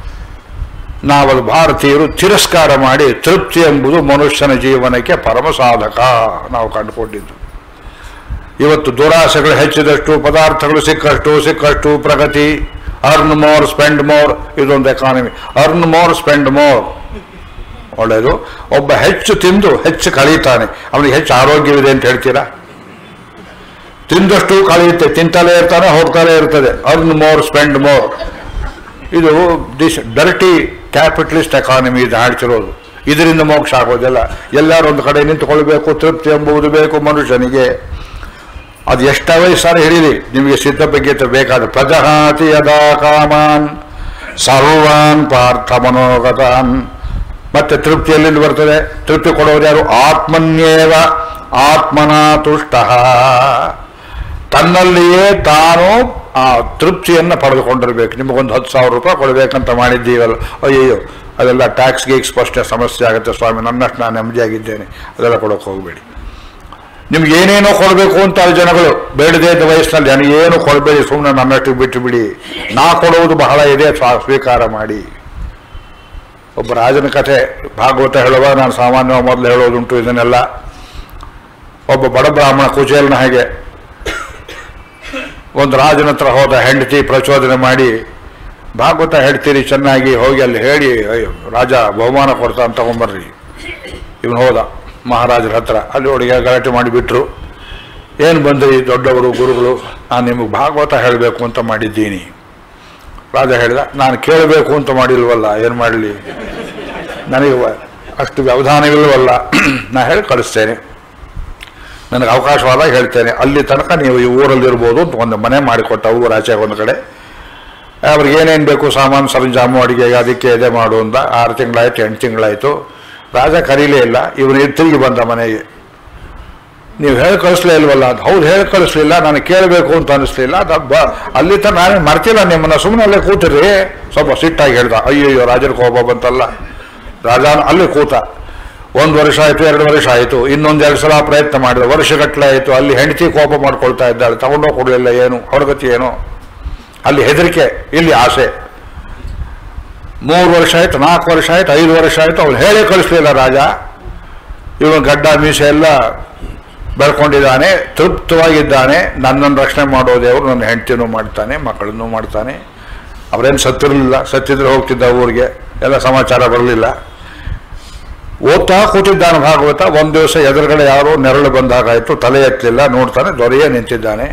ನಾವದು ಭಾರತೀಯರು ತಿರಸ್ಕಾರ ಮಾಡಿ ತೃಪ್ತಿ ಎಂಬುದು ಮನುಷ್ಯನ ಜೀವನಕ್ಕೆ ಪರಮ ಸಾಧಕ ನಾವು ಕಂಡುಕೊಂಡಿದ್ದು. ಇವತ್ತು ದುರಾಸೆಗಳು ಹೆಚ್ಚಿದಷ್ಟು, ಪದಾರ್ಥಗಳು ಸಿಕ್ಕಷ್ಟು ಸಿಕ್ಕಷ್ಟು ಪ್ರಗತಿ. ಅರ್ನ್ ಮೋರ್ ಸ್ಪೆಂಡ್ ಮೋರ್, ಇದೊಂದು economy. Earn more spend more ಒಳ್ಳೆಯದು. ಒಬ್ಬ ಹೆಚ್ಚು ತಿಂದು ಹೆಚ್ಚು ಕಳೀತಾನೆ, ಅವನಿಗೆ ಹೆಚ್ಚು ಆರೋಗ್ಯವಿದೆ ಅಂತ ಹೇಳ್ತೀರಾ? ತಿಂದಷ್ಟು ಕಳೆಯುತ್ತೆ, ತಿಂತಲೇ ಇರ್ತಾನೆ, ಹೋಗ್ತಾನೆ ಇರ್ತದೆ. ಅರ್ನ್ ಮೋರ್ ಸ್ಪೆಂಡ್ ಮೋರ್, ಇದು ದಿಸ್ ಡರ್ಟಿ ಕ್ಯಾಪಿಟಲಿಸ್ಟ್ ಎಕಾನಮಿ ಇದು ಹಾಡ್ತಿರೋದು. ಇದರಿಂದ ಮೋಕ್ಷ ಆಗೋದಿಲ್ಲ. ಎಲ್ಲರೂ ಒಂದು ಕಡೆ ನಿಂತುಕೊಳ್ಬೇಕು, ತೃಪ್ತಿ ಎಂಬುದು ಬೇಕು ಮನುಷ್ಯನಿಗೆ. ಅದು ಎಷ್ಟ ವಯಸ್ಸಾರು ಹೇಳಿರಿ, ನಿಮಗೆ ಸಿದ್ಧಭಗ್ಯತೆ ಬೇಕಾದ. ಪ್ರಜಹಾತಿ ಯದಾ ಕಾಮಾನ್ ಸರ್ವಾನ್ ಪಾರ್ಥ ಮನೋಗತಾನ್. ಮತ್ತೆ ತೃಪ್ತಿ ಎಲ್ಲಿಂದ ಬರ್ತದೆ? ತೃಪ್ತಿ ಕೊಡೋರು ಯಾರು? ಆತ್ಮನ್ಯೇವ ಆತ್ಮನಾ ತುಷ್ಟ. ತನ್ನಲ್ಲಿಯೇ ತಾನು ಆ ತೃಪ್ತಿಯನ್ನು ಪಡೆದುಕೊಂಡಿರ್ಬೇಕು. ನಿಮಗೊಂದು ಹತ್ತು ಸಾವಿರ ರೂಪಾಯಿ ಕೊಡಬೇಕಂತ ಮಾಡಿದ್ದೀವಲ್ಲ, ಅಯ್ಯೋ ಅದೆಲ್ಲ ಟ್ಯಾಕ್ಸ್ ಗೀಕ್ಸ್ ಫಸ್ಟೇ ಸಮಸ್ಯೆ ಆಗುತ್ತೆ ಸ್ವಾಮಿ, ನನ್ನಷ್ಟು ನಾನು ನೆಮ್ಮದಿಯಾಗಿದ್ದೇನೆ, ಅದೆಲ್ಲ ಕೊಡೋಕೆ ಹೋಗಬೇಡಿ. ನಿಮ್ಗೆ ಏನೇನೋ ಕೊಡಬೇಕು ಅಂತ ಜನಗಳು ಬೇಡದೇ ಇದ್ದ ವಯಸ್ಸಿನಲ್ಲಿ ನನಗೇನು ಕೊಡಬೇಡಿ, ಸುಮ್ಮನೆ ನನ್ನಷ್ಟು ಬಿಟ್ಟು ಬಿಡಿ, ನಾ ಕೊಡುವುದು ಬಹಳ ಇದೆ, ಸ್ವೀಕಾರ ಮಾಡಿ. ಒಬ್ಬ ರಾಜನ ಕಥೆ ಭಾಗವತ ಹೇಳುವಾಗ ನಾನು ಸಾಮಾನ್ಯವಾಗಿ ಮೊದಲು ಹೇಳೋದುಂಟು ಇದನ್ನೆಲ್ಲ. ಒಬ್ಬ ಬಡ ಬ್ರಾಹ್ಮಣ ಕುಚೇಲನ ಹಾಗೆ ಒಂದು ರಾಜನ ಹತ್ರ ಹೋದ. ಹೆಂಡತಿ ಪ್ರಚೋದನೆ ಮಾಡಿ, ಭಾಗವತ ಹೇಳ್ತೀರಿ ಚೆನ್ನಾಗಿ, ಹೋಗಿ ಅಲ್ಲಿ ಹೇಳಿ ಅಯ್ಯೋ ರಾಜ ಬಹುಮಾನ ಕೊಡ್ತಾ ಅಂತ ತಗೊಂಬರ್ರಿ. ಇವನು ಹೋದ ಮಹಾರಾಜರ ಹತ್ರ. ಅಲ್ಲಿ ಹುಡುಗ ಗಲಾಟೆ ಮಾಡಿಬಿಟ್ರು. ಏನು ಬಂದ್ರಿ ದೊಡ್ಡವರು ಗುರುಗಳು, ನಾನು ನಿಮಗೆ ಭಾಗವತ ಹೇಳಬೇಕು ಅಂತ ಮಾಡಿದ್ದೀನಿ. ರಾಜ ಹೇಳಿದ, ನಾನು ಕೇಳಬೇಕು ಅಂತ ಮಾಡಿಲ್ವಲ್ಲ, ಏನು ಮಾಡಲಿ, ನನಗೆ ಅಷ್ಟು ವ್ಯವಧಾನವಿಲ್ವಲ್ಲ, ನಾ ಹೇಳಿ ಕಳಿಸ್ತೇನೆ, ನನಗೆ ಅವಕಾಶವಾದಾಗ ಹೇಳ್ತೇನೆ, ಅಲ್ಲಿ ತನಕ ನೀವು ಈ ಊರಲ್ಲಿರ್ಬೋದು ಅಂತ ಒಂದು ಮನೆ ಮಾಡಿಕೊಟ್ಟ ಊರಾಚೆ ಒಂದು ಕಡೆ. ಅವ್ರಿಗೆ ಏನೇನು ಬೇಕು ಸಾಮಾನು ಸರಂಜಾಮು ಅಡಿಗೆಗೆ ಅದಕ್ಕೆ ಇದೆ ಮಾಡು ಅಂದ. ಆರು ತಿಂಗಳಾಯ್ತು, ಎಂಟು ತಿಂಗಳಾಯಿತು, ರಾಜ ಕರೀಲೇ ಇಲ್ಲ. ಇವನು ತಿರುಗಿ ಬಂದ ಮನೆಗೆ. ನೀವು ಹೇಳಿ ಕಳಿಸ್ಲೇ ಇಲ್ವಲ್ಲ ಅಂತ. ಹೌದು, ಹೇಳಿ ಕಳಿಸ್ಲಿಲ್ಲ, ನನಗೆ ಕೇಳಬೇಕು ಅಂತ ಅನಿಸ್ಲಿಲ್ಲ, ಅದು ಬ ಅಲ್ಲಿ ತನಕ ನಾನೇ ಮರ್ತಿಲ್ಲ ನಿಮ್ಮನ್ನ, ಸುಮ್ಮನೆ ಅಲ್ಲೇ ಕೂತಿರಿ. ಸ್ವಲ್ಪ ಸಿಟ್ಟಾಗಿ ಹೇಳ್ದ. ಅಯ್ಯಯ್ಯೋ ರಾಜರ ಕೋಪ ಬಂತಲ್ಲ. ರಾಜ ಅಲ್ಲಿ ಕೂತ. ಒಂದು ವರ್ಷ ಆಯಿತು, ಎರಡು ವರ್ಷ ಆಯಿತು, ಇನ್ನೊಂದೆರಡು ಸಲ ಪ್ರಯತ್ನ ಮಾಡಿದ, ವರ್ಷಗಟ್ಟಲೆ ಆಯಿತು. ಅಲ್ಲಿ ಹೆಂಡತಿ ಕೋಪ ಮಾಡ್ಕೊಳ್ತಾ ಇದ್ದಾಳೆ, ತಗೊಂಡೋಗಿ ಕೊಡಲಿಲ್ಲ, ಏನು ಹೊರಗತಿ ಏನು, ಅಲ್ಲಿ ಹೆದರಿಕೆ, ಇಲ್ಲಿ ಆಸೆ. ಮೂರು ವರ್ಷ ಆಯ್ತು, ನಾಲ್ಕು ವರ್ಷ ಆಯ್ತು, ಐದು ವರ್ಷ ಆಯಿತು, ಅವ್ನು ಹೇಳೇ ಕಳಿಸ್ಲಿಲ್ಲ ರಾಜ. ಇವನು ಗಡ್ಡ ಮೀಸೆ ಎಲ್ಲ ಬೆಳ್ಕೊಂಡಿದ್ದಾನೆ, ತೃಪ್ತವಾಗಿದ್ದಾನೆ. ನನ್ನನ್ನು ರಕ್ಷಣೆ ಮಾಡೋ ದೇವರು ನನ್ನ ಹೆಂಡತಿನೂ ಮಾಡ್ತಾನೆ, ಮಕ್ಕಳನ್ನೂ ಮಾಡ್ತಾನೆ. ಅವರೇನು ಸತ್ತಿರಲಿಲ್ಲ, ಸತ್ತಿದ್ರೆ ಹೋಗ್ತಿದ್ದ ಊರಿಗೆ, ಎಲ್ಲ ಸಮಾಚಾರ ಬರಲಿಲ್ಲ. ಓದ್ತಾ ಕೂತಿದ್ದಾನೆ ಭಾಗವತ. ಒಂದು ದಿವಸ ಎದುರುಗಡೆ ಯಾರೋ ನೆರಳು ಬಂದಾಗಾಯಿತು, ತಲೆ ಎತ್ತಲಿಲ್ಲ, ನೋಡ್ತಾನೆ, ದೊರೆಯೇ ನಿಂತಿದ್ದಾನೆ.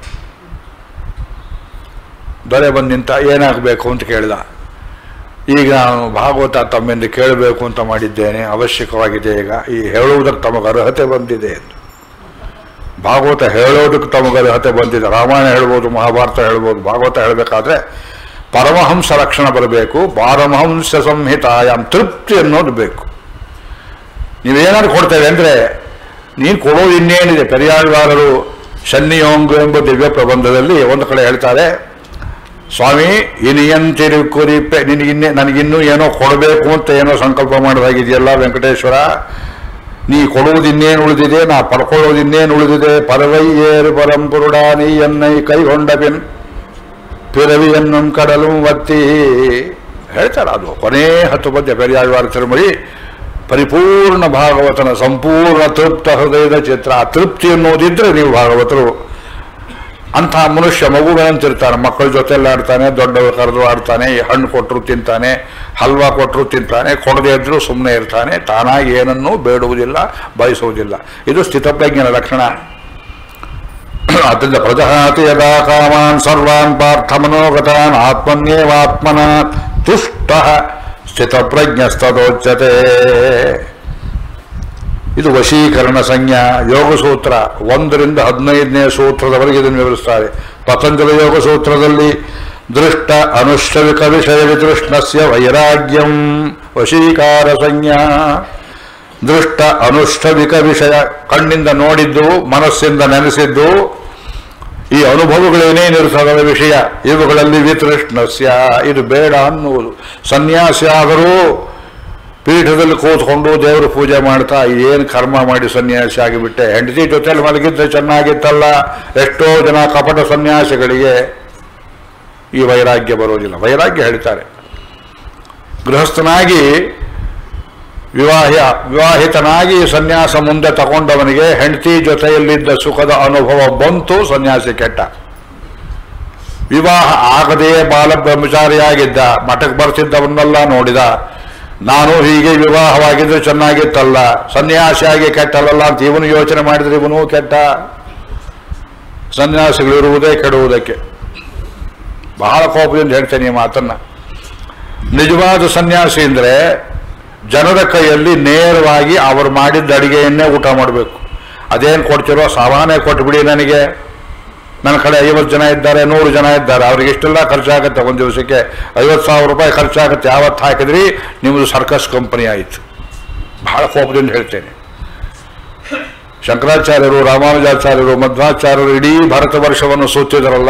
ದೊರೆ ಬಂದು ನಿಂತ, ಏನಾಗಬೇಕು ಅಂತ ಕೇಳಿದ. ಈಗ ನಾನು ಭಾಗವತ ತಮ್ಮಿಂದ ಕೇಳಬೇಕು ಅಂತ ಮಾಡಿದ್ದೇನೆ, ಅವಶ್ಯಕವಾಗಿದೆ ಈಗ, ಈ ಹೇಳುವುದಕ್ಕೆ ತಮಗೆ ಅರ್ಹತೆ ಬಂದಿದೆ ಎಂದು. ಭಾಗವತ ಹೇಳೋದಕ್ಕೆ ತಮಗೆ ಅರ್ಹತೆ ಬಂದಿದೆ. ರಾಮಾಯಣ ಹೇಳ್ಬೋದು, ಮಹಾಭಾರತ ಹೇಳ್ಬೋದು, ಭಾಗವತ ಹೇಳಬೇಕಾದ್ರೆ ಪರಮಹಂಸ ಲಕ್ಷಣ ಬರಬೇಕು. ಪಾರಮಹಂಸ ಸಂಹಿತಾಯಾಮ್ ತೃಪ್ತಿ ಅನ್ನೋದು ಬೇಕು. ನೀವೇನಾದ್ರು ಕೊಡ್ತೇವೆ ಅಂದರೆ, ನೀನು ಕೊಡೋದು ಇನ್ನೇನಿದೆ. ಪೆರಿಯಾಳ್ವಾರರು ಶನ್ನಿಯೋಂಗ ಎಂಬ ದಿವ್ಯ ಪ್ರಬಂಧದಲ್ಲಿ ಒಂದು ಕಡೆ ಹೇಳ್ತಾರೆ, ಸ್ವಾಮಿ ಇನಿಯಂತಿರು ಕುರಿಪೆ, ನಿನಗಿನ್ನೇ ನನಗಿನ್ನೂ ಏನೋ ಕೊಡಬೇಕು ಅಂತ ಏನೋ ಸಂಕಲ್ಪ ಮಾಡೋದಾಗಿದೆಯಲ್ಲ ವೆಂಕಟೇಶ್ವರ, ನೀ ಕೊಡುವುದು ಇನ್ನೇನು ಉಳಿದಿದೆ, ನಾ ಪಡ್ಕೊಳ್ಳೋದು ಇನ್ನೇನು ಉಳಿದಿದೆ. ಪರವೈಯೇರು ಪರಂಪುರುಡ ನೀ ಎನ್ನೈ ಕೈಗೊಂಡ ಬಿನ್ ಪಿರವಿಯನ್ನು ಕಡಲು ಒತ್ತಿ ಹೇಳ್ತಾರೆ. ಅದು ಕೊನೇ ಹತ್ತು ಪದ್ಯ ಪೆರಿಯಾಳ್ವಾರ ತಿರುಮಳಿ ಪರಿಪೂರ್ಣ ಭಾಗವತನ ಸಂಪೂರ್ಣ ತೃಪ್ತ ಹೃದಯದ ಚಿತ್ರ. ಆ ತೃಪ್ತಿ ಅನ್ನೋದಿದ್ರೆ ನೀವು ಭಾಗವತರು. ಅಂಥ ಮನುಷ್ಯ ಮಗುಗಳಂತಿರ್ತಾನೆ, ಮಕ್ಕಳ ಜೊತೆಲ್ಲ ಆಡ್ತಾನೆ, ದೊಡ್ಡವರು ಕರೆದು ಆಡ್ತಾನೆ, ಹಣ್ಣು ಕೊಟ್ಟರು ತಿಂತಾನೆ, ಹಲ್ವಾ ಕೊಟ್ಟರು ತಿಂತಾನೆ, ಕೊಡದೇ ಇದ್ರೂ ಸುಮ್ಮನೆ ಇರ್ತಾನೆ, ತಾನಾಗಿ ಏನನ್ನೂ ಬೇಡುವುದಿಲ್ಲ, ಬಯಸುವುದಿಲ್ಲ. ಇದು ಸ್ಥಿತಪ್ರಜ್ಞನ ಲಕ್ಷಣ. ಅದರಿಂದ ಪ್ರಜಹಾತಿ ಯದಾ ಕಾಮಾನ್ ಸರ್ವಾನ್ ಪಾರ್ಥ ಮನೋಗತಾನ್ ಆತ್ಮನ್ಯೇವಾತ್ಮನ ತುಷ್ಟ ಸ್ಥಿತಪ್ರಜ್ಞಸ್ತದೋಚ್ಯತೆ. ಇದು ವಶೀಕರಣ ಸಂಜ್ಞಾ ಯೋಗಸೂತ್ರ. ಒಂದರಿಂದ ಹದಿನೈದನೇ ಸೂತ್ರದವರೆಗೆ ಇದನ್ನು ವಿವರಿಸ್ತಾರೆ. ಪತಂಜಲ ಯೋಗ ಸೂತ್ರದಲ್ಲಿ ದೃಷ್ಟ ಅನುಶ್ರವಿಕ ವಿಷಯ ವಿತೃಷ್ಣಸ್ಯ ವೈರಾಗ್ಯಂ ವಶೀಕಾರ ಸಂಜ್ಞಾ. ದೃಷ್ಟ ಅನುಶ್ರವಿಕ ವಿಷಯ, ಕಣ್ಣಿಂದ ನೋಡಿದ್ದು, ಮನಸ್ಸಿಂದ ನೆನೆಸಿದ್ದು, ಈ ಅನುಭವಗಳೇನೇನಿರ್ತದ ವಿಷಯ, ಇವುಗಳಲ್ಲಿ ವಿತೃಷ್ಣಸ್ಯ, ಇದು ಬೇಡ ಅನ್ನುವುದು. ಸನ್ಯಾಸಿ ಆದರೂ ಪೀಠದಲ್ಲಿ ಕೂತ್ಕೊಂಡು ದೇವರು ಪೂಜೆ ಮಾಡ್ತಾ, ಏನು ಕರ್ಮ ಮಾಡಿ ಸನ್ಯಾಸಿ ಆಗಿಬಿಟ್ಟೆ, ಹೆಂಡತಿ ಜೊತೆಯಲ್ಲಿ ಮಲಗಿದ್ರೆ ಚೆನ್ನಾಗಿತ್ತಲ್ಲ. ಎಷ್ಟೋ ಜನ ಕಪಟ ಸನ್ಯಾಸಿಗಳಿಗೆ ಈ ವೈರಾಗ್ಯ ಬರೋದಿಲ್ಲ. ವೈರಾಗ್ಯ ಹೇಳ್ತಾರೆ, ಗೃಹಸ್ಥನಾಗಿ ವಿವಾಹ ವಿವಾಹಿತನಾಗಿ ಸನ್ಯಾಸ ಮುಂದೆ ತಗೊಂಡವನಿಗೆ ಹೆಂಡತಿ ಜೊತೆಯಲ್ಲಿದ್ದ ಸುಖದ ಅನುಭವ ಬಂತು, ಸನ್ಯಾಸಿ ಕೆಟ್ಟ. ವಿವಾಹ ಆಗದೇ ಬಾಲ ಬ್ರಹ್ಮಚಾರಿಯಾಗಿದ್ದ, ಮಠಕ್ಕೆ ಬರ್ತಿದ್ದವನ್ನೆಲ್ಲ ನೋಡಿದ, ನಾನು ಹೀಗೆ ವಿವಾಹವಾಗಿದ್ರೆ ಚೆನ್ನಾಗಿತ್ತಲ್ಲ, ಸನ್ಯಾಸಿಯಾಗಿ ಕೆಟ್ಟಲ್ಲ ಅಂತ ಇವನು ಯೋಚನೆ ಮಾಡಿದ್ರೆ ಇವನು ಕೆಟ್ಟ. ಸನ್ಯಾಸಿಗಳಿರುವುದೇ ಕೆಡುವುದಕ್ಕೆ. ಬಹಳ ಕೋಪದಿಂದ ಹೇಳ್ತೇನೆ ಈ ಮಾತನ್ನ. ನಿಜವಾದ ಸನ್ಯಾಸಿ ಅಂದರೆ ಜನರ ಕೈಯಲ್ಲಿ ನೇರವಾಗಿ ಅವರು ಮಾಡಿದ್ದ ಅಡಿಗೆಯನ್ನೇ ಊಟ ಮಾಡಬೇಕು. ಅದೇನು ಕೊಡ್ತಿರೋ ಸಾಮಾನ್ಯ ಕೊಟ್ಬಿಡಿ, ನನಗೆ ನನ್ನ ಕಡೆ ಐವತ್ತು ಜನ ಇದ್ದಾರೆ, ನೂರು ಜನ ಇದ್ದಾರೆ, ಅವ್ರಿಗೆ ಇಷ್ಟೆಲ್ಲ ಖರ್ಚಾಗುತ್ತೆ, ಒಂದು ದಿವಸಕ್ಕೆ ಐವತ್ತು ಸಾವಿರ ರೂಪಾಯಿ ಖರ್ಚಾಗುತ್ತೆ, ಯಾವತ್ತು ಹಾಕಿದ್ರಿ ನಿಮ್ಮದು ಸರ್ಕಸ್ ಕಂಪನಿ ಆಯಿತು. ಬಹಳ ಕೋಪದಿಂದ ಹೇಳ್ತೇನೆ. ಶಂಕರಾಚಾರ್ಯರು, ರಾಮಾನುಜಾಚಾರ್ಯರು, ಮಧ್ವಾಚಾರ್ಯರು ಇಡೀ ಭಾರತ ವರ್ಷವನ್ನು ಸುತ್ತಿದರಲ್ಲ,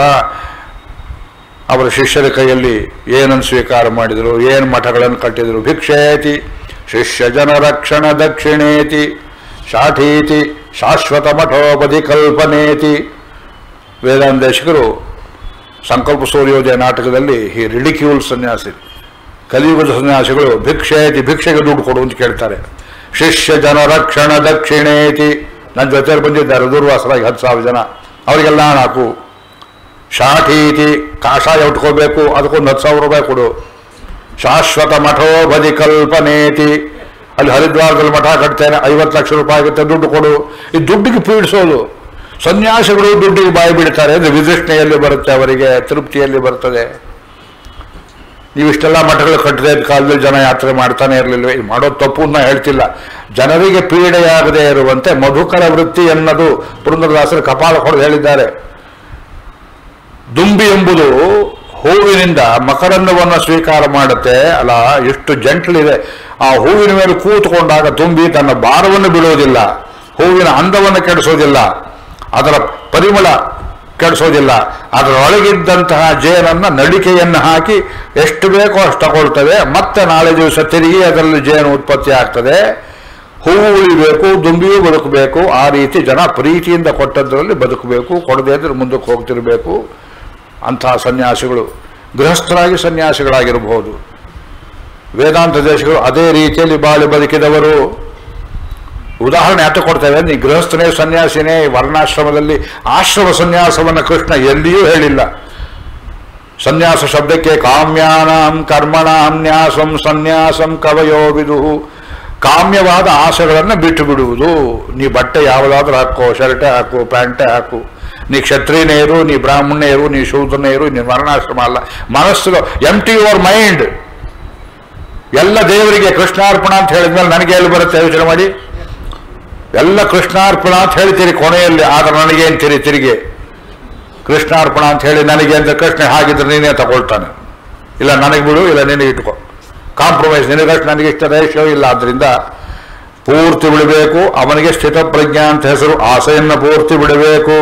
ಅವರ ಶಿಷ್ಯರ ಕೈಯಲ್ಲಿ ಏನನ್ನು ಸ್ವೀಕಾರ ಮಾಡಿದರು, ಏನು ಮಠಗಳನ್ನು ಕಟ್ಟಿದರು. ಭಿಕ್ಷೇತಿ ಶಿಷ್ಯ ಜನ ರಕ್ಷಣ ದಕ್ಷಿಣೇತಿ ಶಾಠೀತಿ ಶಾಶ್ವತ ಮಠೋಪಧಿ ಕಲ್ಪನೇತಿ. ವೇದಾಂತೇಶಕರು ಸಂಕಲ್ಪ ಸೂರ್ಯೋದಯ ನಾಟಕದಲ್ಲಿ ಈ ರಿಡಿಕ್ಯೂಲ್ ಸನ್ಯಾಸಿ, ಕಲಿಯುಗದ ಸನ್ಯಾಸಿಗಳು ಭಿಕ್ಷೇತಿ, ಭಿಕ್ಷೆಗೆ ದುಡ್ಡು ಕೊಡು ಅಂತ ಕೇಳ್ತಾರೆ. ಶಿಷ್ಯ ಜನ ರಕ್ಷಣ ದಕ್ಷಿಣೇತಿ, ನನ್ನ ಜೊತೆಯಲ್ಲಿ ಬಂದಿದ್ದಾರೆ ದೂರ್ವಾಸರಾಗಿ ಹತ್ತು ಸಾವಿರ ಜನ, ಅವರಿಗೆಲ್ಲ ನಾಲ್ಕು. ಶಾಠೀತಿ, ಕಾಷಾಯ ಉಟ್ಕೋಬೇಕು, ಅದಕ್ಕೊಂದು ಹತ್ತು ಸಾವಿರ ರೂಪಾಯಿ ಕೊಡು. ಶಾಶ್ವತ ಮಠೋಪಧಿ ಕಲ್ಪನೇತಿ, ಅಲ್ಲಿ ಹರಿದ್ವಾರದಲ್ಲಿ ಮಠ ಕಟ್ತೇನೆ, ಐವತ್ತು ಲಕ್ಷ ರೂಪಾಯಿ ಆಗುತ್ತೆ, ದುಡ್ಡು ಕೊಡು. ಈ ದುಡ್ಡಿಗೆ ಪೀಡಿಸೋದು. ಸನ್ಯಾಸಿಗಳು ದುಡ್ಡಿಗೆ ಬಾಯಿ ಬಿಡ್ತಾರೆ ಅಂದರೆ ವಿತೃಷ್ಣೆಯಲ್ಲಿ ಬರುತ್ತೆ, ಅವರಿಗೆ ತೃಪ್ತಿಯಲ್ಲಿ ಬರ್ತದೆ. ನೀವು ಇಷ್ಟೆಲ್ಲ ಮಠಗಳು ಕಟ್ಟದೆ ಕಾಲದಲ್ಲಿ ಜನ ಯಾತ್ರೆ ಮಾಡ್ತಾನೆ ಇರಲಿಲ್ಲ. ಇದು ಮಾಡೋದು ತಪ್ಪು ಅಂತ ಹೇಳ್ತಿಲ್ಲ. ಜನರಿಗೆ ಪೀಡೆಯಾಗದೇ ಇರುವಂತೆ ಮಧುಕರ ವೃತ್ತಿ ಎನ್ನದು ಪುರಂದರದಾಸರು ಕಪಾಲ ಹೊಡೆದು ಹೇಳಿದ್ದಾರೆ. ದುಂಬಿ ಎಂಬುದು ಹೂವಿನಿಂದ ಮಕರಂದವನ್ನು ಸ್ವೀಕಾರ ಮಾಡುತ್ತೆ ಅಲ್ಲ, ಎಷ್ಟು ಜಂಟ್ಲಿದೆ. ಆ ಹೂವಿನ ಮೇಲೆ ಕೂತ್ಕೊಂಡಾಗ ತುಂಬಿ ತನ್ನ ಭಾರವನ್ನು ಬಿಡುವುದಿಲ್ಲ, ಹೂವಿನ ಅಂದವನ್ನು ಕೆಡಿಸೋದಿಲ್ಲ, ಅದರ ಪರಿಮಳ ಕೆಡಿಸೋದಿಲ್ಲ. ಅದರೊಳಗಿದ್ದಂತಹ ಜೇನನ್ನು ನಳಿಕೆಯನ್ನು ಹಾಕಿ ಎಷ್ಟು ಬೇಕೋ ಅಷ್ಟು ತಗೊಳ್ತದೆ. ಮತ್ತೆ ನಾಳೆ ದಿವಸ ತಿರುಗಿ ಅದರಲ್ಲಿ ಜೇನು ಉತ್ಪತ್ತಿ ಆಗ್ತದೆ. ಹೂವು ಉಳಿಬೇಕು, ದುಂಬಿಯೂ ಬದುಕಬೇಕು. ಆ ರೀತಿ ಜನ ಪ್ರೀತಿಯಿಂದ ಕೊಟ್ಟದ್ರಲ್ಲಿ ಬದುಕಬೇಕು, ಕೊಡದೇ ಇದ್ರೆ ಮುಂದಕ್ಕೆ ಹೋಗ್ತಿರಬೇಕು. ಅಂತಹ ಸನ್ಯಾಸಿಗಳು ಗೃಹಸ್ಥರಾಗಿ ಸನ್ಯಾಸಿಗಳಾಗಿರಬಹುದು. ವೇದಾಂತ ದೇಶಗಳು ಅದೇ ರೀತಿಯಲ್ಲಿ ಬಾಳಿ ಬದುಕಿದವರು. ಉದಾಹರಣೆ ಯಾತ ಕೊಡ್ತೇವೆ, ನೀ ಗೃಹಸ್ಥನೇ ಸನ್ಯಾಸಿನೇ ವರ್ಣಾಶ್ರಮದಲ್ಲಿ. ಆಶ್ರಮ ಸನ್ಯಾಸವನ್ನು ಕೃಷ್ಣ ಎಲ್ಲಿಯೂ ಹೇಳಿಲ್ಲ. ಸನ್ಯಾಸ ಶಬ್ದಕ್ಕೆ ಕಾಮ್ಯಾನಾಂ ಕರ್ಮಣಾಂ ನ್ಯಾಸಂ ಸನ್ಯಾಸಂ ಕವಯೋ ವಿದುಹು. ಕಾಮ್ಯವಾದ ಆಸೆಗಳನ್ನು ಬಿಟ್ಟು ಬಿಡುವುದು. ನೀ ಬಟ್ಟೆ ಯಾವುದಾದ್ರೂ ಹಾಕೋ, ಶರ್ಟೇ ಹಾಕು, ಪ್ಯಾಂಟೇ ಹಾಕು. ನೀ ಕ್ಷತ್ರಿಯನೇ ಇರು, ನೀ ಬ್ರಾಹ್ಮಣನೇ ಇರು, ನೀ ಶೂದ್ರನೇ ಇರು, ನೀ ವರ್ಣಾಶ್ರಮ ಅಲ್ಲ. ಮನಸ್ಸು ಎಂಟಿ ಯುವರ್ ಮೈಂಡ್. ಎಲ್ಲ ದೇವರಿಗೆ ಕೃಷ್ಣಾರ್ಪಣ ಅಂತ ಹೇಳಿದ್ಮೇಲೆ ನನಗೆ ಎಲ್ಲಿ ಬರುತ್ತೆ ಯೋಚನೆ ಮಾಡಿ. ಎಲ್ಲ ಕೃಷ್ಣಾರ್ಪಣ ಅಂತ ಹೇಳ್ತೀರಿ ಕೊನೆಯಲ್ಲಿ, ಆದ್ರೆ ನನಗೇಂತೀರಿ ತಿರುಗಿ ಕೃಷ್ಣಾರ್ಪಣ ಅಂತ ಹೇಳಿ ನನಗೆ ಅಂತ ಕೃಷ್ಣ ಹಾಗಿದ್ರೆ ನೀನೇ ತಗೊಳ್ತಾನೆ. ಇಲ್ಲ ನನಗೆ ಬಿಡು, ಇಲ್ಲ ನಿನಗೆ ಇಟ್ಕೊ. ಕಾಂಪ್ರಮೈಸ್, ನಿನಗಷ್ಟು ನನಗೆ ಇಷ್ಟ ರೇಷೋ ಇಲ್ಲ. ಆದ್ದರಿಂದ ಪೂರ್ತಿ ಬಿಡಬೇಕು. ಅವನಿಗೆ ಸ್ಥಿತಪ್ರಜ್ಞಾ ಅಂತ ಹೆಸರು. ಆಸೆಯನ್ನು ಪೂರ್ತಿ ಬಿಡಬೇಕು.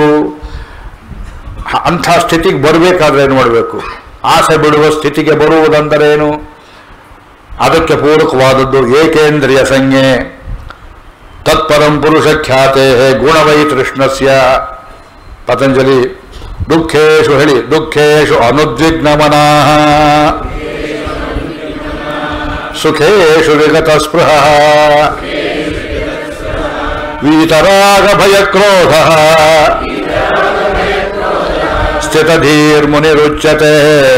ಅಂಥ ಸ್ಥಿತಿಗೆ ಬರಬೇಕಾದ್ರೆ ಏನು ಮಾಡಬೇಕು? ಆಸೆ ಬಿಡುವ ಸ್ಥಿತಿಗೆ ಬರುವುದಂದರೇನು? ಅದಕ್ಕೆ ಪೂರಕವಾದದ್ದು ಏಕೇಂದ್ರಿಯ ಸಂಜ್ಞೆ. ತತ್ಪರಂ ಪುರುಷ ಖ್ಯಾತೆ ಗುಣವೈತೃಷ್ಣಸ್ಯ. ಪತಂಜಲಿ ದುಃಖೇಶು ಹೇಳಿ, ದುಃಖೇಶು ಅನುದ್ವಿಗ್ನಮನಾಃ ಸುಖೇಶು ವಿಗತ ಸ್ಪೃಹ ವೀತರಾಗ ಭಯಕ್ರೋಧ ಸ್ಥಿತಧೀರ್ಮುನಿರುಚ್ಯತೆ.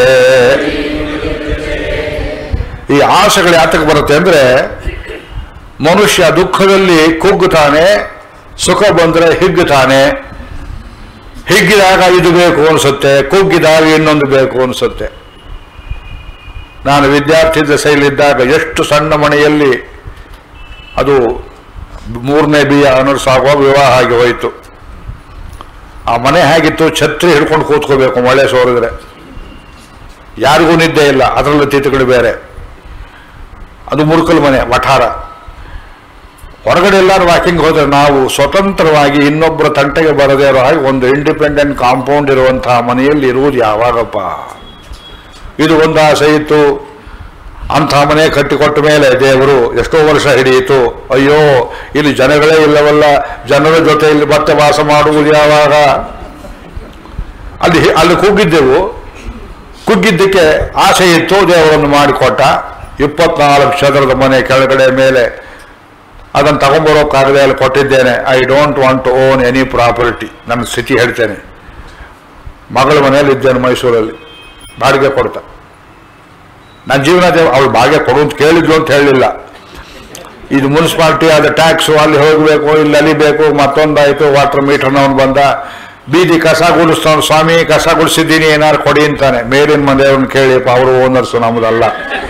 ಈ ಆಸೆಗಳು ಯಾತಕ್ಕೆ ಬರುತ್ತೆ ಅಂದರೆ, ಮನುಷ್ಯ ದುಃಖದಲ್ಲಿ ಕುಗ್ಗುತ್ತಾನೆ, ಸುಖ ಬಂದರೆ ಹಿಗ್ಗುತ್ತಾನೆ. ಹಿಗ್ಗಿದಾಗ ಇದು ಬೇಕು ಅನಿಸುತ್ತೆ, ಕುಗ್ಗಿದಾಗ ಇನ್ನೊಂದು ಬೇಕು ಅನಿಸುತ್ತೆ. ನಾನು ವಿದ್ಯಾರ್ಥಿ ದಶೆಯಲ್ಲಿದ್ದಾಗ ಎಷ್ಟು ಸಣ್ಣ ಮನೆಯಲ್ಲಿ, ಅದು ಮೂರನೇ ಬಿ ಎ ಆನರ್ಸ್ ಆಗುವಾಗ ವಿವಾಹ ಆಗಿ ಹೋಯಿತು. ಆ ಮನೆ ಹೇಗಿತ್ತು, ಛತ್ರಿ ಹಿಡ್ಕೊಂಡು ಕೂತ್ಕೋಬೇಕು ಮಳೆ ಸೋರಿದ್ರೆ. ಯಾರಿಗೂ ನಿದ್ದೆ ಇಲ್ಲ, ಅದರಲ್ಲೂ ತಿಥಿಗಳು ಬೇರೆ. ಅದು ಮುರುಕಲ್ ಮನೆ, ವಠಾರ. ಹೊರಗಡೆ ಎಲ್ಲರೂ ವಾಕಿಂಗ್ ಹೋದರೆ ನಾವು ಸ್ವತಂತ್ರವಾಗಿ ಇನ್ನೊಬ್ಬರ ತಂಟೆಗೆ ಬರದೇ ಇರೋ ಹಾಗೆ ಒಂದು ಇಂಡಿಪೆಂಡೆಂಟ್ ಕಾಂಪೌಂಡ್ ಇರುವಂತಹ ಮನೆಯಲ್ಲಿ ಇರುವುದು ಯಾವಾಗಪ್ಪ? ಇದು ಒಂದು ಆಸೆ ಇತ್ತು. ಅಂಥ ಮನೆ ಕಟ್ಟಿಕೊಟ್ಟ ಮೇಲೆ ದೇವರು ಎಷ್ಟೋ ವರ್ಷ ಹಿಡಿಯಿತು. ಅಯ್ಯೋ, ಇಲ್ಲಿ ಜನಗಳೇ ಇಲ್ಲವಲ್ಲ, ಜನರ ಜೊತೆಯಲ್ಲಿ ಮತ್ತೆ ವಾಸ ಮಾಡುವುದು ಯಾವಾಗ? ಅಲ್ಲಿ ಅಲ್ಲಿ ಕುಗ್ಗಿದ್ದೆವು. ಕುಗ್ಗಿದ್ದಕ್ಕೆ ಆಸೆ ಇತ್ತು, ದೇವರನ್ನು ಮಾಡಿಕೊಟ್ಟ. ಇಪ್ಪತ್ನಾಲ್ಕು ಚದರದ ಮನೆ ಕೆಳಗಡೆ ಮೇಲೆ. ಅದನ್ನು ತಗೊಂಡ್ಬರೋಕ್ಕಾಗದೆ ಅಲ್ಲಿ ಕೊಟ್ಟಿದ್ದೇನೆ. I don't want to own any property. ನನ್ನ ಸ್ಥಿತಿ ಹೇಳ್ತೇನೆ. ಮಗಳ ಮನೆಯಲ್ಲಿ ಇದ್ದೇನೆ ಮೈಸೂರಲ್ಲಿ, ಬಾಡಿಗೆ ಕೊಡ್ತಾ. ನನ್ನ ಜೀವನ ದೇವ ಅವಳು ಬಾಡಿಗೆ ಕೊಡು ಅಂತ ಕೇಳಿದ್ಲು ಅಂತ ಹೇಳಲಿಲ್ಲ. ಇದು ಮುನ್ಸಿಪಾಲ್ಟಿ, ಅದು ಟ್ಯಾಕ್ಸು, ಅಲ್ಲಿ ಹೋಗಬೇಕು, ಇಲ್ಲಿ ಅಲಿಬೇಕು, ಮತ್ತೊಂದಾಯಿತು. ವಾಟರ್ ಮೀಟರ್ನವನು ಬಂದ, ಬೀದಿ ಕಸ ಗುಡಿಸ್ತಾನೆ. ಸ್ವಾಮಿ ಕಸ ಗುಡಿಸಿದ್ದೀನಿ, ಏನಾರು ಕೊಡಿ ಅಂತಾನೆ. ಮೇಲಿನ ಮನೆಯವ್ರನ್ನ ಕೇಳಿಪ್ಪ, ಅವರು ಓನರ್ಸು, ನಮ್ಮದಲ್ಲ.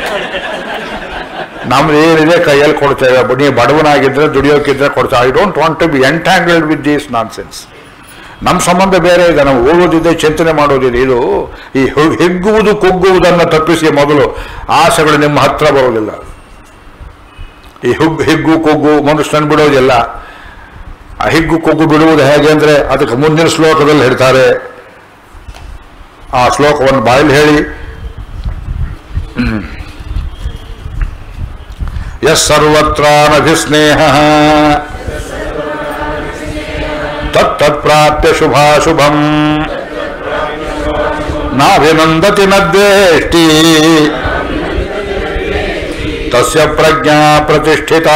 ನಮ್ದು ಏನಿದೆ ಕೈಯಲ್ಲಿ ಕೊಡ್ತೇವೆ. ನೀವು ಬಡವನಾಗಿದ್ದರೆ ದುಡಿಯೋಕ್ಕಿದ್ರೆ ಕೊಡ್ತೇವೆ. I don't want to be entangled with these nonsense. ನಮ್ಮ ಸಂಬಂಧ ಬೇರೆ ಇದೆ, ನಾವು ಓದೋದಿದೆ, ಚಿಂತನೆ ಮಾಡೋದಿದೆ. ಇದು ಈ ಹಿಗ್ಗುವುದು ಕುಗ್ಗುವುದನ್ನು ತಪ್ಪಿಸಿ ಮೊದಲು ಆಸೆಗಳು ನಿಮ್ಮ ಹತ್ರ ಬರೋದಿಲ್ಲ. ಈ ಹುಗ್ಗು ಹಿಗ್ಗು ಕುಗ್ಗು ಮನುಷ್ಯನ ಬಿಡೋದಿಲ್ಲ. ಆ ಹಿಗ್ಗು ಕುಗ್ಗು ಬಿಡುವುದು ಹೇಗೆ ಅಂದರೆ, ಅದಕ್ಕೆ ಮುಂದಿನ ಶ್ಲೋಕದಲ್ಲಿ ಹೇಳ್ತಾರೆ. ಆ ಶ್ಲೋಕವನ್ನು ಬಾಯಲ್ಲಿ ಹೇಳಿ. ಯಸ್ ಸರ್ವತ್ರಾನಭಿಸ್ನೇಹ ತತ್ಪ್ರಾಪ್ಯ ಶುಭಾಶುಭಂ ನಾಭಿನಂದತಿ ನದ್ವೇಷ್ಟಿ ತಸ್ಯ ಪ್ರಜ್ಞಾ ಪ್ರತಿಷ್ಠಿತ.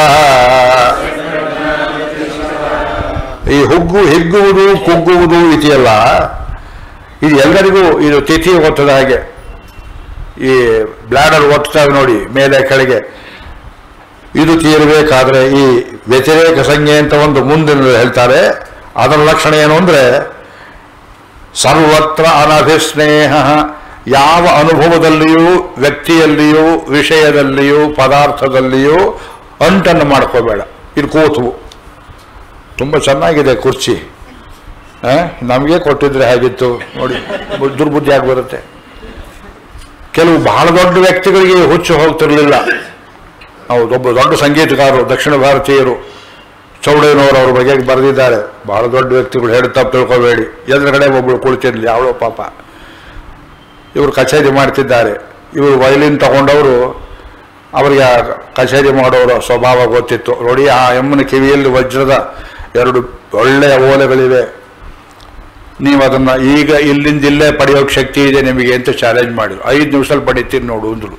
ಈ ಹುಗ್ಗು ಹಿಗ್ಗುವುದು ಕುಗ್ಗುವುದು ಇದೆಯಲ್ಲ, ಇದು ಎಲ್ಲರಿಗೂ ಇದು ತಿಥಿ ಒತ್ತದ ಹಾಗೆ. ಈ ಬ್ಲಾಡರ್ ಒತ್ತುತ್ತವೆ ನೋಡಿ ಮೇಲೆ ಕೆಳಗೆ. ಇದು ತೀರಬೇಕಾದ್ರೆ ಈ ವ್ಯತಿರೇಕ ಸಂಜ್ಞೆ ಅಂತ ಒಂದು ಮುಂದಿನ ಹೇಳ್ತಾರೆ. ಅದರ ಲಕ್ಷಣ ಏನು ಅಂದರೆ, ಸರ್ವತ್ರ ಅನಭಿಸ್ನೇಹ. ಯಾವ ಅನುಭವದಲ್ಲಿಯೂ ವ್ಯಕ್ತಿಯಲ್ಲಿಯೂ ವಿಷಯದಲ್ಲಿಯೂ ಪದಾರ್ಥದಲ್ಲಿಯೂ ಅಂಟನ್ನು ಮಾಡ್ಕೋಬೇಡ. ಇಲ್ಲಿ ಕೂತು ತುಂಬ ಚೆನ್ನಾಗಿದೆ ಕುರ್ಚಿ, ನಮಗೆ ಕೊಟ್ಟಿದ್ರೆ ಹೇಗಿತ್ತು ನೋಡಿ, ದುರ್ಬುದ್ಧಿ ಆಗಿ ಬರುತ್ತೆ. ಕೆಲವು ಬಹಳ ದೊಡ್ಡ ವ್ಯಕ್ತಿಗಳಿಗೆ ಹುಚ್ಚು ಹೋಗ್ತಿರ್ಲಿಲ್ಲ. ಹೌದು, ಒಬ್ಬ ದೊಡ್ಡ ಸಂಗೀತಗಾರರು ದಕ್ಷಿಣ ಭಾರತೀಯರು ಚೌಡೇನವರು ಅವ್ರ ಬಗ್ಗೆ ಬರೆದಿದ್ದಾರೆ. ಬಹಳ ದೊಡ್ಡ ವ್ಯಕ್ತಿಗಳು ಹೇಳಿ ತಪ್ಪು ತಿಳ್ಕೊಬೇಡಿ. ಎದುರುಗಡೆ ಒಬ್ಬಳು ಕುಳಿತಿರ್ಲಿ, ಅವಳು ಪಾಪ ಇವರು ಕಚೇರಿ ಮಾಡ್ತಿದ್ದಾರೆ. ಇವರು ವಯಲಿನ್ ತಗೊಂಡವರು, ಅವರಿಗೆ ಕಚೇರಿ ಮಾಡೋರ ಸ್ವಭಾವ ಗೊತ್ತಿತ್ತು. ನೋಡಿ, ಆ ಎಮ್ಮನ ಕಿವಿಯಲ್ಲಿ ವಜ್ರದ ಎರಡು ಒಳ್ಳೆಯ ಓಲೆಗಳಿವೆ, ನೀವು ಅದನ್ನು ಈಗ ಇಲ್ಲಿಂದ ಇಲ್ಲೇ ಪಡೆಯೋಕ್ಕೆ ಶಕ್ತಿ ಇದೆ ನಿಮಗೆ ಅಂತ ಚಾಲೆಂಜ್ ಮಾಡಿದ್ರು. ಐದು ನಿಮಿಷದಲ್ಲಿ ಪಡಿತೀನಿ ನೋಡು ಅಂದ್ರು.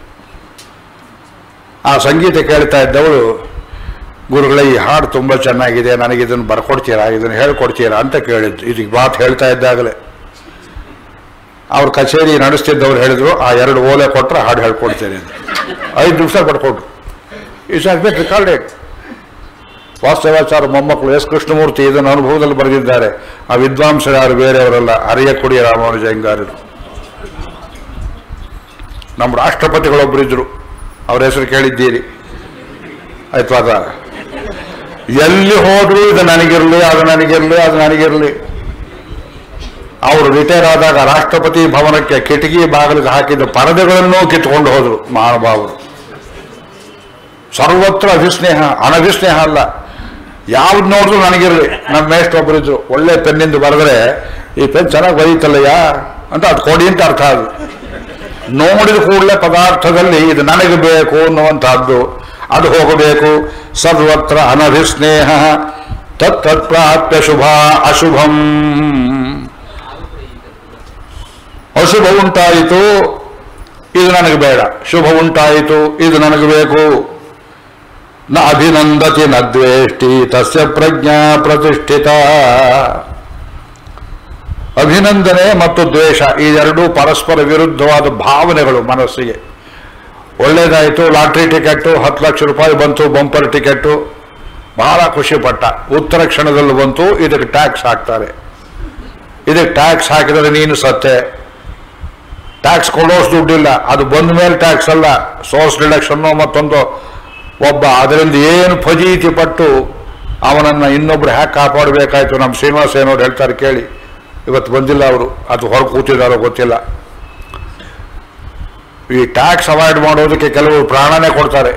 ಆ ಸಂಗೀತ ಕೇಳ್ತಾ ಇದ್ದವಳು, ಗುರುಗಳೇ ಈ ಹಾಡು ತುಂಬ ಚೆನ್ನಾಗಿದೆ, ನನಗೆ ಇದನ್ನು ಬರ್ಕೊಡ್ತೀರಾ, ಇದನ್ನು ಹೇಳ್ಕೊಡ್ತೀರಾ ಅಂತ ಕೇಳಿದ್ದು. ಇದಕ್ಕೆ ಮಾತು ಹೇಳ್ತಾ ಇದ್ದಾಗಲೇ ಅವ್ರ ಕಚೇರಿ ನಡೆಸ್ತಿದ್ದವ್ರು ಹೇಳಿದ್ರು, ಆ ಎರಡು ಓಲೆ ಕೊಟ್ಟರೆ ಹಾಡು ಹೇಳ್ಕೊಡ್ತೇನೆ ಅಂತ. ಐದು ನಿಮಿಷ ಪಡ್ಕೊಟ್ರು. It's has been recorded. ವಾಸ್ತವಾಚಾರ ಮೊಮ್ಮಕ್ಕಳು ಎಸ್ ಕೃಷ್ಣಮೂರ್ತಿ ಇದನ್ನು ಅನುಭವದಲ್ಲಿ ಬರೆದಿದ್ದಾರೆ. ಆ ವಿದ್ವಾಂಸರು ಯಾರು ಬೇರೆಯವರಲ್ಲ, ಅರಿಯಕುಡಿ ರಾಮಾನುಜಂಗಾರರು. ನಮ್ಮ ರಾಷ್ಟ್ರಪತಿಗಳೊಬ್ಬರಿದ್ರು, ಅವ್ರ ಹೆಸರು ಕೇಳಿದ್ದೀರಿ ಆಯ್ತವಾದ. ಎಲ್ಲಿ ಹೋದ್ರು ಇದು ನನಗಿರಲಿ, ಅದು ನನಗಿರಲಿ, ಅದು ನನಗಿರಲಿ. ಅವರು ರಿಟೈರ್ ಆದಾಗ ರಾಷ್ಟ್ರಪತಿ ಭವನಕ್ಕೆ ಕಿಟಕಿ ಬಾಗಿಲಿಗೆ ಹಾಕಿದ ಪರದೆಗಳನ್ನೂ ಕಿತ್ಕೊಂಡು ಹೋದ್ರು ಮಹಾನುಭಾವರು. ಸರ್ವತ್ರ ಅಭಿಸ್ನೇಹ, ಅನಭಿಸ್ನೇಹ ಅಲ್ಲ, ಯಾವ್ದು ನೋಡಿದ್ರು ನನಗಿರಲಿ. ನಮ್ಮ ಮೇಷ್ಟ್ರೊಬ್ಬರಿದ್ರು, ಒಳ್ಳೆ ಪೆನ್ನಿಂದ ಬರೆದ್ರೆ ಈ ಪೆನ್ ಚೆನ್ನಾಗಿ ಬರೀತಲ್ಲಯ್ಯ ಅಂತ ಅದು ಕೊಡಿ ಅಂತ ಅರ್ಥ. ಅದು ನೋಡಿದ ಕೂಡಲೇ ಪದಾರ್ಥದಲ್ಲಿ ಇದು ನನಗೆ ಬೇಕು ಅನ್ನುವಂಥದ್ದು ಅದು ಹೋಗಬೇಕು. ಸರ್ವತ್ರ ಅನಭಿಸ್ನೇಹ ತತ್ಪ್ರಾಪ್ಯ ಶುಭ ಅಶುಭಂ. ಅಶುಭ ಉಂಟಾಯಿತು, ಇದು ನನಗೆ ಬೇಡ. ಶುಭ ಉಂಟಾಯಿತು, ಇದು ನನಗೆ ಬೇಕು. ನ ಅಭಿನಂದತಿ ನ ದ್ವೇಷ್ಟಿ ತಸ್ಯ ಪ್ರಜ್ಞಾ ಪ್ರತಿಷ್ಠಿತ. ಅಭಿನಂದನೆ ಮತ್ತು ದ್ವೇಷ ಇದೆರಡೂ ಪರಸ್ಪರ ವಿರುದ್ಧವಾದ ಭಾವನೆಗಳು ಮನಸ್ಸಿಗೆ. ಒಳ್ಳೇದಾಯಿತು, ಲಾಟ್ರಿ ಟಿಕೆಟ್ಟು ಹತ್ತು ಲಕ್ಷ ರೂಪಾಯಿ ಬಂತು, ಬಂಪರ್ ಟಿಕೆಟ್ಟು, ಬಹಳ ಖುಷಿಪಟ್ಟ. ಉತ್ತರ ಕ್ಷಣದಲ್ಲಿ ಬಂತು, ಇದಕ್ಕೆ ಟ್ಯಾಕ್ಸ್ ಹಾಕ್ತಾರೆ. ಇದಕ್ಕೆ ಟ್ಯಾಕ್ಸ್ ಹಾಕಿದರೆ ನೀನು ಸತ್ತೆ. ಟ್ಯಾಕ್ಸ್ ಕೊಡೋಷ್ಟು ದುಡ್ಡಿಲ್ಲ, ಅದು ಬಂದ ಮೇಲೆ ಟ್ಯಾಕ್ಸ್ ಅಲ್ಲ, ಸೋರ್ಸ್ ಡಿಡಕ್ಷನ್ನು ಮತ್ತೊಂದು. ಒಬ್ಬ ಅದರಿಂದ ಏನು ಫಜೀತಿ ಪಟ್ಟು ಅವನನ್ನು ಇನ್ನೊಬ್ರು ಹ್ಯಾಕ್ ಕಾಪಾಡಬೇಕಾಯ್ತು. ನಮ್ಮ ಶ್ರೀನಿವಾಸ ಏನೋರು ಹೇಳ್ತಾರೆ ಕೇಳಿ, ಇವತ್ತು ಬಂದಿಲ್ಲ ಅವರು, ಅದು ಹೊರಗೆ ಕೂತಿದ್ದಾರೋ ಗೊತ್ತಿಲ್ಲ. ಈ ಟ್ಯಾಕ್ಸ್ ಅವಾಯ್ಡ್ ಮಾಡೋದಕ್ಕೆ ಕೆಲವರು ಪ್ರಾಣನೇ ಕೊಡ್ತಾರೆ.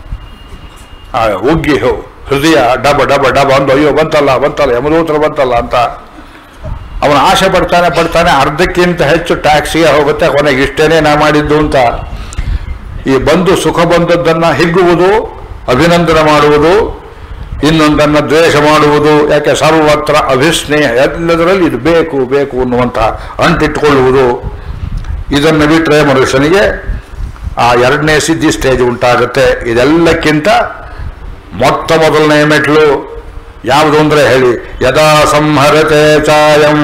ಉಗ್ಗಿ ಹೃದಯ ಡಬ ಡಬ ಡಬ ಅಂದು, ಅಯ್ಯೋ ಬಂತಲ್ಲ ಬಂತಲ್ಲ ಯಮದೂತ್ರ ಬಂತಲ್ಲ ಅಂತ ಅವನು ಆಸೆ ಪಡ್ತಾನೆ ಪಡ್ತಾನೆ ಅರ್ಧಕ್ಕಿಂತ ಹೆಚ್ಚು ಟ್ಯಾಕ್ಸಿಗೆ ಹೋಗುತ್ತೆ. ಕೊನೆಗೆ ಇಷ್ಟೇನೆ ನಾ ಮಾಡಿದ್ದು ಅಂತ ಈ ಬಂದು ಸುಖ ಬಂದದ್ದನ್ನು ಹಿಗ್ಗುವುದು, ಅಭಿನಂದನೆ ಮಾಡುವುದು, ಇನ್ನೊಂದನ್ನು ದ್ವೇಷ ಮಾಡುವುದು. ಯಾಕೆ ಸರ್ವತ್ರ ಅಭಿಸ್ನೇಹ, ಎಲ್ಲದರಲ್ಲಿ ಇದು ಬೇಕು ಬೇಕು ಅನ್ನುವಂಥ ಅಂಟಿಟ್ಟುಕೊಳ್ಳುವುದು. ಇದನ್ನು ಬಿಟ್ಟರೆ ಮನುಷ್ಯನಿಗೆ ಆ ಎರಡನೇ ಸಿದ್ಧಿ ಸ್ಟೇಜ್ ಉಂಟಾಗುತ್ತೆ. ಇದೆಲ್ಲಕ್ಕಿಂತ ಮೊತ್ತ ಮೊದಲನೇ ಮೆಟ್ಲು ಯಾವುದು ಅಂದರೆ ಹೇಳಿ, ಯದಾ ಸಂಹರತೆ ಚಾಯಂ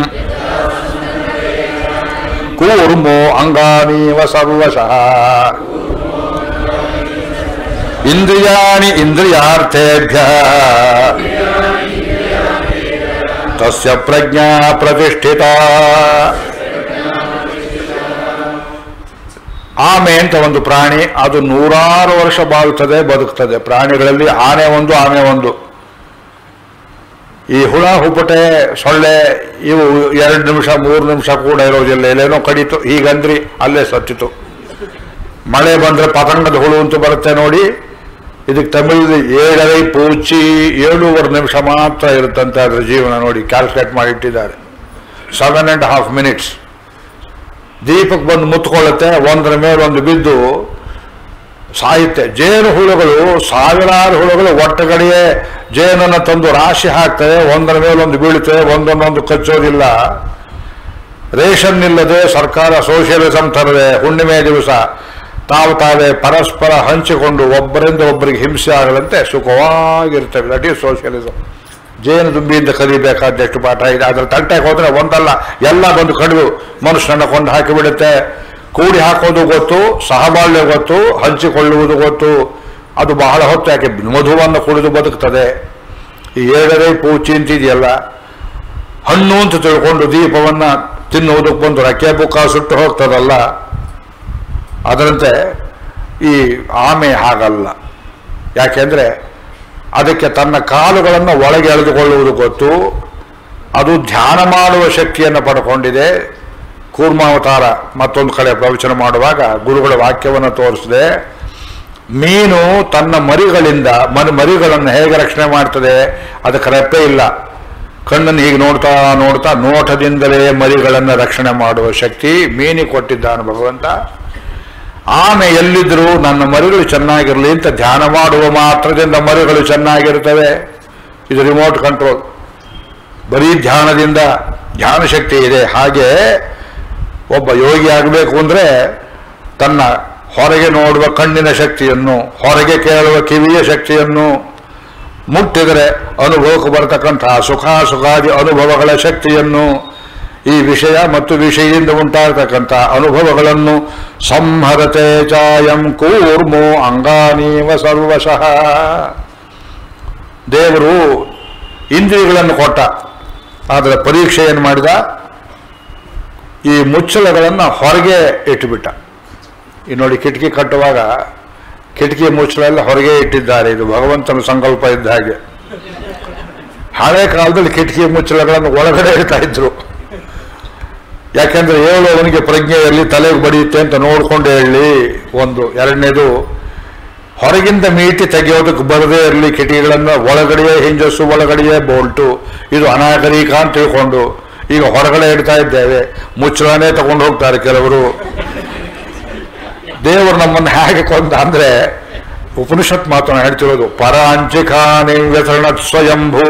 ಕೂರ್ಮೋ ಅಂಗಾನೀವ ಸರ್ವಶಃ ಇಂದ್ರಿಯಾಣಿ ಇಂದ್ರಿಯಾರ್ಥೇಭ್ಯಃ ತಸ್ಯ ಪ್ರಜ್ಞಾ ಪ್ರತಿಷ್ಠಿತಾ. ಆಮೆ ಅಂತ ಒಂದು ಪ್ರಾಣಿ, ಅದು ನೂರಾರು ವರ್ಷ ಬಾಳುತ್ತದೆ, ಬದುಕ್ತದೆ. ಪ್ರಾಣಿಗಳಲ್ಲಿ ಆನೆ ಒಂದು, ಆಮೆ ಒಂದು. ಈ ಹುಳ ಹುಪ್ಪಟೆ ಸೊಳ್ಳೆ ಇವು ಎರಡು ನಿಮಿಷ ಮೂರು ನಿಮಿಷ ಕೂಡ ಇರೋದಿಲ್ಲ. ಎಲ್ಲೇನೋ ಕಡಿತು ಹೀಗಂದ್ರಿ ಅಲ್ಲೇ ಸತ್ತಿತು. ಮಳೆ ಬಂದರೆ ಪತಂಗದ ಹುಳು ಅಂತ ಬರುತ್ತೆ ನೋಡಿ, ಇದಕ್ಕೆ ತಮಿಳ್ ಏಳರೈ ಪೂಚಿ ಏಳೂವರೆ ನಿಮಿಷ ಮಾತ್ರ ಇರುತ್ತಂತೆ ಅದರ ಜೀವನ. ನೋಡಿ ಕ್ಯಾಲ್ಕುಲೇಟ್ ಮಾಡಿಟ್ಟಿದ್ದಾರೆ. Seven and half minutes. ದೀಪಕ್ಕೆ ಬಂದು ಮುತ್ಕೊಳ್ಳುತ್ತೆ, ಒಂದರ ಮೇಲೊಂದು ಬಿದ್ದು ಸಾಯುತ್ತೆ. ಜೇನು ಹುಳುಗಳು, ಸಾವಿರಾರು ಹುಳುಗಳು ಒಟ್ಟಗಡೆಯೇ ಜೇನನ್ನು ತಂದು ರಾಶಿ ಹಾಕ್ತವೆ, ಒಂದರ ಮೇಲೊಂದು ಬೀಳುತ್ತೆ, ಒಂದೊಂದೊಂದು ಕಚ್ಚೋದಿಲ್ಲ. ರೇಷನ್ ಇಲ್ಲದೆ ಸರ್ಕಾರ ಸೋಷಿಯಲಿಸಂ ತರದೆ ಹುಣ್ಣಿಮೆ ದಿವಸ ತಾವು ತಾವೇ ಪರಸ್ಪರ ಹಂಚಿಕೊಂಡು ಒಬ್ಬರಿಂದ ಒಬ್ಬರಿಗೆ ಹಿಂಸೆ ಆಗದಂತೆ ಸುಖವಾಗಿರ್ತವೆ. That is socialism. ಜೇನು ದುಂಬಿಯಿಂದ ಕಲಿಬೇಕಾದ ಎಷ್ಟು ಪಾಠ ಇದೆ. ಅದರ ತಂಟೆಗೆ ಹೋದರೆ ಒಂದಲ್ಲ ಎಲ್ಲ ಬಂದು ಕಡಿದು ಮನುಷ್ಯನನ್ನು ಕೊಂಡು ಹಾಕಿಬಿಡುತ್ತೆ. ಕೂಡಿ ಹಾಕೋದು ಗೊತ್ತು, ಸಹಬಾಳ್ಯ ಗೊತ್ತು, ಹಂಚಿಕೊಳ್ಳುವುದು ಗೊತ್ತು. ಅದು ಬಹಳ ಹೊತ್ತು. ಯಾಕೆ ಮಧುವನ್ನು ಕುಡಿದು ಬದುಕ್ತದೆ. ಈ ಏಳರೇ ಪೂಚಿ ಅಂತಿದೆಯಲ್ಲ, ಹಣ್ಣು ಅಂತ ತಿಳ್ಕೊಂಡು ದೀಪವನ್ನು ತಿನ್ನುವುದಕ್ಕೆ ಬಂದು ರಕ್ಕೆ ಬುಕ್ಕ ಸುಟ್ಟು ಹೋಗ್ತದಲ್ಲ, ಅದರಂತೆ ಈ ಆಮೆ ಹಾಗಲ್ಲ. ಯಾಕೆಂದರೆ ಅದಕ್ಕೆ ತನ್ನ ಕಾಲುಗಳನ್ನು ಒಳಗೆ ಎಳೆದುಕೊಳ್ಳುವುದು ಗೊತ್ತು. ಅದು ಧ್ಯಾನ ಮಾಡುವ ಶಕ್ತಿಯನ್ನು ಪಡ್ಕೊಂಡಿದೆ. ಕೂರ್ಮಾವತಾರ ಮತ್ತೊಂದು ಕಡೆ ಪ್ರವಚನ ಮಾಡುವಾಗ ಗುರುಗಳ ವಾಕ್ಯವನ್ನು ತೋರಿಸಿದೆ. ಮೀನು ತನ್ನ ಮರಿಗಳಿಂದ ಮರಿ ಮರಿಗಳನ್ನು ಹೇಗೆ ರಕ್ಷಣೆ ಮಾಡ್ತದೆ? ಅದಕ್ಕೆ ರೆಪ್ಪೆ ಇಲ್ಲ. ಕಣ್ಣನ್ನು ಹೀಗೆ ನೋಡ್ತಾ ನೋಡ್ತಾ ನೋಟದಿಂದಲೇ ಮರಿಗಳನ್ನು ರಕ್ಷಣೆ ಮಾಡುವ ಶಕ್ತಿ ಮೀನಿಗೆ ಕೊಟ್ಟಿದ್ದಾನೆ ಭಗವಂತ. ಆಮೆ ಎಲ್ಲಿದ್ದರೂ ನನ್ನ ಮರಿಗಳು ಚೆನ್ನಾಗಿರಲಿ ಅಂತ ಧ್ಯಾನ ಮಾಡುವ ಮಾತ್ರದಿಂದ ಮರಿಗಳು ಚೆನ್ನಾಗಿರ್ತವೆ. ಇದು ರಿಮೋಟ್ ಕಂಟ್ರೋಲ್. ಬರೀ ಧ್ಯಾನದಿಂದ ಧ್ಯಾನ ಶಕ್ತಿ ಇದೆ. ಹಾಗೆ ಒಬ್ಬ ಯೋಗಿ ಆಗಬೇಕು ಅಂದರೆ ತನ್ನ ಹೊರಗೆ ನೋಡುವ ಕಣ್ಣಿನ ಶಕ್ತಿಯನ್ನು, ಹೊರಗೆ ಕೇಳುವ ಕಿವಿಯ ಶಕ್ತಿಯನ್ನು, ಮುಟ್ಟಿದರೆ ಅನುಭವಕ್ಕೆ ಬರತಕ್ಕಂಥ ಸುಖ ಸುಖಾದಿ ಅನುಭವಗಳ ಶಕ್ತಿಯನ್ನು, ಈ ವಿಷಯ ಮತ್ತು ವಿಷಯದಿಂದ ಉಂಟಾಗತಕ್ಕಂಥ ಅನುಭವಗಳನ್ನು ಸಂಹರತೆ ಚಾಯಂ ಕೂರ್ಮೋ ಅಂಗಾನೀವ ಸರ್ವಶಃ. ದೇವರು ಇಂದ್ರಿಯಗಳನ್ನು ಕೊಟ್ಟ, ಆದರೆ ಪರೀಕ್ಷೆಯನ್ನು ಮಾಡಿದ. ಈ ಮುಚ್ಚಳಗಳನ್ನು ಹೊರಗೆ ಇಟ್ಟುಬಿಟ್ಟ. ಈ ನೋಡಿ, ಕಿಟಕಿ ಕಟ್ಟುವಾಗ ಕಿಟಕಿ ಮುಚ್ಚಳೆಲ್ಲ ಹೊರಗೆ ಇಟ್ಟಿದ್ದಾರೆ. ಇದು ಭಗವಂತನ ಸಂಕಲ್ಪ ಇದ್ದ ಹಾಗೆ. ಹಳೆ ಕಾಲದಲ್ಲಿ ಕಿಟಕಿ ಮುಚ್ಚಳಗಳನ್ನು ಒಳಗಡೆ ಇಡ್ತಾ ಇದ್ರು. ಯಾಕೆಂದ್ರೆ ಹೇಳುವವನಿಗೆ ಪ್ರಜ್ಞೆ ಇರಲಿ, ತಲೆಗೆ ಬಡಿಯುತ್ತೆ ಅಂತ ನೋಡ್ಕೊಂಡು ಹೇಳಲಿ ಒಂದು. ಎರಡನೇದು, ಹೊರಗಿಂದ ಮೀಟಿ ತೆಗೆಯೋದಕ್ಕೆ ಬರದೇ ಇರಲಿ ಕಿಟಕಿಗಳನ್ನು. ಒಳಗಡೆಯೇ ಹಿಂಜಸ್ಸು, ಒಳಗಡೆಯೇ ಬೋಲ್ಟು. ಇದು ಅನಾಗರಿಕ ಅಂತ ತಿಳ್ಕೊಂಡು ಈಗ ಹೊರಗಡೆ ಇಡ್ತಾ ಇದ್ದೇವೆ. ಮುಚ್ಚಳನೇ ತಗೊಂಡು ಹೋಗ್ತಾರೆ ಕೆಲವರು. ದೇವರು ನಮ್ಮನ್ನು ಹೇಗೆ ಕೊಂದ ಅಂದ್ರೆ, ಉಪನಿಷತ್ ಮಾತನ್ನು ಹೇಳ್ತಿರೋದು, ಪರಾಂಚಿಖಾನಿ ವ್ಯಸರಣ ಸ್ವಯಂಭೂ.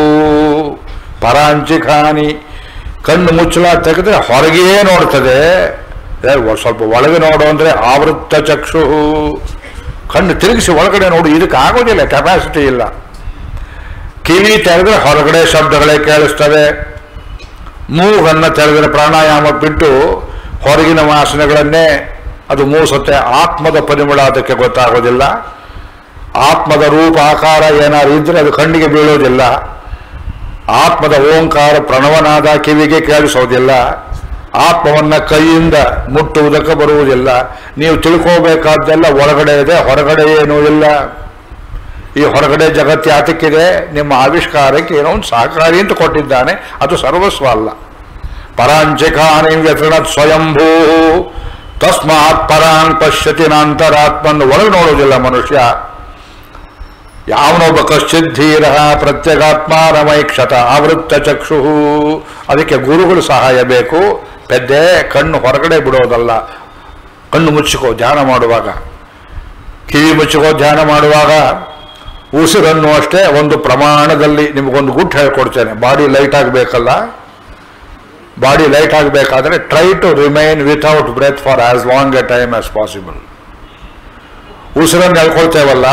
ಪರಾಂಚಿಖಾನಿ, ಕಣ್ಣು ಮುಚ್ಚಳ ತೆಗೆದ್ರೆ ಹೊರಗೆಯೇ ನೋಡ್ತದೆ. ಸ್ವಲ್ಪ ಒಳಗೆ ನೋಡು ಅಂದ್ರೆ ಆವೃತ್ತ ಚಕ್ಷು. ಕಣ್ಣು ತಿರುಗಿಸಿ ಒಳಗಡೆ ನೋಡು, ಇದಕ್ಕೆ ಆಗೋದಿಲ್ಲ, ಕೆಪಾಸಿಟಿ ಇಲ್ಲ. ಕಿವಿ ತೆಗೆದ್ರೆ ಹೊರಗಡೆ ಶಬ್ದಗಳೇ ಕೇಳಿಸ್ತವೆ. ಮೂಗನ್ನು ತೆಗೆದ್ರೆ ಪ್ರಾಣಾಯಾಮ ಬಿಟ್ಟು ಹೊರಗಿನ ವಾಸನೆಗಳನ್ನೇ ಅದು ಮೂಸುತ್ತೆ. ಆತ್ಮದ ಪರಿಮಳ ಅದಕ್ಕೆ ಗೊತ್ತಾಗೋದಿಲ್ಲ. ಆತ್ಮದ ರೂಪ ಆಕಾರ ಏನಾದ್ರು ಇದ್ರೆ ಅದು ಕಣ್ಣಿಗೆ ಬೀಳೋದಿಲ್ಲ. ಆತ್ಮದ ಓಂಕಾರ ಪ್ರಣವನಾದ ಕಿವಿಗೆ ಕೇಳಿಸೋದಿಲ್ಲ. ಆತ್ಮವನ್ನ ಕೈಯಿಂದ ಮುಟ್ಟುವುದಕ್ಕೆ ಬರುವುದಿಲ್ಲ. ನೀವು ತಿಳ್ಕೋಬೇಕಾದ್ದೆಲ್ಲ ಒಳಗಡೆ ಇದೆ, ಹೊರಗಡೆ ಏನೂ ಇಲ್ಲ. ಈ ಹೊರಗಡೆ ಜಗತ್ತು ಯಾತಕ್ಕಿದೆ? ನಿಮ್ಮ ಆವಿಷ್ಕಾರಕ್ಕೆ ಏನೋ ಒಂದು ಸಹಕಾರಿ ಅಂತ ಕೊಟ್ಟಿದ್ದಾನೆ, ಅದು ಸರ್ವಸ್ವ ಅಲ್ಲ. ಪರಾಂಚಿಖಾನಿ ವ್ಯಸರಣ ಸ್ವಯಂಭೂ ತಸ್ಮಾತ್ ಪರಾಂಗ್ ಪಶ್ಯತಿ ನಾಂತರಾತ್ಮನ್ನು ಒಳಗೆ ನೋಡುವುದಿಲ್ಲ ಮನುಷ್ಯ. ಯಾವನೊಬ್ಬ ಕಶ್ಚಿದ್ಧೀರ ಪ್ರತ್ಯಗಾತ್ಮಾನಮೈಕ್ಷತ ಆವೃತ್ತ ಚಕ್ಷು. ಅದಕ್ಕೆ ಗುರುಗಳು ಸಹಾಯ ಬೇಕು. ಪೆದ್ದೆ, ಕಣ್ಣು ಹೊರಗಡೆ ಬಿಡೋದಲ್ಲ. ಕಣ್ಣು ಮುಚ್ಚಿಕೋ ಧ್ಯಾನ ಮಾಡುವಾಗ, ಕಿವಿ ಮುಚ್ಚಿಕೋ ಧ್ಯಾನ ಮಾಡುವಾಗ. ಉಸಿರನ್ನು ಅಷ್ಟೇ ಒಂದು ಪ್ರಮಾಣದಲ್ಲಿ ನಿಮಗೊಂದು ಗುಟ್ಟು ಹೇಳ್ಕೊಡ್ತೇನೆ. ಬಾಡಿ ಲೈಟ್ ಆಗಬೇಕಲ್ಲ, ಬಾಡಿ ಲೈಟ್ ಆಗಬೇಕಾದ್ರೆ try to remain without breath for as long a time as possible. ಉಸಿರನ್ನು ಹೇಳ್ಕೊಳ್ತೇವಲ್ಲ,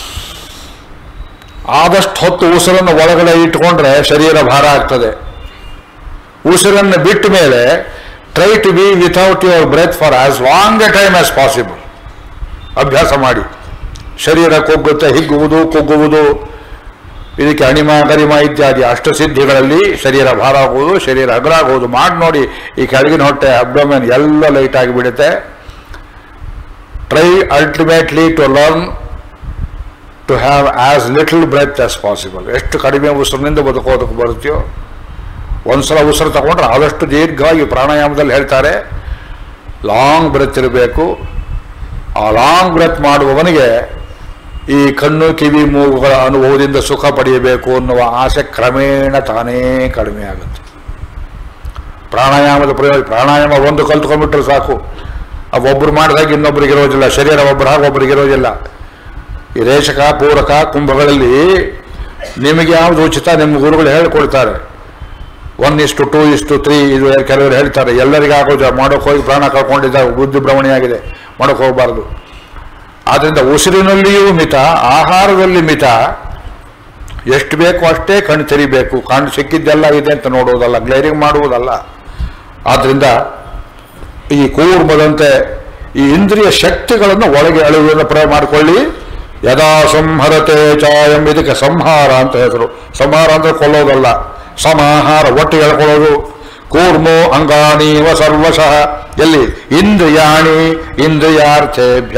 ಆದಷ್ಟು ಹೊತ್ತು ಉಸಿರನ್ನು ಒಳಗಡೆ ಇಟ್ಕೊಂಡ್ರೆ ಶರೀರ ಭಾರ ಆಗ್ತದೆ. ಉಸಿರನ್ನು ಬಿಟ್ಟ ಮೇಲೆ try to be without your breath for as long a time as possible. ಅಭ್ಯಾಸ ಮಾಡಿ. ಶರೀರ ಕುಗ್ಗುತ್ತೆ, ಹಿಗ್ಗುವುದು, ಕುಗ್ಗುವುದು. ಇದಕ್ಕೆ ಅಣಿಮ ಗರಿಮ ಇತ್ಯಾದಿ ಅಷ್ಟಸಿದ್ಧಿಗಳಲ್ಲಿ ಶರೀರ ಭಾರ ಆಗುವುದು, ಶರೀರ ಹಗುರ ಆಗುವುದು ಮಾಡಿ ನೋಡಿ. ಈ ಕೆಳಗಿನ ಹೊಟ್ಟೆ ಅಬ್ಡೋಮೆನ್ ಎಲ್ಲ ಲೈಟ್ ಆಗಿಬಿಡುತ್ತೆ. Try ultimately to learn to have as little breath as possible. ಎಷ್ಟು ಕಡಿಮೆ ಉಸಿರಿನಿಂದ ಬದುಕೋದಕ್ಕೆ ಬರುತ್ತೆಯೋ. ಒಂದ್ಸಲ ಉಸಿರು ತಗೊಂಡ್ರೆ ಆದಷ್ಟು ದೀರ್ಘವಾಗಿ ಪ್ರಾಣಾಯಾಮದಲ್ಲಿ ಹೇಳ್ತಾರೆ ಲಾಂಗ್ ಬ್ರೆತ್ ಇರಬೇಕು. ಆ ಲಾಂಗ್ ಬ್ರೆತ್ ಮಾಡುವವನಿಗೆ ಈ ಕಣ್ಣು ಕಿವಿ ಮೂಗುಗಳ ಅನುಭವದಿಂದ ಸುಖ ಪಡೆಯಬೇಕು ಅನ್ನುವ ಆಸೆ ಕ್ರಮೇಣ ತಾನೇ ಕಡಿಮೆ ಆಗುತ್ತೆ. ಪ್ರಾಣಾಯಾಮದ ಪ್ರಯೋಜನ, ಪ್ರಾಣಾಯಾಮ ಒಂದು ಕಲ್ತ್ಕೊಂಡ್ಬಿಟ್ರೆ ಸಾಕು. ಅವು ಒಬ್ಬರು ಮಾಡಿದಾಗ ಇನ್ನೊಬ್ಬರಿಗೆ ಇರೋದಿಲ್ಲ, ಶರೀರ ಒಬ್ಬರು ಹಾಗೆ ಒಬ್ಬರಿಗೆ ಇರೋದಿಲ್ಲ. ಈ ರೇಚಕ ಪೂರಕ ಕುಂಭಗಳಲ್ಲಿ ನಿಮಗೆ ಯಾವುದು ಉಚಿತ ನಿಮ್ಮ ಗುರುಗಳು ಹೇಳಿಕೊಡ್ತಾರೆ. ಒನ್ ಇಷ್ಟು ಟೂ ಇಷ್ಟು ತ್ರೀ ಇದು ಕೆಲವರು ಹೇಳ್ತಾರೆ. ಎಲ್ಲರಿಗೂ ಆಗೋದು ಮಾಡೋಕೆ ಹೋಗಿ ಪ್ರಾಣ ಕಳ್ಕೊಂಡಿದ್ದಾಗ ಬುದ್ಧಿ ಭ್ರಮಣೆಯಾಗಿದೆ, ಮಾಡೋಕೆ ಹೋಗಬಾರ್ದು. ಆದ್ದರಿಂದ ಉಸಿರಿನಲ್ಲಿಯೂ ಮಿತ, ಆಹಾರದಲ್ಲಿ ಮಿತ. ಎಷ್ಟು ಬೇಕು ಅಷ್ಟೇ ಕಣ್ಣು ತೆರಿಬೇಕು. ಕಣ್ಣು ಸಿಕ್ಕಿದ್ದೆಲ್ಲ ಇದೆ ಅಂತ ನೋಡುವುದಲ್ಲ, ಗ್ಲೇರಿಂಗ್ ಮಾಡುವುದಲ್ಲ. ಆದ್ದರಿಂದ ಈ ಕೂರ್ಮದಂತೆ ಈ ಇಂದ್ರಿಯ ಶಕ್ತಿಗಳನ್ನು ಒಳಗೆ ಅಳುವುದನ್ನು ಪ್ರಯೋಗ ಮಾಡಿಕೊಳ್ಳಿ. ಯದಾ ಸಂಹರತೆ ಚಾಯಂ, ಇದಕ್ಕೆ ಸಂಹಾರ ಅಂತ ಹೆಸರು. ಸಂಹಾರ ಅಂದರೆ ಕೊಲ್ಲೋದಲ್ಲ, ಸಮಾಹಾರ ಒಟ್ಟಿಗೆ ಎಳ್ಕೊಳ್ಳೋದು. ಕೂರ್ಮೋ ಅಂಗಾನೀವ ಸರ್ವಶಃ. ಎಲ್ಲಿ? ಇಂದ್ರಿಯಾಣಿ ಇಂದ್ರಿಯಾರ್ಥೇಭ್ಯ.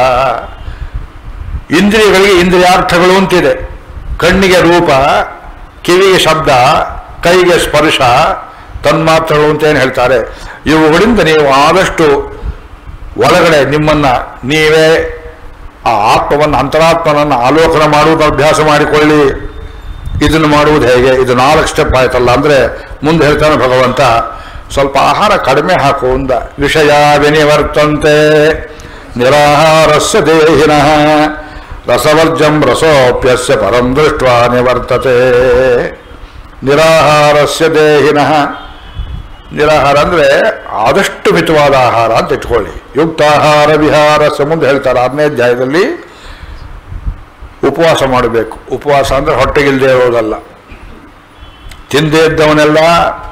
ಇಂದ್ರಿಯಗಳಿಗೆ ಇಂದ್ರಿಯಾರ್ಥಗಳು ಅಂತಿದೆ. ಕಣ್ಣಿಗೆ ರೂಪ, ಕಿವಿಗೆ ಶಬ್ದ, ಕೈಗೆ ಸ್ಪರ್ಶ, ತನ್ಮಾತ್ರಗಳು ಅಂತೇನು ಹೇಳ್ತಾರೆ. ಇವುಗಳಿಂದ ನೀವು ಆದಷ್ಟು ಒಳಗಡೆ ನಿಮ್ಮನ್ನ ನೀವೇ ಆ ಆತ್ಮವನ್ನು, ಅಂತರಾತ್ಮನನ್ನು ಆಲೋಕನ ಮಾಡುವುದು ಅಭ್ಯಾಸ ಮಾಡಿಕೊಳ್ಳಿ. ಇದನ್ನು ಮಾಡುವುದು ಹೇಗೆ? ಇದು ನಾಲ್ಕು ಸ್ಟೆಪ್ ಆಯ್ತಲ್ಲ. ಅಂದರೆ ಮುಂದೆ ಹೇಳ್ತಾನೆ ಭಗವಂತ, ಸ್ವಲ್ಪ ಆಹಾರ ಕಡಿಮೆ ಹಾಕು ಅಂದ. ವಿಷಯ ವಿನಿವರ್ತಂತೆ ನಿರಾಹಾರಸ್ಯ ದೇಹಿನಃ ರಸವರ್ಜಂ ರಸೋಪ್ಯಸ್ಯ ಪರಂ ದೃಷ್ಟ್ವಾ ನಿವರ್ತತೆ. ನಿರಾಹಾರಸ್ಯ ದೇಹಿನಃ. ನಿರಾಹಾರ ಅಂದರೆ ಆದಷ್ಟು ಮಿತವಾದ ಆಹಾರ ಅಂತ ಇಟ್ಕೊಳ್ಳಿ. ಯುಕ್ತಾಹಾರ ವಿಹಾರಸ್ಯ ಮುಂದೆ ಹೇಳ್ತಾರೆ ಆರನೇ ಅಧ್ಯಾಯದಲ್ಲಿ. ಉಪವಾಸ ಮಾಡಬೇಕು. ಉಪವಾಸ ಅಂದರೆ ಹೊಟ್ಟೆಗಿಲ್ಲದೆ ಇರೋದಲ್ಲ. ತಿಂದೇ ಇದ್ದವನೆಲ್ಲ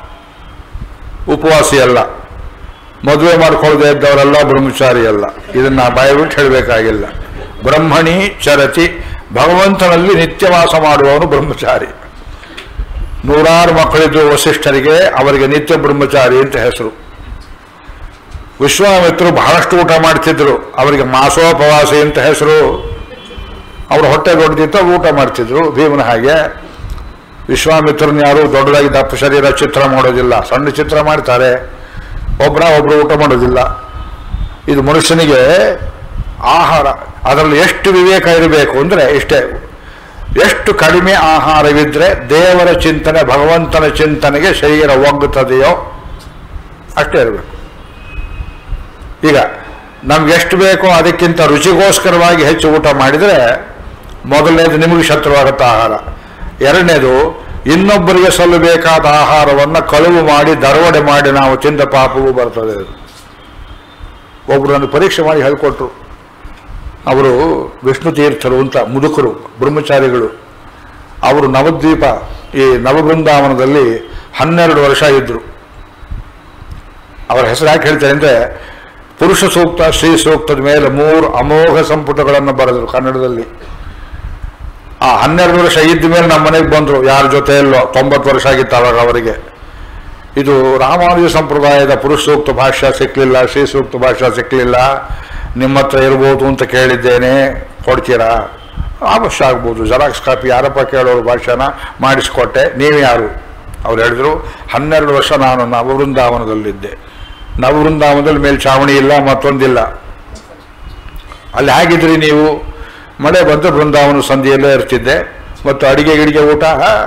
ಉಪವಾಸಿ ಅಲ್ಲ, ಮದುವೆ ಮಾಡ್ಕೊಳ್ಳದೆ ಇದ್ದವರೆಲ್ಲ ಬ್ರಹ್ಮಚಾರಿ ಅಲ್ಲ. ಇದನ್ನು ಬಾಯ್ಬಿಟ್ಟು ಹೇಳಬೇಕಾಗಿಲ್ಲ. ಬ್ರಹ್ಮಣಿ ಚರತಿ, ಭಗವಂತನಲ್ಲಿ ನಿತ್ಯವಾಸ ಮಾಡುವವನು ಬ್ರಹ್ಮಚಾರಿ. ನೂರಾರು ಮಕ್ಕಳಿದ್ದು ವಸಿಷ್ಠರಿಗೆ, ಅವರಿಗೆ ನಿತ್ಯ ಬ್ರಹ್ಮಚಾರಿ ಅಂತ ಹೆಸರು. ವಿಶ್ವಾಮಿತ್ರರು ಬಹಳಷ್ಟು ಊಟ ಮಾಡ್ತಿದ್ರು, ಅವರಿಗೆ ಮಾಸೋಪವಾಸಿ ಅಂತ ಹೆಸರು. ಅವ್ರ ಹೊಟ್ಟೆ ದೊಡ್ಡದಿತ್ತು, ಊಟ ಮಾಡ್ತಿದ್ರು ಭೀಮನ ಹಾಗೆ. ವಿಶ್ವಾಮಿತ್ರನ ಯಾರು ದೊಡ್ಡದಾಗಿ ದಪ್ಪ ಶರೀರ ಚಿತ್ರ ಮಾಡೋದಿಲ್ಲ, ಸಣ್ಣ ಚಿತ್ರ ಮಾಡ್ತಾರೆ. ಒಬ್ಬರ ಒಬ್ಬರು ಊಟ ಮಾಡೋದಿಲ್ಲ. ಇದು ಮನುಷ್ಯನಿಗೆ ಆಹಾರ, ಅದರಲ್ಲಿ ಎಷ್ಟು ವಿವೇಕ ಇರಬೇಕು ಅಂದರೆ ಇಷ್ಟೇ. ಎಷ್ಟು ಕಡಿಮೆ ಆಹಾರವಿದ್ದರೆ ದೇವರ ಚಿಂತನೆ, ಭಗವಂತನ ಚಿಂತನೆಗೆ ಶರೀರ ಒಗ್ಗುತ್ತದೆಯೋ ಅಷ್ಟೇ ಇರಬೇಕು. ಈಗ ನಮ್ಗೆ ಎಷ್ಟು ಬೇಕೋ ಅದಕ್ಕಿಂತ ರುಚಿಗೋಸ್ಕರವಾಗಿ ಹೆಚ್ಚು ಊಟ ಮಾಡಿದರೆ ಮೊದಲನೇದು ನಿಮಗೆ ಶತ್ರುವಾಗುತ್ತೆ ಆಹಾರ. ಎರಡನೇದು ಇನ್ನೊಬ್ಬರಿಗೆ ಸಲ್ಲಬೇಕಾದ ಆಹಾರವನ್ನು ಕಳುವು ಮಾಡಿ ದರೋಡೆ ಮಾಡಿ ನಾವು ತಿಂದ ಪಾಪವೂ ಬರ್ತದೆ. ಒಬ್ಬರು ನನ್ನ ಪರೀಕ್ಷೆ ಮಾಡಿ ಹೇಳಿಕೊಟ್ರು. ಅವರು ವಿಷ್ಣು ತೀರ್ಥರು ಅಂತ ಮುದುಕರು, ಬ್ರಹ್ಮಚಾರಿಗಳು. ಅವರು ನವದ್ವೀಪ ಈ ನವಬೃಂದಾವನದಲ್ಲಿ ಹನ್ನೆರಡು ವರ್ಷ ಇದ್ದರು. ಅವರ ಹೆಸರು ಯಾಕೆ ಹೇಳ್ತಾರೆ ಅಂದರೆ, ಪುರುಷ ಸೂಕ್ತ, ಶ್ರೀ ಸೂಕ್ತದ ಮೇಲೆ ಮೂರು ಅಮೋಘ ಸಂಪುಟಗಳನ್ನು ಬರೆದರು ಕನ್ನಡದಲ್ಲಿ. ಆ ಹನ್ನೆರಡು ವರ್ಷ ಇದ್ದ ಮೇಲೆ ನಮ್ಮ ಮನೆಗೆ ಬಂದರು. ಯಾರ ಜೊತೆಯಲ್ಲೋ, ತೊಂಬತ್ತು ವರ್ಷ ಆಗಿತ್ತು ಅವಾಗ ಅವರಿಗೆ. ಇದು ರಾಮಾನುಜ ಸಂಪ್ರದಾಯದ ಪುರುಷ ಸೂಕ್ತ ಭಾಷ್ಯ ಸಿಕ್ಕಲಿಲ್ಲ, ಶ್ರೀ ಸೂಕ್ತ ಭಾಷ್ಯ ಸಿಕ್ಕಲಿಲ್ಲ, ನಿಮ್ಮ ಹತ್ರ ಇರ್ಬೋದು ಅಂತ ಕೇಳಿದ್ದೇನೆ, ಕೊಡ್ತೀರಾ? ಅವಶ್ಯ ಆಗ್ಬೋದು. ಜೆರಾಕ್ಸ್ ಕಾಪಿ ಯಾರಪ್ಪ ಕೇಳೋರು ಭಾಷೆನ ಮಾಡಿಸ್ಕೊಟ್ಟೆ. ನೀವು ಯಾರು? ಅವ್ರು ಹೇಳಿದ್ರು, ಹನ್ನೆರಡು ವರ್ಷ ನಾನು ನವವೃಂದಾವನದಲ್ಲಿದ್ದೆ. ನವವೃಂದಾವನದಲ್ಲಿ ಮೇಲ್ಛಾವಣಿ ಇಲ್ಲ, ಮತ್ತೊಂದಿಲ್ಲ. ಅಲ್ಲಿ ಹೇಗಿದ್ರಿ ನೀವು? ಮಳೆ ಬಂದು ಬೃಂದಾವನ ಸಂಧಿಯಲ್ಲೇ ಇರ್ತಿದ್ದೆ. ಮತ್ತು ಅಡಿಗೆ ಗಿಡಿಗೆ ಊಟ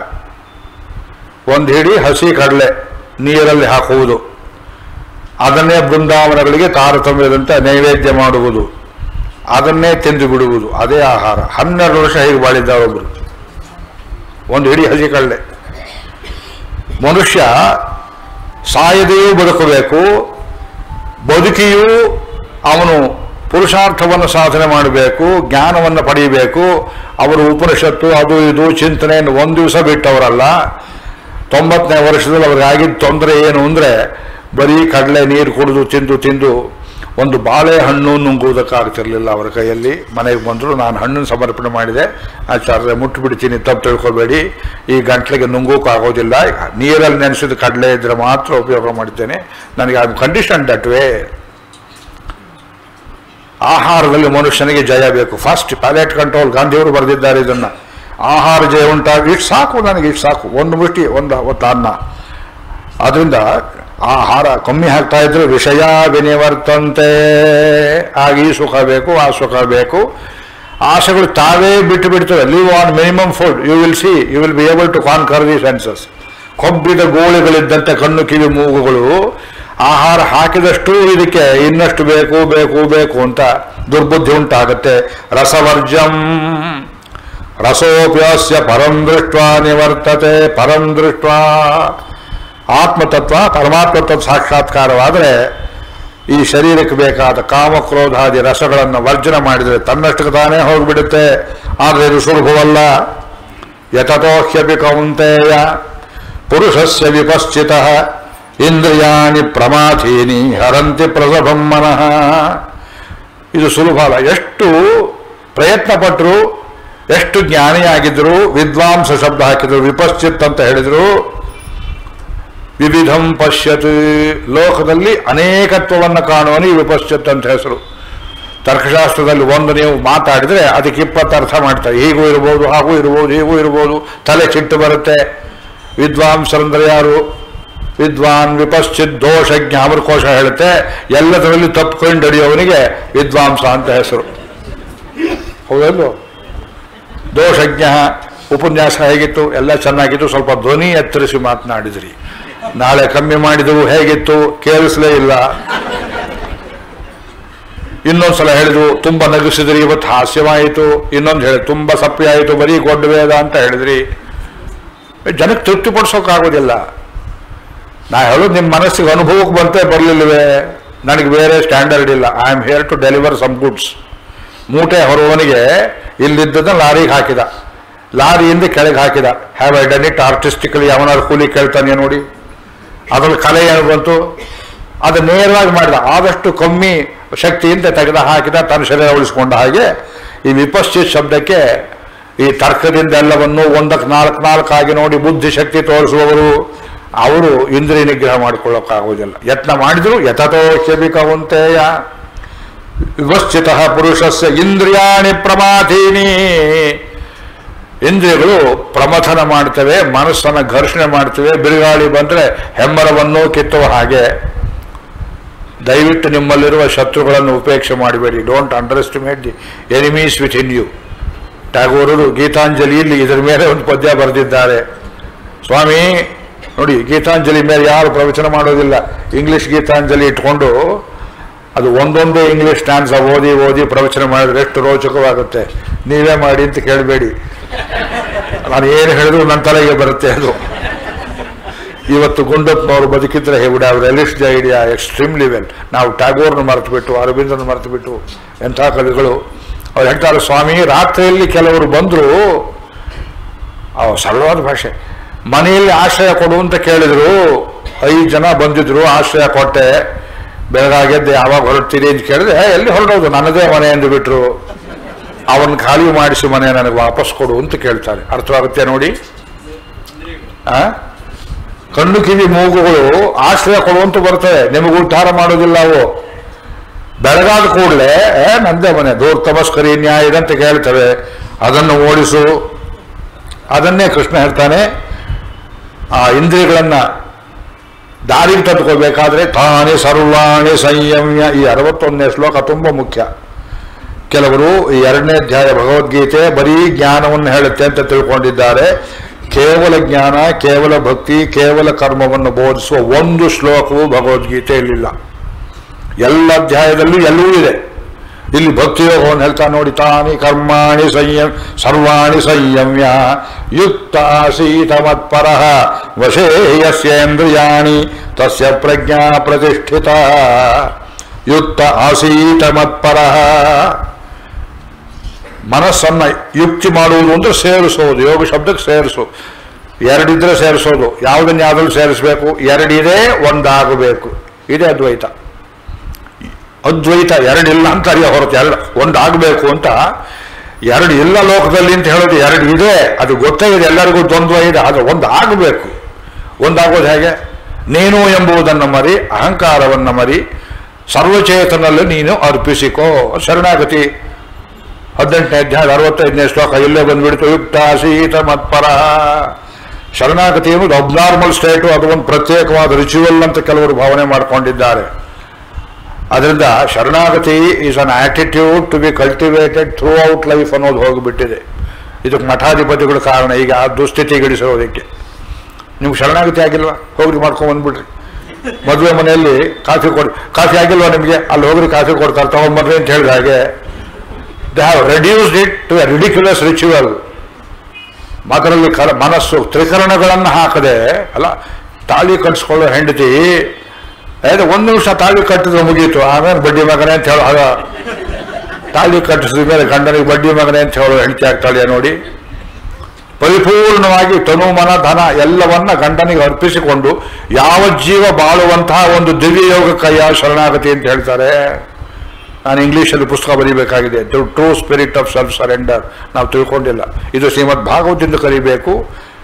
ಒಂದು ಹಿಡಿ ಹಸಿ ಕಡಲೆ ನೀರಲ್ಲಿ ಹಾಕುವುದು, ಅದನ್ನೇ ಬೃಂದಾವನಗಳಿಗೆ ತಾರತಮ್ಯದಂತೆ ನೈವೇದ್ಯ ಮಾಡುವುದು, ಅದನ್ನೇ ತಿಂದು ಬಿಡುವುದು, ಅದೇ ಆಹಾರ. ಹನ್ನೆರಡು ವರ್ಷ ಹೀಗೆ ಬಾಳಿದ್ದ ಒಬ್ಬರು. ಒಂದು ಹಿಡಿ ಹಸಿ ಕಡಲೆ. ಮನುಷ್ಯ ಸಾಯದೆಯೂ ಬದುಕಬೇಕು, ಬದುಕಿಯೂ ಅವನು ಪುರುಷಾರ್ಥವನ್ನು ಸಾಧನೆ ಮಾಡಬೇಕು, ಜ್ಞಾನವನ್ನು ಪಡೆಯಬೇಕು. ಅವರು ಉಪನಿಷತ್ತು ಅದು ಇದು ಚಿಂತನೆಯನ್ನು ಒಂದು ದಿವಸ ಬಿಟ್ಟವರಲ್ಲ. ತೊಂಬತ್ತನೇ ವರ್ಷದಲ್ಲಿ ಅವ್ರಿಗೆ ಆಗಿದ್ದ ತೊಂದರೆ ಏನು ಅಂದರೆ, ಬರೀ ಕಡಲೆ ನೀರು ಕುಡಿದು ತಿಂದು ತಿಂದು ಒಂದು ಬಾಳೆಹಣ್ಣು ನುಂಗುವುದಕ್ಕಾಗ್ತಿರ್ಲಿಲ್ಲ ಅವರ ಕೈಯಲ್ಲಿ. ಮನೆಗೆ ಬಂದರು, ನಾನು ಹಣ್ಣನ್ನು ಸಮರ್ಪಣೆ ಮಾಡಿದೆ, ಆಚಾರ್ಯ ಮುಟ್ಟುಬಿಡ್ತೀನಿ, ತಪ್ಪು ತಿಳ್ಕೊಬೇಡಿ, ಈ ಗಂಟ್ಲಿಗೆ ನುಂಗೋಕ್ಕಾಗೋದಿಲ್ಲ, ನೀರಲ್ಲಿ ನೆನೆಸಿದ ಕಡಲೆ ಇದ್ದರೆ ಮಾತ್ರ ಉಪಯೋಗ ಮಾಡ್ತೇನೆ, ನನಗೆ ಅದು ಕಂಡೀಷನ್ ದಟ್ ವೇ. ಆಹಾರದಲ್ಲಿ ಮನುಷ್ಯನಿಗೆ ಜಯ ಬೇಕು. ಫಸ್ಟ್ ಪ್ಯಾಲೆಟ್ ಕಂಟ್ರೋಲ್, ಗಾಂಧಿಯವರು ಬರೆದಿದ್ದಾರೆ ಇದನ್ನು. ಆಹಾರ ಜಯ ಉಂಟಾಗಿ ಇಷ್ಟು ಸಾಕು, ನನಗೆ ಇಷ್ಟು ಸಾಕು, ಒಂದು ಮುಷ್ಟಿ ಒಂದು ಹೊತ್ತು ಅನ್ನ. ಆದ್ದರಿಂದ ಆಹಾರ ಕಮ್ಮಿ ಆಗ್ತಾ ಇದ್ರೆ ವಿಷಯ ವಿನಿವರ್ತಂತೆ. ಆಗ ಈ ಸುಖ ಬೇಕು, ಆ ಸುಖ ಬೇಕು, ಆಸೆಗಳು ತಾವೇ ಬಿಟ್ಟು ಬಿಡ್ತವೆ. Live on minimum food, you will see, you will be able to conquer the senses. ಕೊಬ್ಬಿದ ಗೋಳಿಗಳಿದ್ದಂತೆ ಕಣ್ಣು ಕಿವಿ ಮೂಗುಗಳು ಆಹಾರ ಹಾಕಿದಷ್ಟು ಇದಕ್ಕೆ ಇನ್ನಷ್ಟು ಬೇಕು ಬೇಕು ಬೇಕು ಅಂತ ದುರ್ಬುದ್ಧಿ ಉಂಟಾಗುತ್ತೆ. ರಸವರ್ಜಂ ರಸೋಪ್ಯಸ್ಯ ಪರಂ ದೃಷ್ಟ್ವಾ ನಿವರ್ತತೆ. ಪರಂ ದೃಷ್ಟ್ವಾ ಆತ್ಮತತ್ವ, ಪರಮಾತ್ಮತ್ವ ಸಾಕ್ಷಾತ್ಕಾರವಾದರೆ ಈ ಶರೀರಕ್ಕೆ ಬೇಕಾದ ಕಾಮಕ್ರೋಧಾದಿ ರಸಗಳನ್ನು ವರ್ಜನೆ ಮಾಡಿದರೆ ತನ್ನಷ್ಟಕ್ಕೆ ತಾನೇ ಹೋಗಿಬಿಡುತ್ತೆ. ಆದರೆ ಇದು ಸುಲಭವಲ್ಲ. ಯತತೋಹ್ಯಪಿ ಕೌಂತೆಯ ಪುರುಷಸ್ಯ ವಿಪಶ್ಚಿತಃ ಇಂದ್ರಿಯಾಣಿ ಪ್ರಮಾಥೀನಿ ಹರಂತಿ ಪ್ರಸಭಂ ಮನಃ. ಇದು ಸುಲಭ ಅಲ್ಲ. ಎಷ್ಟು ಪ್ರಯತ್ನ ಪಟ್ಟರು, ಎಷ್ಟು ಜ್ಞಾನಿಯಾಗಿದ್ದರು, ವಿದ್ವಾಂಸ ಶಬ್ದ ಹಾಕಿದ್ರು, ವಿಪಶ್ಚಿತ್ ಅಂತ ಹೇಳಿದರು, ವಿವಿಧಂ ಪಶ್ಯತ್, ಲೋಕದಲ್ಲಿ ಅನೇಕತ್ವವನ್ನು ಕಾಣುವನಿಗೆ ವಿಪಶ್ಯತ್ ಅಂತ ಹೆಸರು. ತರ್ಕಶಾಸ್ತ್ರದಲ್ಲಿ ಒಂದು ನೀವು ಮಾತಾಡಿದರೆ ಅದಕ್ಕೆ ಇಪ್ಪತ್ತು ಅರ್ಥ ಮಾಡ್ತಾರೆ. ಹೀಗೂ ಇರ್ಬೋದು, ಹಾಗೂ ಇರ್ಬೋದು, ಹೀಗೂ ಇರ್ಬೋದು, ತಲೆ ಚಿಟ್ಟು ಬರುತ್ತೆ. ವಿದ್ವಾಂಸರಂದ್ರೆ ಯಾರು? ವಿದ್ವಾನ್ ವಿಪಶ್ಚಿತ್ ದೋಷಜ್ಞ ಅಮರಕೋಶ ಹೇಳುತ್ತೆ. ಎಲ್ಲದರಲ್ಲಿ ತಪ್ಪುಕೊಂಡು ಹಿಡಿಯೋವನಿಗೆ ವಿದ್ವಾಂಸ ಅಂತ ಹೆಸರು. ಹೌದಲ್ವ? ದೋಷಜ್ಞ. ಉಪನ್ಯಾಸ ಹೇಗಿತ್ತು? ಎಲ್ಲ ಚೆನ್ನಾಗಿತ್ತು. ಸ್ವಲ್ಪ ಧ್ವನಿ ಎತ್ತರಿಸಿ ಮಾತನಾಡಿದ್ರಿ. ನಾಳೆ ಕಮ್ಮಿ ಮಾಡಿದವು, ಹೇಗಿತ್ತು? ಕೇಳಿಸ್ಲೇ ಇಲ್ಲ. ಇನ್ನೊಂದ್ಸಲ ಹೇಳಿದ್ರು ತುಂಬ ನಗಿಸಿದ್ರಿ, ಇವತ್ತು ಹಾಸ್ಯವಾಯಿತು. ಇನ್ನೊಂದು ಹೇಳಿ ತುಂಬ ಸಪ್ಪೆ ಆಯಿತು, ಬರೀ ಗೊಡ್ಡವೇದ ಅಂತ ಹೇಳಿದ್ರಿ. ಜನಕ್ಕೆ ತೃಪ್ತಿಪಡಿಸೋಕ್ಕಾಗೋದಿಲ್ಲ. ನಾ ಹೇಳೋದು ನಿಮ್ಮ ಮನಸ್ಸಿಗೆ ಅನುಭವಕ್ಕೆ ಬಂತೆ ಬರಲಿಲ್ಲವೇ? ನನಗೆ ಬೇರೆ ಸ್ಟ್ಯಾಂಡರ್ಡ್ ಇಲ್ಲ. I am here to deliver some goods. ಮೂಟೆ ಹೊರುವವನಿಗೆ ಇಲ್ಲಿದ್ದದನ್ನು ಲಾರಿಗೆ ಹಾಕಿದ, ಲಾರಿಯಿಂದ ಕೆಳಗೆ ಹಾಕಿದ. Have I done it artistically? ಅವನಾದ್ರು ಕೂಲಿ ಕೇಳ್ತಾನೆ ನೋಡಿ. ಅದ್ರಲ್ಲಿ ಕಲೆ ಏನು ಬಂತು? ಅದು ನೇರವಾಗಿ ಮಾಡಿದ. ಆದಷ್ಟು ಕಮ್ಮಿ ಶಕ್ತಿಯಿಂದ ತೆಗೆದ ಹಾಕಿದ, ತನ್ನ ಶರೀರ ಉಳಿಸ್ಕೊಂಡ. ಹಾಗೆ ಈ ವಿಪಶ್ಚಿತ್ ಶಬ್ದಕ್ಕೆ ಈ ತರ್ಕದಿಂದ ಎಲ್ಲವನ್ನು ಒಂದಕ್ಕೆ ನಾಲ್ಕು ನಾಲ್ಕಾಗಿ ನೋಡಿ ಬುದ್ಧಿಶಕ್ತಿ ತೋರಿಸುವವರು ಅವರು ಇಂದ್ರಿಯ ನಿಗ್ರಹ ಮಾಡಿಕೊಳ್ಳೋಕ್ಕಾಗೋದಿಲ್ಲ. ಯತ್ನ ಮಾಡಿದ್ರು ಯಥತೋ ಕ್ಷಮಿಕವಂತೆಯ ವಿಪಶ್ಚಿತ ಪುರುಷಸ್ಯ ಇಂದ್ರಿಯಾಣಿ ಪ್ರಮಾಥೀನಿ. ಇಂದ್ರಿಯಗಳು ಪ್ರಮಥನ ಮಾಡ್ತವೆ, ಮನಸ್ಸನ್ನು ಘರ್ಷಣೆ ಮಾಡ್ತವೆ. ಬಿರುಗಾಳಿ ಬಂದರೆ ಹೆಮ್ಮರವನ್ನು ಕಿತ್ತುವ ಹಾಗೆ. ದಯವಿಟ್ಟು ನಿಮ್ಮಲ್ಲಿರುವ ಶತ್ರುಗಳನ್ನು ಉಪೇಕ್ಷೆ ಮಾಡಬೇಡಿ. Don't underestimate the enemies within you. ಟ್ಯಾಗೋರರು ಗೀತಾಂಜಲಿಯಲ್ಲಿ ಇದರ ಮೇಲೆ ಒಂದು ಪದ್ಯ ಬರೆದಿದ್ದಾರೆ. ಸ್ವಾಮಿ ನೋಡಿ, ಗೀತಾಂಜಲಿ ಮೇಲೆ ಯಾರು ಪ್ರವಚನ ಮಾಡೋದಿಲ್ಲ. ಇಂಗ್ಲಿಷ್ ಗೀತಾಂಜಲಿ ಇಟ್ಕೊಂಡು ಅದು ಒಂದೊಂದೇ ಇಂಗ್ಲಿಷ್ ಸ್ಟ್ಯಾನ್ಸ್ ಓದಿ ಓದಿ ಪ್ರವಚನ ಮಾಡಿದ್ರೆ ಎಷ್ಟು ರೋಚಕವಾಗುತ್ತೆ. ನೀವೇ ಮಾಡಿ ಅಂತ ಕೇಳಬೇಡಿ. ನಾನು ಏನು ಹೇಳಿದ್ರು ನನ್ನ ತಲೆಗೆ ಬರುತ್ತೆ ಅದು. ಇವತ್ತು ಗುಂಡಪ್ಪನವರು ಬದುಕಿದ್ರೆ he would have relished the idea extremely well. ನಾವು ಟ್ಯಾಗೋರ್ನ ಮರೆತು ಬಿಟ್ಟು, ಅರವಿಂದನ ಮರೆತು ಬಿಟ್ಟು, ಎಂಥ ಕವಿಗಳು. ಅವ್ರು ಹೇಳ್ತಾರೆ, ಸ್ವಾಮಿ ರಾತ್ರಿಯಲ್ಲಿ ಕೆಲವರು ಬಂದರು, ಅವ ಸರಳವಾದ ಭಾಷೆ. ಮನೆಯಲ್ಲಿ ಆಶ್ರಯ ಕೊಡು ಅಂತ ಕೇಳಿದ್ರು. ಐದು ಜನ ಬಂದಿದ್ರು, ಆಶ್ರಯ ಕೊಟ್ಟೆ. ಬೆಳಗಾಗೆದ್ದು ಯಾವಾಗ ಹೊರಡ್ತೀರಿ ಅಂತ ಕೇಳಿದ್ರೆ, ಎಲ್ಲಿ ಹೊರಡೋದು, ನನ್ನದೇ ಮನೆ ಎಂದು ಬಿಟ್ರು. ಅವನ್ನ ಖಾಲಿ ಮಾಡಿಸಿ ಮನೆ ನನಗೆ ವಾಪಸ್ ಕೊಡು ಅಂತ ಕೇಳ್ತಾರೆ. ಅರ್ಥವಾಗುತ್ತೆ ನೋಡಿ. ಆ ಕಣ್ಣು ಕಿವಿ ಮೂಗುಗಳು ಆಶ್ರಯ ಕೊಡುವಂತ ಬರ್ತವೆ, ನಿಮಗೆ ಉದ್ಧಾರ ಮಾಡೋದಿಲ್ಲ ಅವು. ಬೆಳಗಾದ ಕೂಡಲೇ ನಂದೇ ಮನೆ ದೂರ್ ತಮಸ್ಕರಿ ನ್ಯಾಯ ಅಂತ ಕೇಳ್ತವೆ. ಅದನ್ನು ಓಡಿಸು. ಅದನ್ನೇ ಕೃಷ್ಣ ಹೇಳ್ತಾನೆ, ಆ ಇಂದ್ರಿಯಗಳನ್ನ ದಾರಿಗೆ ತಂದುಕೋಬೇಕಾದ್ರೆ ತಾನೇ ಸರ್ವಾಣಿ ಸಂಯಮ್ಯ. ಈ ಅರವತ್ತೊಂದನೇ ಶ್ಲೋಕ ತುಂಬ ಮುಖ್ಯ. ಕೆಲವರು ಈ ಎರಡನೇ ಅಧ್ಯಾಯ ಭಗವದ್ಗೀತೆ ಬರೀ ಜ್ಞಾನವನ್ನು ಹೇಳುತ್ತೆ ಅಂತ ತಿಳ್ಕೊಂಡಿದ್ದಾರೆ. ಕೇವಲ ಜ್ಞಾನ, ಕೇವಲ ಭಕ್ತಿ, ಕೇವಲ ಕರ್ಮವನ್ನು ಬೋಧಿಸುವ ಒಂದು ಶ್ಲೋಕವು ಭಗವದ್ಗೀತೆಯಲ್ಲಿಲ್ಲ. ಎಲ್ಲ ಅಧ್ಯಾಯದಲ್ಲೂ ಎಲ್ಲವೂ ಇದೆ. ಇಲ್ಲಿ ಭಕ್ತಿಯೋಗವನ್ನು ಹೇಳ್ತಾ ನೋಡಿ, ತಾನಿ ಕರ್ಮಾಣಿ ಸಂಯಮ್ ಸರ್ವಾಣಿ ಸಂಯಮ್ಯ ಯುಕ್ತ ಆಸೀತ ಮತ್ಪರಃ ವಶೇ ಯಸ್ಯೇಂದ್ರಿಯಾಣಿ ತಸ್ಯ ಪ್ರಜ್ಞಾ ಪ್ರತಿಷ್ಠಿತ. ಯುಕ್ತ ಆಸೀತ ಮತ್ಪರಃ. ಮನಸ್ಸನ್ನು ಯುಕ್ತಿ ಮಾಡುವುದು ಅಂದ್ರೆ ಸೇರಿಸೋದು. ಯೋಗ ಶಬ್ದಕ್ಕೆ ಸೇರಿಸು. ಎರಡಿದ್ರೆ ಸೇರಿಸೋದು. ಯಾವುದನ್ನು ಯಾವುದ್ರಲ್ಲಿ ಸೇರಿಸಬೇಕು? ಎರಡಿದೆ, ಒಂದಾಗಬೇಕು. ಇದೇ ಅದ್ವೈತ. ಅದ್ವೈತ ಎರಡಿಲ್ಲ ಅಂತ ಅರಿಯ ಹೊರತು ಎರಡು ಒಂದಾಗಬೇಕು ಅಂತ. ಎರಡು ಇಲ್ಲ ಲೋಕದಲ್ಲಿ ಅಂತ ಹೇಳೋದು ಎರಡು ಇದೆ, ಅದು ಗೊತ್ತೇ ಇದೆ, ಎಲ್ಲರಿಗೂ ದ್ವಂದ್ವ ಇದೆ. ಆದರೆ ಒಂದು ಆಗಬೇಕು. ಒಂದಾಗೋದು ಹೇಗೆ? ನೀನು ಎಂಬುದನ್ನು ಮರಿ, ಅಹಂಕಾರವನ್ನು ಮರಿ, ಸರ್ವಚೇತನಲ್ಲಿ ನೀನು ಅರ್ಪಿಸಿಕೋ. ಶರಣಾಗತಿ ಹದಿನೆಂಟನೇ ಅಧ್ಯಾಯ ಅರವತ್ತೈದನೇ ಶ್ಲೋಕ ಇಲ್ಲೇ ಬಂದ್ಬಿಡ್ತು. ಯುಕ್ತ ಶೀತ ಮತ್ಪರ. ಶರಣಾಗತಿ ಎಂಬುದು ಅಬ್ನಾರ್ಮಲ್ ಸ್ಟೇಟು, ಅದು ಒಂದು ಪ್ರತ್ಯೇಕವಾದ ರಿಚುವಲ್ ಅಂತ ಕೆಲವರು ಭಾವನೆ ಮಾಡಿಕೊಂಡಿದ್ದಾರೆ. ಅದರಿಂದ ಶರಣಾಗತಿ is an attitude to be cultivated throughout life ಅನ್ನೋದು ಹೋಗಿಬಿಟ್ಟಿದೆ. ಇದಕ್ಕೆ ಮಠಾಧಿಪತಿಗಳು ಕಾರಣ ಈಗ ಆ ದುಸ್ಥಿತಿಗಿಡಿಸೋದಕ್ಕೆ. ನಿಮ್ಗೆ ಶರಣಾಗತಿ ಆಗಿಲ್ವಾ? ಹೋಗ್ರಿ ಮಾಡ್ಕೊಂಡು ಬಂದ್ಬಿಡ್ರಿ. ಮದುವೆ ಮನೆಯಲ್ಲಿ ಕಾಫಿ ಕೊಡಿ, ಕಾಫಿ ಆಗಿಲ್ವಾ ನಿಮಗೆ? ಅಲ್ಲಿ ಹೋಗ್ರಿ ಕಾಫಿ ಕೊಡ್ತಾರೆ, ತಗೊಂಡ್ಬರ್ರಿ ಅಂತ ಹೇಳಿದ ಹಾಗೆ they have reduced it to a ridiculous ritual. ಅದರಲ್ಲಿ ಕಲ ಮನಸ್ಸು ತ್ರಿಕರಣಗಳನ್ನು ಹಾಕದೆ ಅಲ್ಲ. ತಾಳಿ ಕಟ್ಟಿಸ್ಕೊಳ್ಳೋ ಹೆಂಡತಿ ಅದೇ ಒಂದು ನಿಮಿಷ ತಾಳಿ ಕಟ್ಟಿದ್ರೆ ಮುಗೀತು, ಆಮೇಲೆ ಬಡ್ಡಿ ಮಗನೇ ಅಂತ ಹೇಳೋ ಆಗ ತಾಳಿ ಕಟ್ಟಿಸಿದ ಮೇಲೆ ಗಂಡನಿಗೆ ಬಡ್ಡಿ ಮಗನೇ ಅಂತ ಹೇಳೋ ಹೆಂಡತಿ ಆಗ್ತಾಳೆ ನೋಡಿ. ಪರಿಪೂರ್ಣವಾಗಿ ತನು ಮನ ಧನ ಎಲ್ಲವನ್ನ ಗಂಡನಿಗೆ ಅರ್ಪಿಸಿಕೊಂಡು ಯಾವ ಜೀವ ಬಾಳುವಂತಹ ಒಂದು ದಿವ್ಯ ಯೋಗ ಕೈಯ ಶರಣಾಗತಿ ಅಂತ ಹೇಳ್ತಾರೆ. ನಾನು ಇಂಗ್ಲೀಷಲ್ಲಿ ಪುಸ್ತಕ ಬರೀಬೇಕಾಗಿದೆ, the true spirit of self surrender. ನಾವು ತಿಳ್ಕೊಂಡಿಲ್ಲ. ಇದು ಶ್ರೀಮದ್ ಭಾಗವತದಿಂದ ಕಲಿಬೇಕು.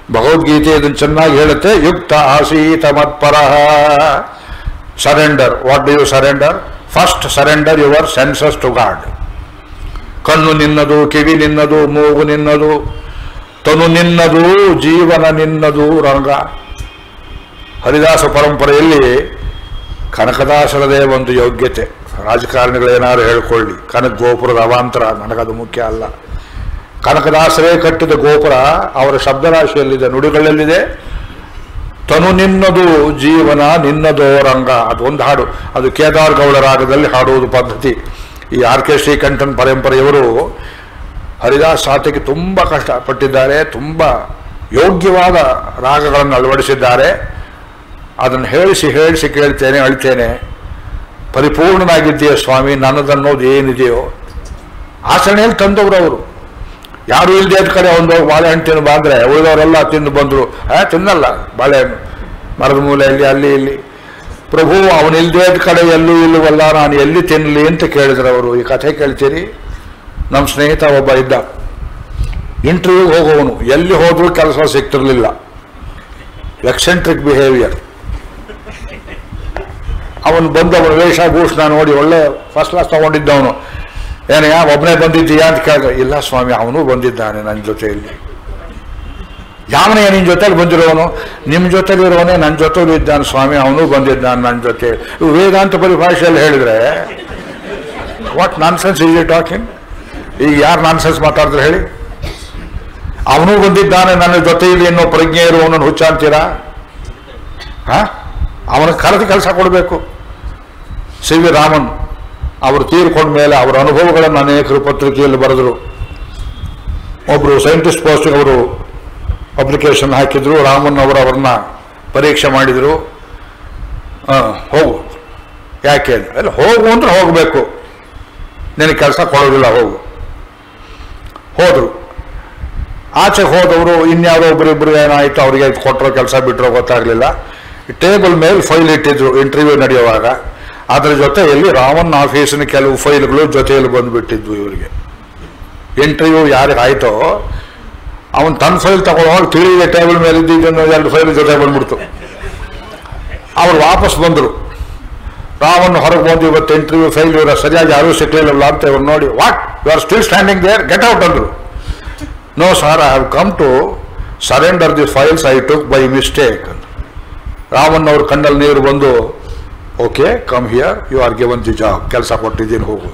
ಭಗವದ್ಗೀತೆ ಇದನ್ನು ಚೆನ್ನಾಗಿ ಹೇಳುತ್ತೆ. ಯುಕ್ತ ಆಸೀತ ಮತ್ಪರಃ. Surrender. What do you surrender? First surrender your senses to God. ಕಣ್ಣು ನಿನ್ನದು, ಕಿವಿ ನಿನ್ನದು, ಮೂಗು ನಿನ್ನದು, ತನು ನಿನ್ನದು, ಜೀವನ ನಿನ್ನದು ರಂಗ. ಹರಿದಾಸ ಪರಂಪರೆಯಲ್ಲಿ ಕನಕದಾಸರದೇ ಒಂದು ಯೋಗ್ಯತೆ. ರಾಜಕಾರಣಿಗಳೇನಾದ್ರು ಹೇಳ್ಕೊಳ್ಳಿ, ಕನಕ ಗೋಪುರದ ಅವಾಂತರ, ನನಗದು ಮುಖ್ಯ ಅಲ್ಲ. ಕನಕದಾಸರೇ ಕಟ್ಟಿದ ಗೋಪುರ ಅವರ ಶಬ್ದರಾಶಿಯಲ್ಲಿದೆ, ನುಡಿಗಳಲ್ಲಿದೆ. ತನು ನಿನ್ನದು, ಜೀವನ ನಿನ್ನದೋ ರಂಗ. ಅದೊಂದು ಹಾಡು, ಅದು ಕೇದಾರ್ ಗೌಡ ರಾಗದಲ್ಲಿ ಹಾಡುವುದು ಪದ್ಧತಿ. ಈ ಆರ್ ಕೆ ಶ್ರೀಕಂಠನ್ ಪರಂಪರೆಯವರು ಹರಿದಾಸ್ ಸಾತಿಗೆ ತುಂಬ ಕಷ್ಟಪಟ್ಟಿದ್ದಾರೆ, ತುಂಬ ಯೋಗ್ಯವಾದ ರಾಗಗಳನ್ನು ಅಳವಡಿಸಿದ್ದಾರೆ. ಅದನ್ನು ಹೇಳಿಸಿ ಹೇಳಿಸಿ ಕೇಳ್ತೇನೆ, ಅಳ್ತೇನೆ. ಪರಿಪೂರ್ಣನಾಗಿದ್ದೀಯ ಸ್ವಾಮಿ, ನನ್ನದನ್ನೋದು ಏನಿದೆಯೋ ಆಚರಣೆಯಲ್ಲಿ ತಂದವರು ಅವರು. ಯಾರು ಇಲ್ಲದೆ ಇದ್ದ ಕಡೆ ಒಂದು ಬಾಳೆಹಣ್ಣು ತಿನ್ನು ಬಂದರೆ ಉಳಿದವರೆಲ್ಲ ತಿಂದು ಬಂದರು. ಆ ತಿನ್ನಲ್ಲ ಬಾಳೆಹಣ್ಣು, ಮರದ ಮೂಲೆಯಲ್ಲಿ ಅಲ್ಲಿ ಇಲ್ಲಿ. ಪ್ರಭು ಅವನಿಲ್ಲದೆ ಇದ್ದ ಕಡೆ ಎಲ್ಲೂ ಇಲ್ಲವಲ್ಲ, ನಾನು ಎಲ್ಲಿ ತಿನ್ನಲಿ ಅಂತ ಕೇಳಿದ್ರು ಅವರು. ಈ ಕಥೆ ಕೇಳ್ತೀರಿ. ನಮ್ಮ ಸ್ನೇಹಿತ ಒಬ್ಬ ಇದ್ದ, ಇಂಟರ್ವ್ಯೂಗೆ ಹೋಗೋವನು, ಎಲ್ಲಿ ಹೋದ್ರೂ ಕೆಲಸ ಸಿಗ್ತಿರ್ಲಿಲ್ಲ. Eccentric behaviour. ಅವನು ಬಂದು ಅವನ ವೇಷಭೂಷಣ ನೋಡಿ ಒಳ್ಳೆ ಫಸ್ಟ್ ಕ್ಲಾಸ್ ತಗೊಂಡಿದ್ದವನು. ಏನಯ್ಯ ಒಬ್ಬನೇ ಬಂದಿದ್ದೀಯಾ ಅಂತ ಕೇಳಿದ್ರೆ, ಇಲ್ಲ ಸ್ವಾಮಿ ಅವನು ಬಂದಿದ್ದಾನೆ ನನ್ನ ಜೊತೆಯಲ್ಲಿ. ಯಾವನೇ ನಿನ್ನ ಜೊತೆಲಿ ಬಂದಿರೋವನು? ನಿಮ್ಮ ಜೊತೆಲಿ ಇರೋವನೇ ನನ್ನ ಜೊತೆಲಿ ಇದ್ದಾನೆ ಸ್ವಾಮಿ, ಅವನು ಬಂದಿದ್ದಾನೆ ನನ್ನ ಜೊತೆ. ವೇದಾಂತ ಪರಿಭಾಷೆಯಲ್ಲಿ ಹೇಳಿದ್ರೆ what nonsense is it talking? ಈಗ ಯಾರು ನಾನ್ಸೆನ್ಸ್ ಮಾತಾಡಿದ್ರೆ ಹೇಳಿ? ಅವನು ಬಂದಿದ್ದಾನೆ ನನ್ನ ಜೊತೆಯಲ್ಲಿ ಅನ್ನೋ ಪ್ರಜ್ಞೆ ಇರುವವನನ್ನು ಹುಚ್ಚ ಅಂತೀರಾ? ಹಾ, ಅವನ ಕರೆದು ಕೆಲಸ ಕೊಡಬೇಕು. ಸಿ ವಿ ರಾಮನ್ ಅವರು ತೀರ್ಕೊಂಡ ಮೇಲೆ ಅವರ ಅನುಭವಗಳನ್ನು ಅನೇಕರು ಪತ್ರಿಕೆಯಲ್ಲಿ ಬರೆದರು. ಒಬ್ಬರು ಸೈಂಟಿಸ್ಟ್ ಪೋಸ್ಟ್ಗೆ ಅವರು ಅಪ್ಲಿಕೇಶನ್ ಹಾಕಿದ್ರು. ರಾಮನ್ ಅವರು ಅವ್ರನ್ನ ಪರೀಕ್ಷೆ ಮಾಡಿದರು. ಹೋಗು, ಯಾಕೆ ಅಲ್ಲ, ಹೋಗು ಅಂದ್ರೆ ಹೋಗಬೇಕು, ನಿನಗೆ ಕೆಲಸ ಕೊಡೋದಿಲ್ಲ, ಹೋಗು. ಹೋದರು. ಆಚೆಗೆ ಹೋದವರು ಇನ್ಯಾರೋ ಒಬ್ಬರಿಬ್ಬರು ಏನಾಯಿತು, ಅವರಿಗೆ ಕೊಟ್ಟರೋ ಕೆಲಸ ಬಿಟ್ಟರೋ ಗೊತ್ತಾಗಲಿಲ್ಲ. ಟೇಬಲ್ ಮೇಲೆ ಫೈಲ್ ಇಟ್ಟಿದ್ರು ಇಂಟರ್ವ್ಯೂ ನಡೆಯುವಾಗ. ಅದರ ಜೊತೆಯಲ್ಲಿ ರಾಮನ್ ಆಫೀಸಿನ ಕೆಲವು ಫೈಲ್ಗಳು ಜೊತೆಯಲ್ಲಿ ಬಂದುಬಿಟ್ಟಿದ್ವು ಇವರಿಗೆ. ಇಂಟರ್ವ್ಯೂ ಯಾರಿಗೆ ಆಯಿತೋ ಅವನು ತನ್ನ ಫೈಲ್ ತಗೊಳ್ಳೋವಾಗ ತಿಳಿದ ಟೇಬಲ್ ಮೇಲೆ ಇದ್ದಿದ್ದನ್ನು ಎರಡು ಫೈಲ್ ಜೊತೆ ಬಂದ್ಬಿಡ್ತು. ಅವರು ವಾಪಸ್ ಬಂದರು. ರಾಮನ್ ಹೊರಗೆ ಬಂದು, ಇವತ್ತು ಇಂಟರ್ವ್ಯೂ ಫೈಲ್ ಇವರ ಸರಿಯಾಗಿ ಯಾರೂ ಸಿಕ್ಕಲಿಲ್ಲ ಅಂತ ಇವ್ರು ನೋಡಿ, what you are still standing there, get out ಅಂದರು. No sir, I have come to surrender the files I took by mistake. Raman ಅವ್ರ ಕಣ್ಣಲ್ಲಿ ನೀರು ಬಂದು, okay come here, you are given the job, ಕೆಲಸ ಕೊಟ್ಟಿದ್ದೀನಿ, ಹೋಗು.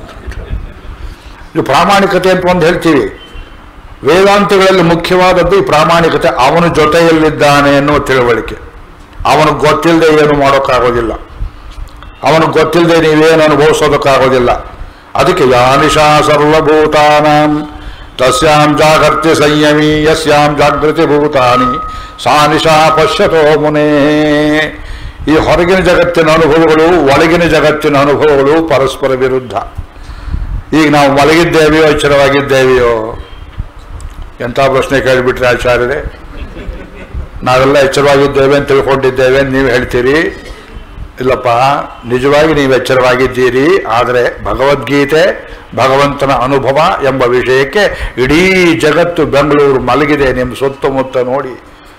ಇದು ಪ್ರಾಮಾಣಿಕತೆ ಅಂತ ಒಂದು ಹೇಳ್ತೀವಿ. ವೇದಾಂತಗಳಲ್ಲಿ ಮುಖ್ಯವಾದದ್ದು ಈ ಪ್ರಾಮಾಣಿಕತೆ. ಅವನ ಜೊತೆಯಲ್ಲಿದ್ದಾನೆ ಅನ್ನೋ ತಿಳುವಳಿಕೆ. ಅವನಿಗೆ ಗೊತ್ತಿಲ್ಲದೆ ಏನು ಮಾಡೋಕ್ಕಾಗೋದಿಲ್ಲ, ಅವನಿಗೆ ಗೊತ್ತಿಲ್ಲದೆ ನೀವೇನು ಅನುಭವಿಸೋದಕ್ಕಾಗೋದಿಲ್ಲ. ಅದಕ್ಕೆ ಯಾನಿಶಾ ಸರ್ವಭೂತಾನಾಂ ತಸ್ಯಾಂ ಜಾಗರ್ತಿ ಸಂಯಮಿ ಯಸ್ಯಾಂ ಜಾಗೃತಿ ಭೂತಾನಿ ಸಾ ನಿಶಾ ಪಶ್ಯತೋ ಮುನೇ. ಈ ಹೊರಗಿನ ಜಗತ್ತಿನ ಅನುಭವಗಳು, ಒಳಗಿನ ಜಗತ್ತಿನ ಅನುಭವಗಳು ಪರಸ್ಪರ ವಿರುದ್ಧ. ಈಗ ನಾವು ಮಲಗಿದ್ದೇವೆಯೋ ಎಚ್ಚರವಾಗಿದ್ದೇವೆಯೋ? ಎಂಥ ಪ್ರಶ್ನೆ ಕೇಳಿಬಿಟ್ರೆ ಆಚಾರ್ಯರೇ. ನಾವೆಲ್ಲ ಎಚ್ಚರವಾಗಿದ್ದೇವೆ ಅಂತ ತಿಳ್ಕೊಂಡಿದ್ದೇವೆ ಅಂತ ನೀವು ಹೇಳ್ತೀರಿ. ಇಲ್ಲಪ್ಪ, ನಿಜವಾಗಿ ನೀವು ಎಚ್ಚರವಾಗಿದ್ದೀರಿ. ಆದರೆ ಭಗವದ್ಗೀತೆ, ಭಗವಂತನ ಅನುಭವ ಎಂಬ ವಿಷಯಕ್ಕೆ ಇಡೀ ಜಗತ್ತು ಬೆಂಗಳೂರು ಮಲಗಿದೆ. ನಿಮ್ಮ ಸುತ್ತಮುತ್ತ ನೋಡಿ.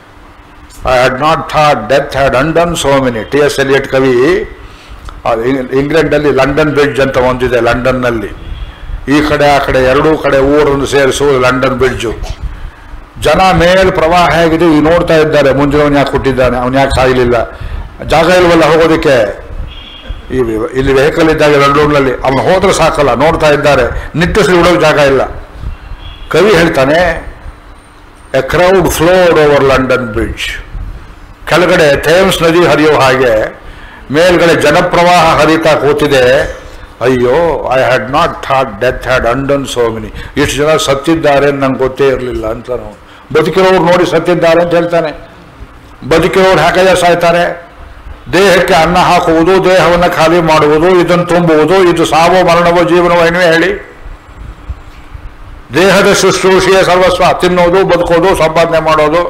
I had not thought death had undone so many. T S Eliot ಕವಿ ಇಂಗ್ಲೆಂಡಲ್ಲಿ ಲಂಡನ್ ಬ್ರಿಡ್ಜ್ ಅಂತ ಒಂದಿದೆ. ಲಂಡನ್ನಲ್ಲಿ ಈ ಕಡೆ ಆ ಕಡೆ ಎರಡೂ ಕಡೆ ಊರನ್ನು ಸೇರಿಸುವುದು ಲಂಡನ್ ಬ್ರಿಡ್ಜು. ಜನ ಮೇಲೆ ಪ್ರವಾಹ ಆಗಿದೆ, ಈಗ ನೋಡ್ತಾ ಇದ್ದಾರೆ. ಮುಂಜಾನೆ ಯಾಕೆ ಹುಟ್ಟಿದ್ದಾನೆ, ಅವನು ಯಾಕೆ ಸಾಯಲಿಲ್ಲ, ಜಾಗ ಇಲ್ವಲ್ಲ ಹೋಗೋದಕ್ಕೆ. ಈ ಇಲ್ಲಿ ವೆಹಿಕಲ್ ಇದ್ದಾಗ ಲಂಡನ್ನಲ್ಲಿ ಅವನು ಹೋದ್ರೆ ಸಾಕಲ್ಲ, ನೋಡ್ತಾ ಇದ್ದಾರೆ, ನಿಟ್ಟಿಸಿ ಬಿಡೋಕೆ ಜಾಗ ಇಲ್ಲ. ಕವಿ ಹೇಳ್ತಾನೆ, a crowd flowed over London Bridge. ಕೆಳಗಡೆ ಥೇಮ್ಸ್ ನದಿ ಹರಿಯೋ ಹಾಗೆ ಮೇಲ್ಗಡೆ ಜನಪ್ರವಾಹ ಹರಿತಾ ಕೂತಿದೆ. ಅಯ್ಯೋ, I had not thought death had undone so many. ಇಷ್ಟು ಜನ ಸತ್ತಿದ್ದಾರೆ ನಂಗೆ ಗೊತ್ತೇ ಇರಲಿಲ್ಲ ಅಂತ. ನಾವು ಬದುಕಿರೋರು ನೋಡಿ ಸತ್ತಿದ್ದಾರೆ ಅಂತ ಹೇಳ್ತಾನೆ. ಬದುಕಿರೋರು ಹಾಕಯ್ಯ ಸಾಯ್ತಾರೆ. ದೇಹಕ್ಕೆ ಅನ್ನ ಹಾಕುವುದು, ದೇಹವನ್ನು ಖಾಲಿ ಮಾಡುವುದು, ಇದನ್ನು ತುಂಬುವುದು, ಇದು ಸಾವೋ ಮರಣವೋ ಜೀವನವೋ ಏನೇ ಹೇಳಿ. ದೇಹದ ಶುಶ್ರೂಷೆಯ ಸರ್ವಸ್ವ. ತಿನ್ನೋದು, ಬದುಕೋದು, ಸಂಪಾದನೆ ಮಾಡೋದು,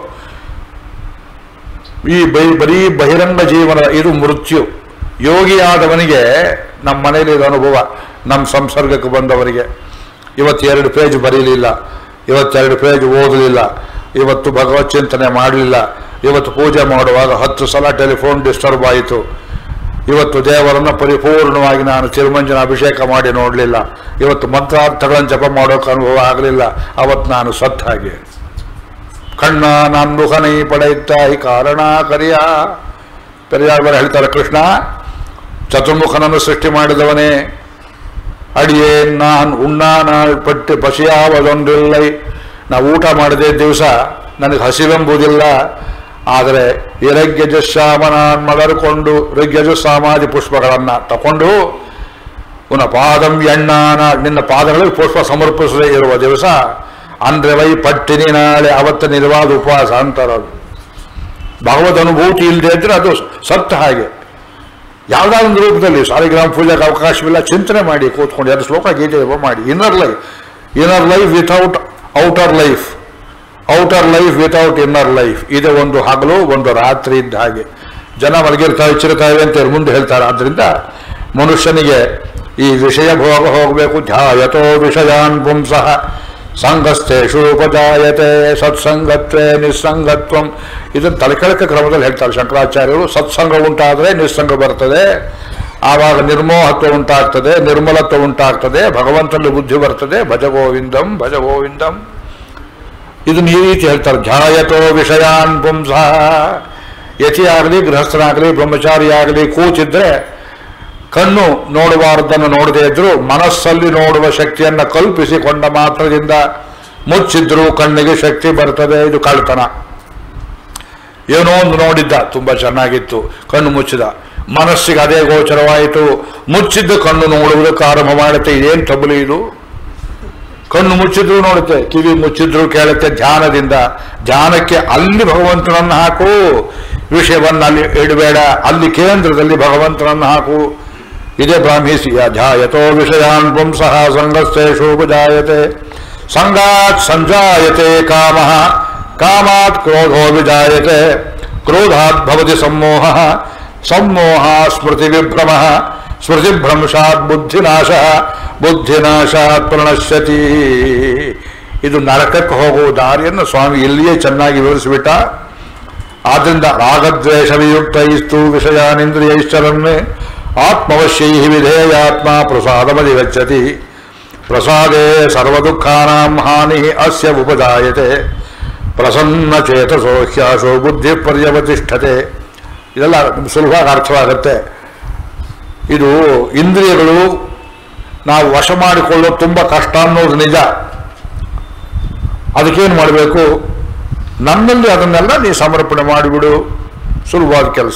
ಈ ಬೈ ಬರೀ ಬಹಿರಂಗ ಜೀವನ, ಇದು ಮೃತ್ಯು. ಯೋಗಿಯಾದವನಿಗೆ ನಮ್ಮ ಮನೇಲಿ ಇದು ಅನುಭವ. ನಮ್ಮ ಸಂಸರ್ಗಕ್ಕೆ ಬಂದವರಿಗೆ ಇವತ್ತೆರಡು ಪೇಜ್ ಬರೀಲಿಲ್ಲ, ಇವತ್ತೆರಡು ಪೇಜ್ ಓದಲಿಲ್ಲ, ಇವತ್ತು ಭಗವತ್ ಚಿಂತನೆ ಮಾಡಲಿಲ್ಲ, ಇವತ್ತು ಪೂಜೆ ಮಾಡುವಾಗ ಹತ್ತು ಸಲ ಟೆಲಿಫೋನ್ ಡಿಸ್ಟರ್ಬ್ ಆಯಿತು, ಇವತ್ತು ದೇವರನ್ನು ಪರಿಪೂರ್ಣವಾಗಿ ನಾನು ತಿರುಮಂಜನ ಅಭಿಷೇಕ ಮಾಡಿ ನೋಡಲಿಲ್ಲ, ಇವತ್ತು ಮಂತ್ರಾರ್ಥಗಳನ್ನು ಜಪ ಮಾಡೋಕೆ ಅನುಭವ ಆಗಲಿಲ್ಲ, ಅವತ್ತು ನಾನು ಸತ್ತ ಹಾಗೆ. ಕಣ್ಣ ನಾನು ಕನೈ ಪಡೆಯುತ್ತಾಯಿ ಕಾರಣ ಕರಿಯ. ಪೆರಿಯಾರ್ ಹೇಳ್ತಾರೆ, ಕೃಷ್ಣ ಚತುರ್ಮುಖನನ್ನು ಸೃಷ್ಟಿ ಮಾಡಿದವನೇ, ಅಡಿಯೇ ನಾನು ಉಣ್ಣಾನ ಪಟ್ಟಿ ಪಸಿಯಾವದೊಂದಿಲ್ಲೈ. ನಾವು ಊಟ ಮಾಡದೆ ದಿವಸ ನನಗೆ ಹಸಿವೆಂಬುದಿಲ್ಲ, ಆದರೆ ಇರಗ್ಯಜಸ್ಸಾಮ ನಾನು ಮಲರ್ಕೊಂಡು ಋಗ್ಯಜಸ್ಸಾಮಾದಿ ಪುಷ್ಪಗಳನ್ನು ತಕೊಂಡು ಪುನಃ ಪಾದಂ ಎಣ್ಣಾನ ನಿನ್ನ ಪಾದಗಳಿಗೆ ಪುಷ್ಪ ಸಮರ್ಪಿಸದೇ ಇರುವ ದಿವಸ ಅಂದ್ರೆ ವೈ ಪಟ್ಟಿನಿ ನಾಳೆ ಅವತ್ತ ನಿರ್ವಾದ ಉಪವಾಸ ಅಂತಾರದು. ಭಗವದ್ ಅನುಭೂತಿ ಇಲ್ಲದೆ ಇದ್ರೆ ಅದು ಸತ್ತ ಹಾಗೆ. ಯಾವುದಾದೊಂದು ರೂಪದಲ್ಲಿ ಸಾಲಿಗ್ರಾಮ ಪೂಜೆಗೆ ಅವಕಾಶವಿಲ್ಲ, ಚಿಂತನೆ ಮಾಡಿ ಕೂತ್ಕೊಂಡು ಎರಡು ಶ್ಲೋಕ ಗೀತೆ ಜಪ ಮಾಡಿ. Inner life inner life without outer life, outer life without inner life. ಇದೆ ಒಂದು ಹಗಲು ಒಂದು ರಾತ್ರಿ ಇದ್ದ ಹಾಗೆ. ಜನ ಮಲಗಿರ್ತಾವೆ ಚಿರುತಾವೆ ಅಂತ ಮುಂದೆ ಹೇಳ್ತಾರೆ. ಆದ್ದರಿಂದ ಮನುಷ್ಯನಿಗೆ ಈ ವಿಷಯ ಭೋಗ ಹೋಗಬೇಕು. ಧ್ಯಾಯತೋ ವಿಷಯಾನ್ ಪುಂಸಃ ಸಂಘಸ್ಥೇಷು ಉಪಜಾಯತೆ ಸತ್ಸಂಗತ್ವೇ ನಿಸ್ಸಂಗತ್ವಂ. ಇದನ್ನು ತಲೆಕೆಳಕ ಕ್ರಮದಲ್ಲಿ ಹೇಳ್ತಾರೆ ಶಂಕರಾಚಾರ್ಯರು. ಸತ್ಸಂಗ ಉಂಟಾದರೆ ನಿಸ್ಸಂಗ ಬರ್ತದೆ, ಆವಾಗ ನಿರ್ಮೋಹತ್ವ ಉಂಟಾಗ್ತದೆ, ನಿರ್ಮಲತ್ವ ಉಂಟಾಗ್ತದೆ, ಭಗವಂತನಲ್ಲಿ ಬುದ್ಧಿ ಬರ್ತದೆ. ಭಜ ಗೋವಿಂದಂ ಭಜ ಗೋವಿಂದಂ. ಇದನ್ನು ಈ ರೀತಿ ಹೇಳ್ತಾರೆ. ಧ್ಯಾಯತೋ ವಿಷಯಾನ್ ಪುಂಸಃ. ಯತಿಯಾಗಲಿ ಗೃಹಸ್ಥನಾಗಲಿ ಬ್ರಹ್ಮಚಾರಿಯಾಗಲಿ ಕೂತಿದ್ರೆ ಕಣ್ಣು ನೋಡಬಾರದನ್ನು ನೋಡದೇ ಇದ್ರು ಮನಸ್ಸಲ್ಲಿ ನೋಡುವ ಶಕ್ತಿಯನ್ನು ಕಲ್ಪಿಸಿಕೊಂಡ ಮಾತ್ರದಿಂದ ಮುಚ್ಚಿದ್ರೂ ಕಣ್ಣಿಗೆ ಶಕ್ತಿ ಬರ್ತದೆ. ಇದು ಕಳ್ತನ. ಏನೋ ಒಂದು ನೋಡಿದ್ದ, ತುಂಬ ಚೆನ್ನಾಗಿತ್ತು, ಕಣ್ಣು ಮುಚ್ಚಿದ, ಮನಸ್ಸಿಗೆ ಅದೇ ಗೋಚರವಾಯಿತು, ಮುಚ್ಚಿದ್ದು ಕಣ್ಣು ನೋಡುವುದಕ್ಕೆ ಆರಂಭ ಮಾಡುತ್ತೆ. ಇದೇನು ತಬಲಿ ಇದು? ಕಣ್ಣು ಮುಚ್ಚಿದ್ರು ನೋಡುತ್ತೆ, ಕಿವಿ ಮುಚ್ಚಿದ್ರು ಕೇಳುತ್ತೆ. ಧ್ಯಾನದಿಂದ ಧ್ಯಾನಕ್ಕೆ ಅಲ್ಲಿ ಭಗವಂತನನ್ನು ಹಾಕು, ವಿಷಯವನ್ನು ಅಲ್ಲಿ ಇಡಬೇಡ, ಅಲ್ಲಿ ಕೇಂದ್ರದಲ್ಲಿ ಭಗವಂತನನ್ನು ಹಾಕು. ಇದೇ ಬ್ರಾಹ್ಮೀಸಿ. ಧ್ಯಾಯತೋ ವಿಷಯಾನ್ ಪುಂಸಃ ಸಂಘಸ್ಥೇಷು ಉಪಜಾಯತೆ ಸಂಗಾತ್ ಸಂಜಾಯತೆ ಕಾಮಃ ಕಾಮಾತ್ ಕ್ರೋಧೋ ವಿಜಾಯತೆ ಕ್ರೋಧಾತ್ ಭವತಿ ಸಮ್ಮೋಹಃ ಸಮ್ಮೋಹ ಸ್ಮೃತಿ ವಿಭ್ರಮಃ ಸ್ಮೃತಿಭ್ರಂಶಾತ್ ಬುದ್ಧಿನಾಶಃ ಬುದ್ಧಿನಾಶಾತ್ ಪ್ರಣಶ್ಯತಿ. ಇದು ನರಕಕ್ಕೆ ಹೋಗುವ ದಾರಿಯನ್ನು ಸ್ವಾಮಿ ಇಲ್ಲಿಯೇ ಚೆನ್ನಾಗಿ ವಿವರಿಸಿಬಿಟ್ಟ. ಆದ್ದರಿಂದ ರಾಗದ್ವೇಷ ವಿಯುಕ್ತೈಸ್ತು ವಿಷಯಾನಿಂದ್ರಿಯೈಶ್ಚರನ್ನೇ ಆತ್ಮವಶ್ಯೈ ವಿಧೇಯಾತ್ಮ ಪ್ರಸಾದಮದಿ ಗಚ್ಚತಿ ಪ್ರಸಾದೇ ಸರ್ವದುಃಖಾನಾಂ ಹಾನಿ ಅಸ್ಯ ಉಪಜಾಯತೆ ಪ್ರಸನ್ನ ಚೇತಸೋ ಹ್ಯಾಸೋ ಬುದ್ಧಿ ಪರ್ಯವತಿಷ್ಠತೆ. ಇದೆಲ್ಲ ಸುಲಭವಾಗಿ ಅರ್ಥವಾಗುತ್ತೆ. ಇದು ಇಂದ್ರಿಯಗಳು ನಾವು ವಶ ಮಾಡಿಕೊಳ್ಳೋದು ತುಂಬ ಕಷ್ಟ ಅನ್ನೋದು ನಿಜ. ಅದಕ್ಕೇನು ಮಾಡಬೇಕು? ನನ್ನಲ್ಲಿ ಅದನ್ನೆಲ್ಲ ನೀ ಸಮರ್ಪಣೆ ಮಾಡಿಬಿಡು. ಸುಲಭವಾದ ಕೆಲಸ.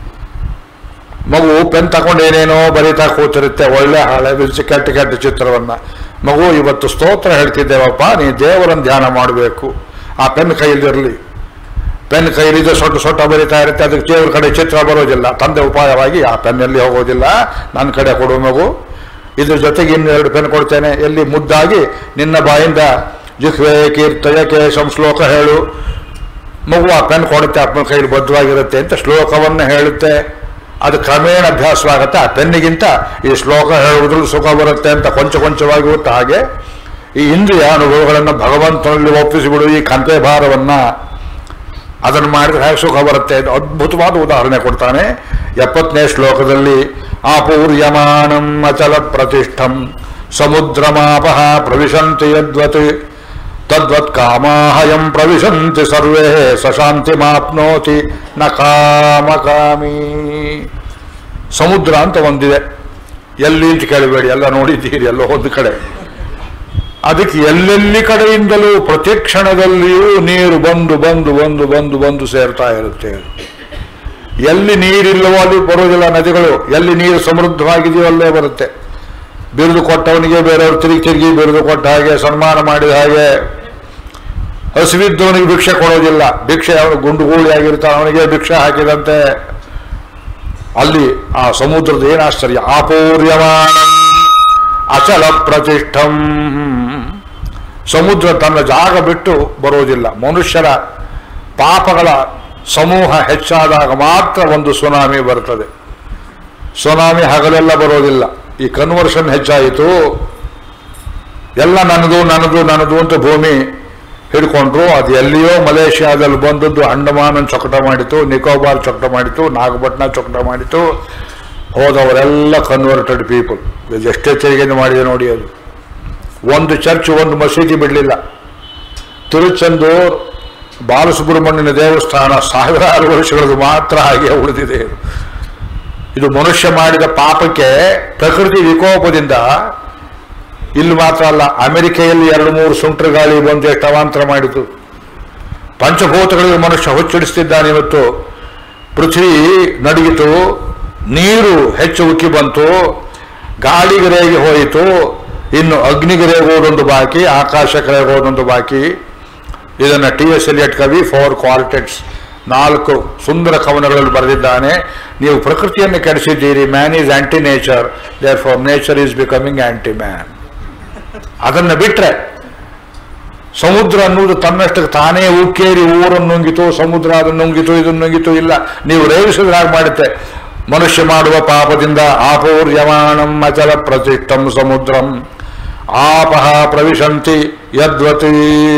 ಮಗು ಪೆನ್ ತಗೊಂಡು ಏನೇನೋ ಬರೀತಾ ಕೂತಿರುತ್ತೆ, ಒಳ್ಳೆ ಹಾಳೆ ಬಿಡಿಸಿ ಕೆಟ್ಟ ಕೆಟ್ಟ ಚಿತ್ರವನ್ನು. ಮಗು ಇವತ್ತು ಸ್ತೋತ್ರ ಹೇಳ್ತಿದ್ದೇವಪ್ಪ, ನೀ ದೇವರನ್ನು ಧ್ಯಾನ ಮಾಡಬೇಕು. ಆ ಪೆನ್ ಕೈಲಿರಲಿ. ಪೆನ್ ಕೈಲಿದ್ದು ಸೊಟ್ಟು ಸೊಟ್ಟ ಬರೀತಾ ಇರುತ್ತೆ, ಅದಕ್ಕೆ ದೇವ್ರ ಕಡೆ ಚಿತ್ರ ಬರೋದಿಲ್ಲ. ತಂದೆ ಉಪಾಯವಾಗಿ ಆ ಪೆನ್ನಲ್ಲಿ ಹೋಗೋದಿಲ್ಲ, ನನ್ನ ಕಡೆ ಕೊಡು ಮಗು. ಇದ್ರ ಜೊತೆಗೆ ಇನ್ನೆರಡು ಪೆನ್ ಕೊಡ್ತೇನೆ, ಎಲ್ಲಿ ಮುದ್ದಾಗಿ ನಿನ್ನ ಬಾಯಿಂದ ಜಿಹ್ವೆ ಕೀರ್ತಯ ಕೇಶಂ ಶ್ಲೋಕ ಹೇಳು. ಮಗು ಆ ಪೆನ್ ಕೊಡುತ್ತೆ, ಅಪ್ಪನ ಕೈಲಿ ಬದ್ಧವಾಗಿರುತ್ತೆ ಅಂತ ಶ್ಲೋಕವನ್ನು ಹೇಳುತ್ತೆ. ಅದು ಕ್ರಮೇಣ ಅಭ್ಯಾಸವಾಗುತ್ತೆ. ಆ ಪೆನ್ನಿಗಿಂತ ಈ ಶ್ಲೋಕ ಹೇಳುವುದ್ರಲ್ಲಿ ಸುಖ ಬರುತ್ತೆ ಅಂತ ಕೊಂಚ ಕೊಂಚವಾಗಿ ಗೊತ್ತು. ಹಾಗೆ ಈ ಇಂದ್ರಿಯ ಅನುಭವಗಳನ್ನು ಭಗವಂತನಲ್ಲಿ ಒಪ್ಪಿಸಿಬಿಡು. ಈ ಕಂತೆ ಭಾರವನ್ನು ಅದನ್ನು ಮಾಡಿದ್ರೆ ಹೇಗೆ ಸುಖ ಬರುತ್ತೆ. ಇದು ಅದ್ಭುತವಾದ ಉದಾಹರಣೆ ಕೊಡ್ತಾನೆ ಎಪ್ಪತ್ತನೇ ಶ್ಲೋಕದಲ್ಲಿ. ಆಪೂರ್ಯಮಾನಂ ಅಚಲ ಪ್ರತಿಷ್ಠಂ ಸಮುದ್ರಮಾಪಃ ಪ್ರವಿಶಂತಿ ಯದ್ವತ್ ತದ್ವತ್ ಕಾಮಾಹಯಂ ಪ್ರವಿಶಂತಿ ಸರ್ವೇ ಸಶಾಂತಿ ಮಾಪ್ನೋತಿ ನ ಕಾಮಕಾಮಿ. ಸಮುದ್ರ ಅಂತ ಒಂದಿದೆ, ಎಲ್ಲಿ ಅಂತ ಕೇಳಬೇಡಿ, ಎಲ್ಲ ನೋಡಿದ್ದೀರಿ ಎಲ್ಲೋ ಒಂದು ಕಡೆ. ಅದಕ್ಕೆ ಎಲ್ಲೆಲ್ಲಿ ಕಡೆಯಿಂದಲೂ ಪ್ರತಿ ಕ್ಷಣದಲ್ಲಿಯೂ ನೀರು ಬಂದು ಬಂದು ಬಂದು ಬಂದು ಬಂದು ಸೇರ್ತಾ ಇರುತ್ತೆ. ಎಲ್ಲಿ ನೀರಿಲ್ಲವೋ ಅಲ್ಲಿ ಬರೋದಿಲ್ಲ ನದಿಗಳು, ಎಲ್ಲಿ ನೀರು ಸಮೃದ್ಧವಾಗಿದೆಯೋ ಅಲ್ಲೇ ಬರುತ್ತೆ. ಬಿರುದು ಕೊಟ್ಟವನಿಗೆ ಬೇರೆಯವರು ತಿರುಗಿ ತಿರುಗಿ ಬಿರುದು ಕೊಟ್ಟ ಹಾಗೆ, ಸನ್ಮಾನ ಮಾಡಿದ ಹಾಗೆ. ಹಸಿವಿದ್ದವನಿಗೆ ಭಿಕ್ಷೆ ಕೊಡೋದಿಲ್ಲ, ಭಿಕ್ಷೆ ಅವನು ಗುಂಡುಗೂಳಿಯಾಗಿರ್ತಾನೆ, ಅವನಿಗೆ ಭಿಕ್ಷೆ ಹಾಕಿದಂತೆ. ಅಲ್ಲಿ ಆ ಸಮುದ್ರದ ಏನಾಶ್ಚರ್ಯ. ಆಪೂರ್ಯಮಾನಂ ಅಚಲ ಪ್ರತಿಷ್ಠಂ. ಸಮುದ್ರ ತನ್ನ ಜಾಗ ಬಿಟ್ಟು ಬರೋದಿಲ್ಲ. ಮನುಷ್ಯರ ಪಾಪಗಳ ಸಮೂಹ ಹೆಚ್ಚಾದಾಗ ಮಾತ್ರ ಒಂದು ಸುನಾಮಿ ಬರ್ತದೆ. ಸುನಾಮಿ ಹಗಲೆಲ್ಲ ಬರೋದಿಲ್ಲ. ಈ ಕನ್ವರ್ಷನ್ ಹೆಚ್ಚಾಯಿತು, ಎಲ್ಲ ನನ್ನದು ನನ್ನದು ನನ್ನದು ಅಂತ ಭೂಮಿ ಹಿಡ್ಕೊಂಡ್ರು. ಅದು ಎಲ್ಲಿಯೋ ಮಲೇಷ್ಯಾದಲ್ಲಿ ಬಂದದ್ದು ಅಂಡಮಾನನ್ ಚೊಕಟ ಮಾಡಿತು, ನಿಕೋಬಾರ್ ಚೊಕಟ ಮಾಡಿತು, ನಾಗಪಟ್ಟಣ ಚೊಕಟ ಮಾಡಿತು. ಹೋದವರೆಲ್ಲ ಕನ್ವರ್ಟೆಡ್ ಪೀಪಲ್. ಎಷ್ಟೇ ತೆರಿಗೆಯನ್ನು ಮಾಡಿದೆ ನೋಡಿ. ಅದು ಒಂದು ಚರ್ಚ್, ಒಂದು ಮಸೀದಿ ಬಿಡಲಿಲ್ಲ. ತಿರುಚೆಂದೂರ್ ಬಾಲಸುಬ್ರಹ್ಮಣ್ಯನ ದೇವಸ್ಥಾನ ಸಾವಿರಾರು ವರ್ಷಗಳದ್ದು ಮಾತ್ರ ಹಾಗೆ ಉಳಿದಿದೆ. ಇದು ಮನುಷ್ಯ ಮಾಡಿದ ಪಾಪಕ್ಕೆ ಪ್ರಕೃತಿ ವಿಕೋಪದಿಂದ. ಇಲ್ಲಿ ಮಾತ್ರ ಅಲ್ಲ, ಅಮೆರಿಕೆಯಲ್ಲಿ ಎರಡು ಮೂರು ಸುಂಟರ ಗಾಳಿ ಬಂದು ಎಷ್ಟು ಅವಾಂತರ ಮಾಡಿತು. ಪಂಚಭೂತಗಳಿಗೆ ಮನುಷ್ಯ ಹುಚ್ಚಿಡಿಸ್ತಿದ್ದಾನೆ. ಇವತ್ತು ಪೃಥ್ವಿ ನಡುಗಿತು, ನೀರು ಹೆಚ್ಚು ಉಕ್ಕಿ ಬಂತು, ಗಾಳಿಗೆ ರೇಗಿ ಹೋಯಿತು, ಇನ್ನು ಅಗ್ನಿಗೆ ರೇಗೋದೊಂದು ಬಾಕಿ, ಆಕಾಶಕ್ಕೆ ರೇಗೋದೊಂದು ಬಾಕಿ. ಇದನ್ನು ಟಿ ಎಸ್ ಎಲಿಯಟ್ ಕವಿ ಫೋರ್ ಕ್ವಾಲಿಟೆಟ್ಸ್ ನಾಲ್ಕು ಸುಂದರ ಕವನಗಳಲ್ಲಿ ಬರೆದಿದ್ದಾನೆ. ನೀವು ಪ್ರಕೃತಿಯನ್ನು ಕೆಡಿಸಿದ್ದೀರಿ. Man is anti nature, therefore nature is becoming anti man. ಅದನ್ನು ಬಿಟ್ಟರೆ ಸಮುದ್ರ ಅನ್ನುವುದು ತನ್ನಷ್ಟಕ್ಕೆ ತಾನೇ ಉಕ್ಕೇರಿ ಊರನ್ನು ನುಂಗಿತು, ಸಮುದ್ರ ಅದನ್ನು ನುಂಗಿತು, ಇದನ್ನು ನುಂಗಿತು. ಇಲ್ಲ, ನೀವು ರೇವಿಸಿದ್ರೆ ಹಾಗೆ ಮಾಡುತ್ತೆ. ಮನುಷ್ಯ ಮಾಡುವ ಪಾಪದಿಂದ ಆಪೂರ್ಯಮಾಣಂ ಅಚಲ ಪ್ರತಿಷ್ಠಂ ಸಮುದ್ರಂ ಆಪಹ ಪ್ರವಿಶಂತಿ ಯದ್ವತಿ.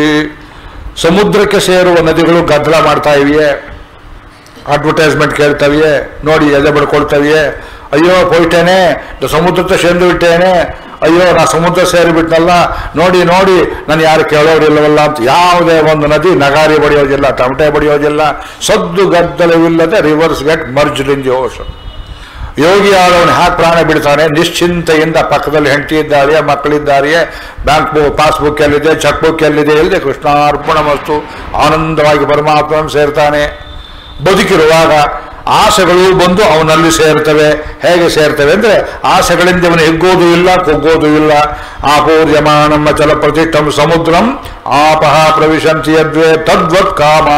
ಸಮುದ್ರಕ್ಕೆ ಸೇರುವ ನದಿಗಳು ಗದ್ದಲ ಮಾಡ್ತಾ ಇವೆಯೇ, ಅಡ್ವರ್ಟೈಸ್ಮೆಂಟ್ ಕೇಳ್ತವೆಯೇ, ನೋಡಿ ಎದೆ ಬಡ್ಕೊಳ್ತವೆಯೇ. ಅಯ್ಯೋ ಹೋಯ್ತೇನೆ, ಸಮುದ್ರத்தை ಸೇರ್ದು ಬಿಟ್ಟೇನೆ, ಅಯ್ಯೋ ನಾ ಸಮುದ್ರ ಸೇರಿಬಿಟ್ನಲ್ಲ, ನೋಡಿ ನೋಡಿ ನಾನು ಯಾರು ಕೇಳೋರಿಲ್ಲವಲ್ಲ ಅಂತ. ಯಾವುದೇ ಒಂದು ನದಿ ನಗಾರಿ ಬಡಿಯೋದಿಲ್ಲ, ತಮಟೆ ಬಡಿಯೋದಿಲ್ಲ, ಸದ್ದು ಗದ್ದಲವಿಲ್ಲದೆ rivers get merged in the ocean. ಯೋಗಿ ಆದವನು ಹ್ಯಾಕ್ ಪ್ರಾಣ ಬಿಡ್ತಾನೆ ನಿಶ್ಚಿಂತೆಯಿಂದ. ಪಕ್ಕದಲ್ಲಿ ಹೆಂಡತಿ ಇದ್ದಾರೆಯೇ, ಮಕ್ಕಳಿದ್ದಾರೆಯೇ, ಬ್ಯಾಂಕ್ ಬುಕ್ ಪಾಸ್ಬುಕ್ ಎಲ್ಲಿದೆ, ಚೆಕ್ ಬುಕ್ ಎಲ್ಲಿದೆ, ಇಲ್ಲದೆ ಕೃಷ್ಣಾರ್ಪಣ ವಸ್ತು ಆನಂದವಾಗಿ ಪರಮಾತ್ಮನ ಸೇರ್ತಾನೆ. ಬದುಕಿರುವಾಗ ಆಸೆಗಳು ಬಂದು ಅವನಲ್ಲಿ ಸೇರ್ತವೆ. ಹೇಗೆ ಸೇರ್ತವೆ ಅಂದರೆ ಆಸೆಗಳಿಂದ ಅವನು ಹಿಗ್ಗೋದು ಇಲ್ಲ, ಕುಗ್ಗೋದು ಇಲ್ಲ. ಆಪೂರ್ಯಮಾನಂ ಅಚಲ ಪ್ರತಿಷ್ಠಂ ಸಮುದ್ರಂ ಆಪಹ ಪ್ರವಿಶಂತಿ ಯದ್ವೇ ತದ್ವತ್ ಕಾಮ.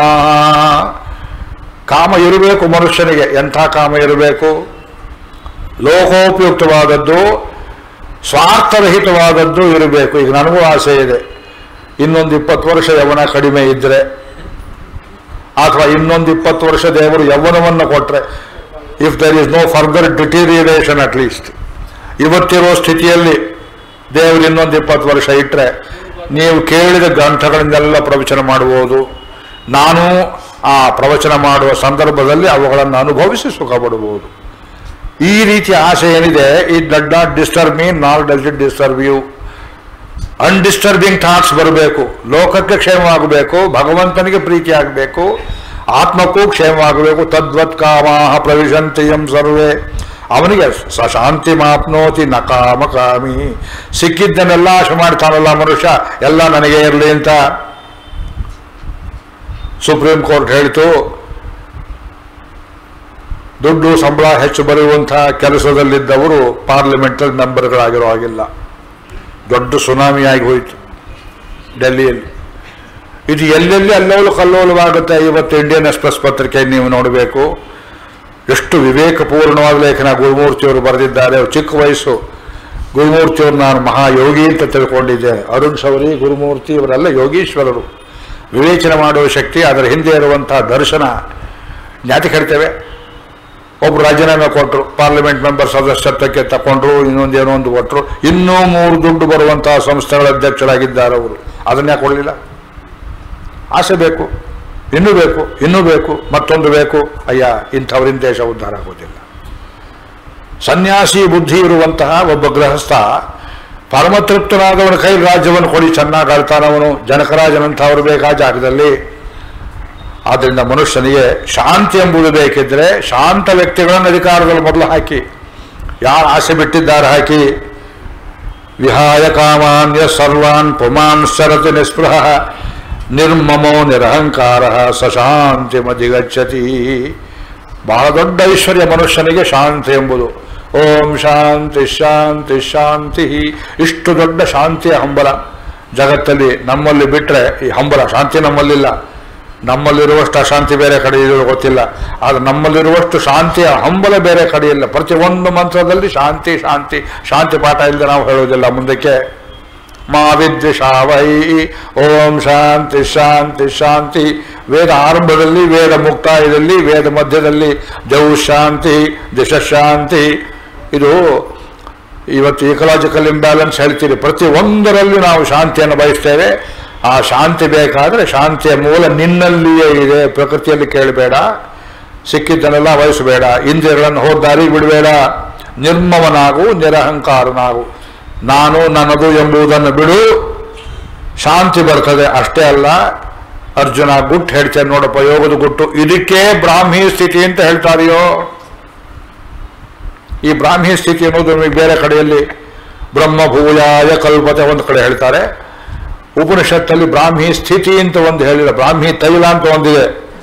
ಕಾಮ ಇರಬೇಕು ಮನುಷ್ಯನಿಗೆ. ಎಂಥ ಕಾಮ ಇರಬೇಕು? ಲೋಕೋಪಯುಕ್ತವಾದದ್ದು, ಸ್ವಾರ್ಥರಹಿತವಾದದ್ದು ಇರಬೇಕು. ಈಗ ನನಗೂ ಆಸೆ ಇದೆ, ಇನ್ನೊಂದು ಇಪ್ಪತ್ತು ವರ್ಷ ಯವನ ಕಡಿಮೆ ಇದ್ದರೆ, ಅಥವಾ ಇನ್ನೊಂದು ಇಪ್ಪತ್ತು ವರ್ಷ ದೇವರು ಯೌವನವನ್ನು ಕೊಟ್ಟರೆ, if there is no further deterioration at least. ಇವತ್ತಿರೋ ಸ್ಥಿತಿಯಲ್ಲಿ ದೇವರು ಇನ್ನೊಂದು ಇಪ್ಪತ್ತು ವರ್ಷ ಇಟ್ಟರೆ ನೀವು ಕೇಳಿದ ಗ್ರಂಥಗಳಿಂದೆಲ್ಲ ಪ್ರವಚನ ಮಾಡುವುದು. ನಾನು ಆ ಪ್ರವಚನ ಮಾಡುವ ಸಂದರ್ಭದಲ್ಲಿ ಅವುಗಳನ್ನು ಅನುಭವಿಸಿ ಸುಖ ಪಡಬಹುದು. ಈ ರೀತಿಯ ಆಸೆ ಏನಿದೆ, it did not disturb me, not does it disturb you. Undisturbing thoughts ಬರಬೇಕು. ಲೋಕಕ್ಕೆ ಕ್ಷೇಮವಾಗಬೇಕು, ಭಗವಂತನಿಗೆ ಪ್ರೀತಿ ಆಗಬೇಕು, ಆತ್ಮಕ್ಕೂ ಕ್ಷೇಮವಾಗಬೇಕು. ತದ್ವತ್ ಕಾಮಾಹ ಪ್ರವಿಶಂತಿಯಂ ಸರ್ವೇ. ಅವನಿಗೆ ಸ ಶಾಂತಿ ಮಾಪ್ನೋತಿ ನ ಕಾಮ ಕಾಮಿ. ಸಿಕ್ಕಿದ್ದನ್ನೆಲ್ಲ ಆಶೆ ಮಾಡ್ತಾನಲ್ಲ ಮನುಷ್ಯ, ಎಲ್ಲ ನನಗೆ ಇರಲಿ ಅಂತ. ಸುಪ್ರೀಂ ಕೋರ್ಟ್ ಹೇಳಿತು, ದುಡ್ಡು ಸಂಬಳ ಹೆಚ್ಚು ಬರೆಯುವಂತಹ ಕೆಲಸದಲ್ಲಿದ್ದವರು ಪಾರ್ಲಿಮೆಂಟಲ್ ಮೆಂಬರ್ಗಳಾಗಿರೋ ಹಾಗಿಲ್ಲ. ದೊಡ್ಡ ಸುನಾಮಿಯಾಗಿ ಹೋಯಿತು ಡೆಲ್ಲಿಯಲ್ಲಿ. ಇದು ಎಲ್ಲೆಲ್ಲಿ ಅಲ್ಲೋಲು ಕಲ್ಲೋಲವಾಗುತ್ತೆ. ಇವತ್ತು ಇಂಡಿಯನ್ ಎಕ್ಸ್ಪ್ರೆಸ್ ಪತ್ರಿಕೆ ನೀವು ನೋಡಬೇಕು, ಎಷ್ಟು ವಿವೇಕಪೂರ್ಣವಾದ ಲೇಖನ ಗುರುಮೂರ್ತಿಯವರು ಬರೆದಿದ್ದಾರೆ. ಚಿಕ್ಕ ವಯಸ್ಸು ಗುರುಮೂರ್ತಿಯವರು ನಾನು ಮಹಾಯೋಗಿ ಅಂತ ತಿಳ್ಕೊಂಡಿದ್ದೇನೆ. ಅರುಣ್ ಶೌರಿ, ಗುರುಮೂರ್ತಿ ಇವರೆಲ್ಲ ಯೋಗೀಶ್ವರರು. ವಿವೇಚನೆ ಮಾಡುವ ಶಕ್ತಿ, ಅದರ ಹಿಂದೆ ಇರುವಂತಹ ದರ್ಶನ. ಜ್ಞಾತಿ ಕರಿತೇವೆ. ಒಬ್ರು ರಾಜೀನಾಮೆ ಕೊಟ್ಟರು, ಪಾರ್ಲಿಮೆಂಟ್ ಮೆಂಬರ್ ಸದಸ್ಯತ್ವಕ್ಕೆ ತಗೊಂಡ್ರು, ಇನ್ನೊಂದೇನೋ ಒಂದು ಕೊಟ್ಟರು. ಇನ್ನೂ ಮೂರು ದುಡ್ಡು ಬರುವಂತಹ ಸಂಸ್ಥೆಗಳ ಅಧ್ಯಕ್ಷರಾಗಿದ್ದಾರೆ ಅವರು. ಅದನ್ನೇ ಕೊಡಲಿಲ್ಲ. ಆಸೆ ಬೇಕು, ಇನ್ನೂ ಬೇಕು, ಇನ್ನೂ ಬೇಕು, ಮತ್ತೊಂದು ಬೇಕು. ಅಯ್ಯ, ಇಂಥವರಿಂದ ದೇಶ ಉದ್ಧಾರ ಆಗೋದಿಲ್ಲ. ಸನ್ಯಾಸಿ ಬುದ್ಧಿ ಇರುವಂತಹ ಒಬ್ಬ ಗೃಹಸ್ಥ ಪರಮತೃಪ್ತನಾದವನ ಕೈ ರಾಜ್ಯವನ್ನು ಕೊಡಿ, ಚೆನ್ನಾಗಿ ಆಳ್ತಾನವನು. ಜನಕರಾಜನಂಥವರು ಬೇಕಾ ಜಾಗದಲ್ಲಿ. ಆದ್ದರಿಂದ ಮನುಷ್ಯನಿಗೆ ಶಾಂತಿ ಎಂಬುದು ಬೇಕಿದ್ರೆ ಶಾಂತ ವ್ಯಕ್ತಿಗಳನ್ನು ಅಧಿಕಾರದಲ್ಲಿ ಮೊದಲು ಹಾಕಿ, ಯಾರು ಆಸೆ ಬಿಟ್ಟಿದ್ದಾರೆ ಹಾಕಿ. ವಿಹಾಯ ಕಾಮಾನ್ಯ ಸರ್ವಾನ್ ಪುಮಾನ್ ಶರತಿ ನಿಸ್ಪೃಹ ನಿರ್ಮಮೋ ನಿರಹಂಕಾರ ಸಶಾಂತಿ ಮಧಿಗಚ್ಚತಿ. ಬಹಳ ದೊಡ್ಡ ಐಶ್ವರ್ಯ ಮನುಷ್ಯನಿಗೆ ಶಾಂತಿ ಎಂಬುದು. ಓಂ ಶಾಂತಿ ಶಾಂತಿ ಶಾಂತಿ. ಇಷ್ಟು ದೊಡ್ಡ ಶಾಂತಿಯ ಹಂಬಲ ಜಗತ್ತಲ್ಲಿ ನಮ್ಮಲ್ಲಿ ಬಿಟ್ಟರೆ ಈ ಹಂಬಲ ಶಾಂತಿ ನಮ್ಮಲ್ಲಿಲ್ಲ. ನಮ್ಮಲ್ಲಿರುವಷ್ಟು ಅಶಾಂತಿ ಬೇರೆ ಕಡೆ ಇರೋ ಗೊತ್ತಿಲ್ಲ. ಆದರೆ ನಮ್ಮಲ್ಲಿರುವಷ್ಟು ಶಾಂತಿಯ ಹಂಬಲ ಬೇರೆ ಕಡೆ ಇಲ್ಲ. ಪ್ರತಿಯೊಂದು ಮಂತ್ರದಲ್ಲಿ ಶಾಂತಿ ಶಾಂತಿ ಶಾಂತಿ ಪಾಠ ಇಲ್ಲದೆ ನಾವು ಹೇಳೋದಿಲ್ಲ ಮುಂದಕ್ಕೆ. ಮಾ ವಿದ್ವಿಷಾವೈ ಓಂ ಶಾಂತಿ ಶಾಂತಿ ಶಾಂತಿ. ವೇದ ಆರಂಭದಲ್ಲಿ, ವೇದ ಮುಕ್ತಾಯದಲ್ಲಿ, ವೇದ ಮಧ್ಯದಲ್ಲಿ ಜೌ ಶಾಂತಿ ದಿಶಾಂತಿ. ಇದು ಇವತ್ತು ಇಕಲಾಜಿಕಲ್ ಇಂಬ್ಯಾಲೆನ್ಸ್ ಹೇಳ್ತೀರಿ. ಪ್ರತಿ ಒಂದರಲ್ಲಿ ನಾವು ಶಾಂತಿಯನ್ನು ಬಯಸ್ತೇವೆ. ಆ ಶಾಂತಿ ಬೇಕಾದರೆ ಶಾಂತಿಯ ಮೂಲ ನಿನ್ನಲ್ಲಿಯೇ ಇದೆ. ಪ್ರಕೃತಿಯಲ್ಲಿ ಕೇಳಬೇಡ, ಸಿಕ್ಕಿದ್ದನ್ನೆಲ್ಲ ವಹಿಸಬೇಡ, ಇಂದ್ರಿಯಗಳನ್ನು ಹೋದ ದಾರಿಗೆ ಬಿಡಬೇಡ, ನಿರ್ಮಮನಾಗು, ನಿರಹಂಕಾರನಾಗು, ನಾನು ನನ್ನದು ಎಂಬುದನ್ನು ಬಿಡು, ಶಾಂತಿ ಬರ್ತದೆ. ಅಷ್ಟೇ ಅಲ್ಲ, ಅರ್ಜುನ ಗುಟ್ಟು ಹೇಳ್ತೇನೆ ನೋಡಪ್ಪ, ಯೋಗದ ಗುಟ್ಟು. ಇದಕ್ಕೆ ಬ್ರಾಹ್ಮಿ ಸ್ಥಿತಿ ಅಂತ ಹೇಳ್ತಾರೆಯೋ. ಈ ಬ್ರಾಹ್ಮಿ ಸ್ಥಿತಿ ಅನ್ನೋದು ನಿಮಗೆ ಬೇರೆ ಕಡೆಯಲ್ಲಿ ಬ್ರಹ್ಮಭೂಯಾಯ ಕಲ್ಪತೆ ಒಂದು ಕಡೆ ಹೇಳ್ತಾರೆ. ಉಪನಿಷತ್ತಲ್ಲಿ ಬ್ರಾಹ್ಮಿ ಸ್ಥಿತಿ ಅಂತ ಒಂದು ಹೇಳಿಲ್ಲ, ಬ್ರಾಹ್ಮಿ ತೈಲ ಅಂತ ಒಂದಿದೆ.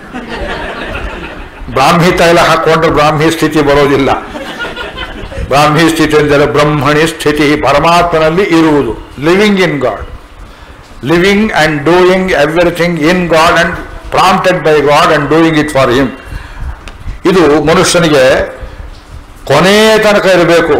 ಬ್ರಾಹ್ಮಿ ತೈಲ ಹಾಕೊಂಡ್ರೆ ಬ್ರಾಹ್ಮಿ ಸ್ಥಿತಿ ಬರೋದಿಲ್ಲ. ಬ್ರಾಹ್ಮಿ ಸ್ಥಿತಿ ಅಂದರೆ ಬ್ರಹ್ಮಣಿ ಸ್ಥಿತಿ, ಪರಮಾತ್ಮನಲ್ಲಿ ಇರುವುದು, living in God, living and doing everything in God and prompted by God and doing it for him. ಇದು ಮನುಷ್ಯನಿಗೆ ಕೊನೆ ತನಕ ಇರಬೇಕು.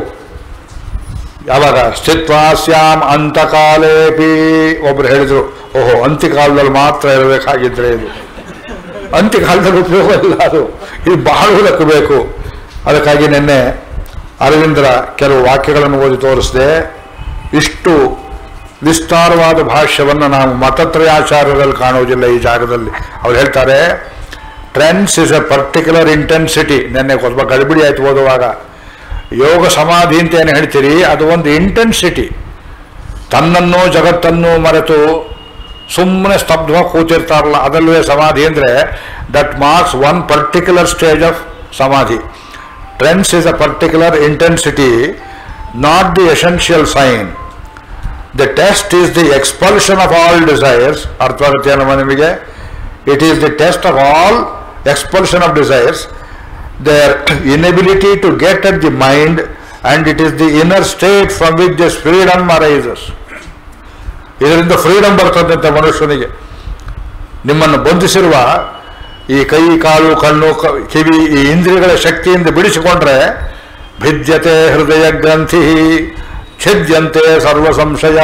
ಯಾವಾಗ ಸ್ಥಿತ್ವಾಸ್ಯಾಮ್ ಅಂತಕಾಲೇಪಿ, ಒಬ್ರು ಹೇಳಿದ್ರು, ಓಹೋ ಅಂತ್ಯಕಾಲದಲ್ಲಿ ಮಾತ್ರ ಇರಬೇಕಾಗಿದ್ರೆ ಇದು ಅಂತ್ಯಕಾಲದಲ್ಲಿ ಉಪಯೋಗ ಇಲ್ಲ, ಅದು ಇದು ಬಹಳ ಬೇಕು. ಅದಕ್ಕಾಗಿ ನಿನ್ನೆ ಅರವಿಂದರ ಕೆಲವು ವಾಕ್ಯಗಳನ್ನು ಓದಿ ತೋರಿಸಿದೆ. ಇಷ್ಟು ವಿಸ್ತಾರವಾದ ಭಾಷ್ಯವನ್ನು ನಾವು ಮತತ್ರಯಾಚಾರ್ಯರಲ್ಲಿ ಕಾಣುವುದಿಲ್ಲ ಈ ಜಾಗದಲ್ಲಿ. ಅವ್ರು ಹೇಳ್ತಾರೆ, trance is a particular intensity. ನೆನ್ನೆ ಸ್ವಲ್ಪ ಗಡಿಬಿಡಿ ಆಯ್ತು ಓದುವಾಗ. ಯೋಗ ಸಮಾಧಿ ಅಂತ ಏನು ಹೇಳ್ತೀರಿ, ಅದು ಒಂದು ಇಂಟೆನ್ಸಿಟಿ. ತನ್ನನ್ನು ಜಗತ್ತನ್ನು ಮರೆತು ಸುಮ್ಮನೆ ಸ್ತಬ್ಧವಾಗಿ ಕೂತಿರ್ತಾರಲ್ಲ, ಅದಲ್ಲವೇ ಸಮಾಧಿ ಅಂದರೆ that marks one particular stage of samadhi. Trance is a particular intensity, not the essential sign. The test is the expulsion of all desires. ಅರ್ಥವಾಗುತ್ತೆ ನಮ್ಮ ನಿಮಗೆ? It is the test of all expulsion of desires, their inability to get at the mind, and it is the inner state from which this freedom arises. ಇದರಿಂದ freedom ಬರ್ತದಂತೆ ಮನುಷ್ಯನಿಗೆ. ನಿಮ್ಮನ್ನು ಬಂಧಿಸಿರುವ ಈ ಕೈ, ಕಾಲು, ಕಣ್ಣು, ಕಿವಿ, ಈ ಇಂದ್ರಿಯಗಳ ಶಕ್ತಿಯಿಂದ ಬಿಡಿಸಿಕೊಂಡ್ರೆ ಭಿದ್ಯತೆ ಹೃದಯ ಗ್ರಂಥಿ, ಛಿದ್ಯಂತೆ ಸರ್ವ ಸಂಶಯ,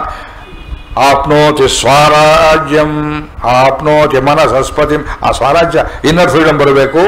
ಆಪ್ನೋತಿ ಸ್ವರಾಜ್ಯಂ, ಆಪ್ನೋತಿ ಮನಸಸ್ಪತಿ. ಆ ಸ್ವರಾಜ್ಯ ಇನ್ನರ್ ಫ್ರೀಡಮ್ ಬರಬೇಕು.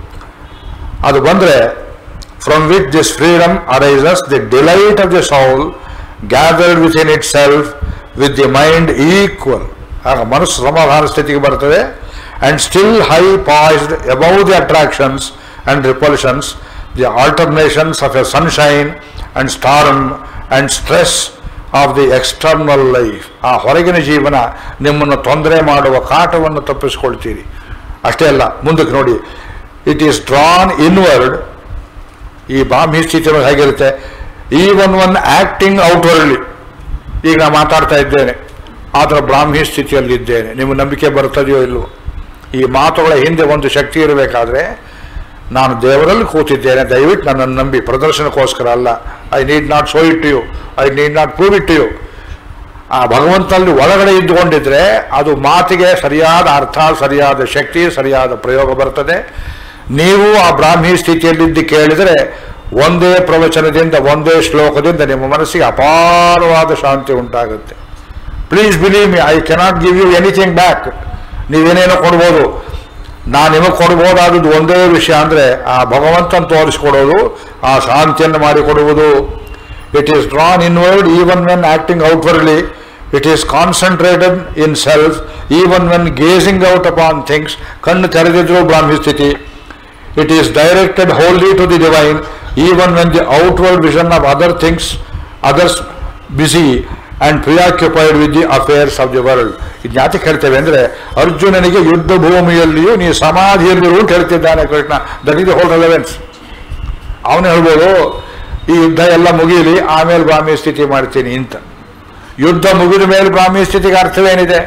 ಅದು ಬಂದರೆ from which this freedom arises the delight of the soul gathered within itself with the mind equal. ಆಗ ಮನಸ್ಸು ಸಮಾಧಾನ ಸ್ಥಿತಿಗೆ ಬರ್ತದೆ. And still high poised above the attractions and repulsions, the alternations of a sunshine and storm and stress of the external life. ಆ ಹೊರಗಿನ ಜೀವನ ನಿಮ್ಮನ್ನು ತೊಂದರೆ ಮಾಡುವ ಕಾಟವನ್ನು ತಪ್ಪಿಸ್ಕೊಳ್ತೀರಿ. ಅಷ್ಟೇ ಅಲ್ಲ, ಮುಂದಕ್ಕೆ ನೋಡಿ, ಇಟ್ ಈಸ್ ಡ್ರಾನ್ ಇನ್ವರ್ಡ್. ಈ ಬ್ರಾಹ್ಮಿ ಸ್ಥಿತಿ ಹೇಗಿರುತ್ತೆ, ಈವನ್ ಒನ್ ಆಕ್ಟಿಂಗ್ ಔಟ್ವರ್ಡ್ಲಿ. ಈಗ ನಾನು ಮಾತಾಡ್ತಾ ಇದ್ದೇನೆ, ಆದರೆ ಬ್ರಾಹ್ಮಿ ಸ್ಥಿತಿಯಲ್ಲಿದ್ದೇನೆ. ನಿಮ್ಮ ನಂಬಿಕೆ ಬರ್ತದೆಯೋ ಇಲ್ಲವೋ? ಈ ಮಾತುಗಳ ಹಿಂದೆ ಒಂದು ಶಕ್ತಿ ಇರಬೇಕಾದ್ರೆ, ನಾನು ದೇವರಲ್ಲಿ ಕೂತಿದ್ದೇನೆ, ದಯವಿಟ್ಟು ನನ್ನನ್ನು ನಂಬಿ, ಪ್ರದರ್ಶನಕ್ಕೋಸ್ಕರ ಅಲ್ಲ. I need not show it to you, I need not prove it to you. ಆ ಭಗವಂತನಲ್ಲಿ ಒಳಗಡೆ ಇದ್ದುಕೊಂಡಿದ್ರೆ ಅದು ಮಾತಿಗೆ ಸರಿಯಾದ ಅರ್ಥ, ಸರಿಯಾದ ಶಕ್ತಿ, ಸರಿಯಾದ ಪ್ರಯೋಗ ಬರ್ತದೆ. ನೀವು ಆ ಬ್ರಾಹ್ಮಿ ಸ್ಥಿತಿಯಲ್ಲಿದ್ದು ಕೇಳಿದರೆ ಒಂದೇ ಪ್ರವಚನದಿಂದ, ಒಂದೇ ಶ್ಲೋಕದಿಂದ ನಿಮ್ಮ ಮನಸ್ಸಿಗೆ ಅಪಾರವಾದ ಶಾಂತಿ ಉಂಟಾಗುತ್ತೆ. Please believe me, I cannot give you anything back. ನೀವೇನೇನೋ ಕೊಡ್ಬೋದು, ನಾನು ನಿಮಗೆ ಕೊಡ್ಬೋದಾದದ್ದು ಒಂದೇ ವಿಷಯ ಅಂದರೆ ಆ ಭಗವಂತನ ತೋರಿಸ್ಕೊಡೋದು, ಆ ಶಾಂತಿಯನ್ನು ಮಾಡಿಕೊಡುವುದು. It is drawn inward even when acting outwardly. It is concentrated in self even when gazing out upon things. ಕಣ್ಣು ತೆರೆದಿದ್ರು ಬ್ರಾಹ್ಮಿ ಸ್ಥಿತಿ. It is directed wholly to the divine even when the outward vision of other things, others busy and preoccupied with the affairs of the world. ಇದು ಯಾತಕ್ಕೆ ಹೇಳ್ತೇವೆ ಅಂದರೆ, ಅರ್ಜುನನಿಗೆ ಯುದ್ಧ ಭೂಮಿಯಲ್ಲಿಯೂ ನೀ ಸಮಾಧಿಯಲ್ಲಿರು ಅಂತ ಹೇಳ್ತಿದ್ದಾನೆ Krishna. That is the whole relevance. ಅವನು ಹೇಳ್ಬೋದು, ಈ ಯುದ್ಧ ಎಲ್ಲ ಮುಗೀಲಿ, ಆಮೇಲೆ ಬ್ರಾಹ್ಮಿ ಸ್ಥಿತಿ ಮಾಡ್ತೀನಿ ಅಂತ. ಯುದ್ಧ ಮುಗಿದ ಮೇಲೆ ಬ್ರಾಹ್ಮಿ ಸ್ಥಿತಿಗೆ ಅರ್ಥವೇನಿದೆ?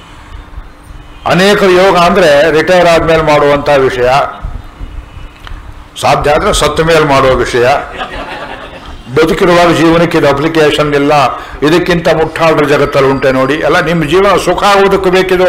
ಅನೇಕರು ಯೋಗ ಅಂದರೆ ರಿಟೈರ್ ಆದಮೇಲೆ ಮಾಡುವಂಥ ವಿಷಯ, ಸಾಧ್ಯ ಆದರೆ ಸತ್ತ ಮೇಲೆ ಮಾಡುವ ವಿಷಯ. ಬದುಕಿರುವಾಗ ಜೀವನಕ್ಕೆ ಇದು ಅಪ್ಲಿಕೇಶನ್ ಇಲ್ಲ. ಇದಕ್ಕಿಂತ ಮುಟ್ಟಾಳ್ರ ಜಗತ್ತಲ್ಲಿ ಉಂಟೆ ನೋಡಿ. ಎಲ್ಲ ನಿಮ್ಮ ಜೀವನ ಸುಖ ಆಗುವುದಕ್ಕೆ ಬೇಕಿದು.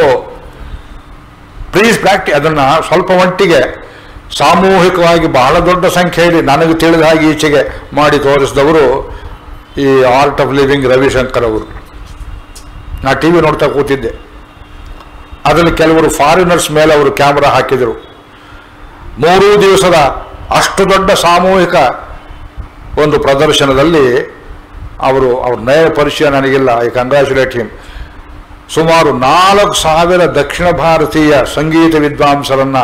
ಪ್ಲೀಸ್ ಪ್ರಾಕ್ಟಿ ಅದನ್ನು ಸ್ವಲ್ಪ ಮಟ್ಟಿಗೆ ಸಾಮೂಹಿಕವಾಗಿ ಬಹಳ ದೊಡ್ಡ ಸಂಖ್ಯೆಯಲ್ಲಿ ನನಗೆ ತಿಳಿದ ಹಾಗೆ ಈಚೆಗೆ ಮಾಡಿ ತೋರಿಸಿದವರು ಈ ಆರ್ಟ್ ಆಫ್ ಲಿವಿಂಗ್ ರವಿಶಂಕರ್ ಅವರು. ನಾ ಟಿ ವಿ ನೋಡ್ತಾ ಕೂತಿದ್ದೆ. ಅದರಲ್ಲಿ ಕೆಲವರು ಫಾರಿನರ್ಸ್ ಮೇಲೆ ಅವರು ಕ್ಯಾಮ್ರಾ ಹಾಕಿದರು. ಮೂರೂ ದಿವಸದ ಅಷ್ಟು ದೊಡ್ಡ ಸಾಮೂಹಿಕ ಒಂದು ಪ್ರದರ್ಶನದಲ್ಲಿ ಅವರು ಅವ್ರ ನೇರ ಪರಿಚಯ ನನಗಿಲ್ಲ, ಐ ಕಂಗ್ರ್ಯಾಚುಲೇಟ್ ಹಿಮ್. ಸುಮಾರು ನಾಲ್ಕು ಸಾವಿರ ದಕ್ಷಿಣ ಭಾರತೀಯ ಸಂಗೀತ ವಿದ್ವಾಂಸರನ್ನ,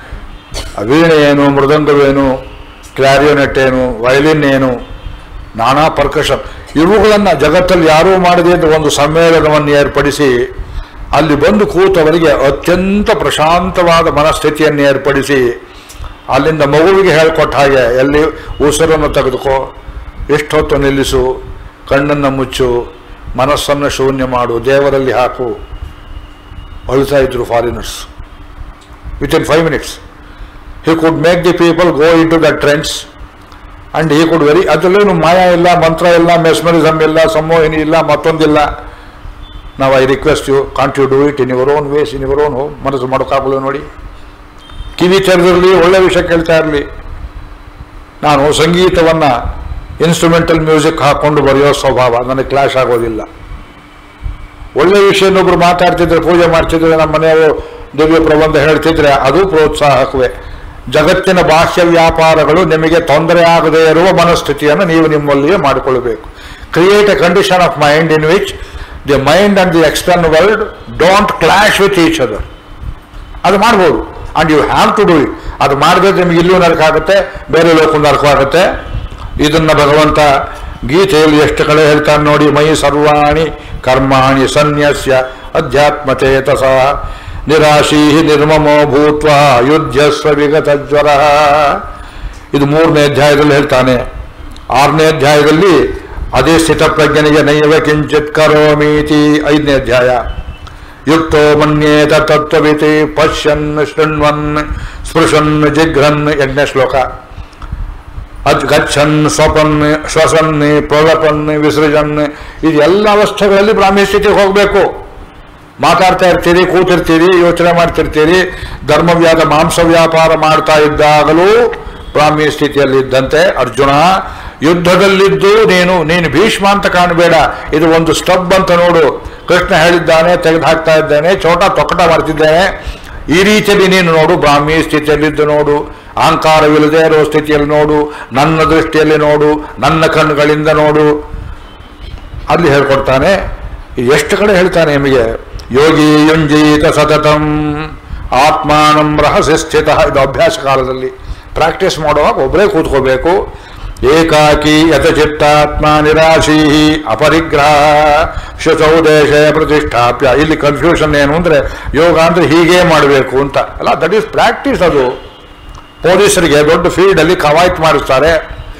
ವೀಣೆ ಏನು, ಮೃದಂಗವೇನು, ಕ್ಲಾರಿಯೋನೆಟ್ ಏನು, ವಯಲಿನ್ ಏನು, ನಾನಾ ಪರ್ಕಷನ್, ಇವುಗಳನ್ನು ಜಗತ್ತಲ್ಲಿ ಯಾರೂ ಮಾಡದೇ ಇದ್ದ ಒಂದು ಸಮ್ಮೇಳನವನ್ನು ಏರ್ಪಡಿಸಿ ಅಲ್ಲಿ ಬಂದು ಕೂತವರಿಗೆ ಅತ್ಯಂತ ಪ್ರಶಾಂತವಾದ ಮನಸ್ಥಿತಿಯನ್ನು ಏರ್ಪಡಿಸಿ ಅಲ್ಲಿಂದ ಮಗುವಿಗೆ ಹೇಳಿಕೊಟ್ಟ ಹಾಗೆ ಎಲ್ಲಿ ಉಸಿರನ್ನು ತೆಗೆದುಕೋ, ಎಷ್ಟೊತ್ತು ನಿಲ್ಲಿಸು, ಕಣ್ಣನ್ನು ಮುಚ್ಚು, ಮನಸ್ಸನ್ನು ಶೂನ್ಯ ಮಾಡು, ದೇವರಲ್ಲಿ ಹಾಕು. ಅಳ್ತಾ ಇದ್ರು foreigners. Within five minutes he could make the people go into the trance and he could very, ಅದರಲ್ಲೇನು ಮಾಯಾ ಇಲ್ಲ, ಮಂತ್ರ ಇಲ್ಲ, ಮೆಸ್ಮರಿಸಮ್ ಇಲ್ಲ, ಸಂಮೋಹಿನಿ ಇಲ್ಲ, ಮತ್ತೊಂದಿಲ್ಲ. ನಾವು I request you, can't you do it in your own ways, in your own home. ಮನಸ್ಸು ಮಾಡೋಕ್ಕಾಗಲ್ಲ ನೋಡಿ. ಕಿವಿ ತೆರೆದಿರಲಿ, ಒಳ್ಳೆ ವಿಷಯ ಕೇಳ್ತಾ ಇರಲಿ. ನಾನು ಸಂಗೀತವನ್ನು ಇನ್ಸ್ಟ್ರೂಮೆಂಟಲ್ ಮ್ಯೂಸಿಕ್ ಹಾಕ್ಕೊಂಡು ಬರೆಯೋ ಸ್ವಭಾವ ನನಗೆ ಕ್ಲಾಶ್ ಆಗೋದಿಲ್ಲ. ಒಳ್ಳೆ ವಿಷಯನೊಬ್ರು ಮಾತಾಡ್ತಿದ್ರೆ, ಪೂಜೆ ಮಾಡ್ತಿದ್ರೆ, ನಮ್ಮ ಮನೆಯವರು ದಿವ್ಯ ಪ್ರಬಂಧ ಹೇಳ್ತಿದ್ರೆ ಅದು ಪ್ರೋತ್ಸಾಹಕವೇ. ಜಗತ್ತಿನ ಬಾಹ್ಯ ವ್ಯಾಪಾರಗಳು ನಿಮಗೆ ತೊಂದರೆ ಆಗದೇ ಇರುವ ಮನಸ್ಥಿತಿಯನ್ನು ನೀವು ನಿಮ್ಮಲ್ಲಿಯೇ ಮಾಡಿಕೊಳ್ಳಬೇಕು. Create a condition of mind in which the mind and the external world don't clash with each other. ಅದು ಮಾಡ್ಬೋದು, and you have to do it. ಅದು ಮಾಡಿದ್ರೆ ನಿಮಗೆ ಇಲ್ಲೂ ನರಕ ಆಗುತ್ತೆ, ಬೇರೆ ಲೋಕ ನರಕವಾಗುತ್ತೆ. ಇದನ್ನು ಭಗವಂತ ಗೀತೆಯಲ್ಲಿ ಎಷ್ಟು ಕಡೆ ಹೇಳ್ತಾನೆ ನೋಡಿ. ಮೈ ಸರ್ವಾಣಿ ಕರ್ಮಾಣಿ ಸನ್ಯಸ್ಯ ಅಧ್ಯಾತ್ಮಚೇತಸ ನಿರಾಶೀ ನಿರ್ಮಮೋ ಭೂತ್ವ ಯುದ್ಧಸ್ವ ವಿಗತ ಜ್ವರ. ಇದು ಮೂರನೇ ಅಧ್ಯಾಯದಲ್ಲಿ ಹೇಳ್ತಾನೆ. ಆರನೇ ಅಧ್ಯಾಯದಲ್ಲಿ ಅದೇ ಸ್ಥಿತಪ್ರಜ್ಞನಿಗೆ ನೈವ ಕಿಂಚಿತ್ ಕರೋಮೀತಿ. ಐದನೇ ಅಧ್ಯಾಯ ಯುಕ್ತೋ ಮನ್ಯೇತ ತತ್ವವಿತಿ ಪಶ್ಯನ್ ಶೃಣ್ವನ್ ಸ್ಪೃಶನ್ ಜಿಘ್ರನ್. ಎಂಟನೇ ಶ್ಲೋಕ. ಅದ್ ಗಚ್ಚನ್ ಸ್ವಪನ್ ಶ್ವಸನ್ ಪ್ರಲಪನ್ ವಿಸೃಜನ್. ಇದು ಎಲ್ಲ ಅವಸ್ಥೆಗಳಲ್ಲಿ ಬ್ರಾಹ್ಮಿ ಸ್ಥಿತಿಗೆ ಹೋಗಬೇಕು. ಮಾತಾಡ್ತಾ ಇರ್ತೀರಿ, ಕೂತಿರ್ತೀರಿ, ಯೋಚನೆ ಮಾಡ್ತಿರ್ತೀರಿ. ಧರ್ಮವ್ಯಾದ ಮಾಂಸ ವ್ಯಾಪಾರ ಮಾಡ್ತಾ ಇದ್ದಾಗಲೂ ಬ್ರಾಹ್ಮಿ ಸ್ಥಿತಿಯಲ್ಲಿ ಇದ್ದಂತೆ. ಅರ್ಜುನ, ಯುದ್ಧದಲ್ಲಿದ್ದು ನೀನು ನೀನು ಭೀಷ್ಮ ಅಂತ ಕಾಣಬೇಡ, ಇದು ಒಂದು ಸ್ಟಬ್ ಅಂತ ನೋಡು. ಕೃಷ್ಣ ಹೇಳಿದ್ದಾನೆ, ತೆಗೆದು ಹಾಕ್ತಾ ಇದ್ದೇನೆ, ಚೋಟ ತೊಕಟ ಮಾಡ್ತಿದ್ದೇನೆ. ಈ ರೀತಿಯಲ್ಲಿ ನೀನು ನೋಡು, ಬ್ರಾಹ್ಮಿ ಸ್ಥಿತಿಯಲ್ಲಿದ್ದು ನೋಡು, ಅಹಂಕಾರವಿಲ್ಲದೆ ಇರೋ ಸ್ಥಿತಿಯಲ್ಲಿ ನೋಡು, ನನ್ನ ದೃಷ್ಟಿಯಲ್ಲಿ ನೋಡು, ನನ್ನ ಕಣ್ಣುಗಳಿಂದ ನೋಡು. ಅಲ್ಲಿ ಹೇಳ್ಕೊಡ್ತಾನೆ. ಎಷ್ಟು ಕಡೆ ಹೇಳ್ತಾನೆ ನಿಮಗೆ. ಯೋಗಿ ಯುಂಜೀತ ಸತತಂ ಆತ್ಮಾನಂ ರಹಸ್ಯ ಸ್ಥಿತ. ಇದು ಅಭ್ಯಾಸ ಕಾಲದಲ್ಲಿ ಪ್ರಾಕ್ಟೀಸ್ ಮಾಡುವಾಗ ಒಬ್ಬರೇ ಕೂತ್ಕೋಬೇಕು. ಏಕಾಕಿ ಯಥಚಿತ್ತಾತ್ಮ ನಿರಾಶೀ ಅಪರಿಗ್ರಹ ಶುಚೌದೇಶ ಪ್ರತಿಷ್ಠಾಪ್ಯ. ಇಲ್ಲಿ ಕನ್ಫ್ಯೂಷನ್ ಏನು ಅಂದರೆ, ಯೋಗ ಅಂದರೆ ಹೀಗೇ ಮಾಡಬೇಕು ಅಂತ ಅಲ್ಲ, ದಟ್ ಈಸ್ ಪ್ರಾಕ್ಟೀಸ್. ಅದು ಪೊಲೀಸರಿಗೆ ದೊಡ್ಡ ಫೀಲ್ಡಲ್ಲಿ ಕವಾಯತ್ ಮಾಡಿಸ್ತಾರೆ,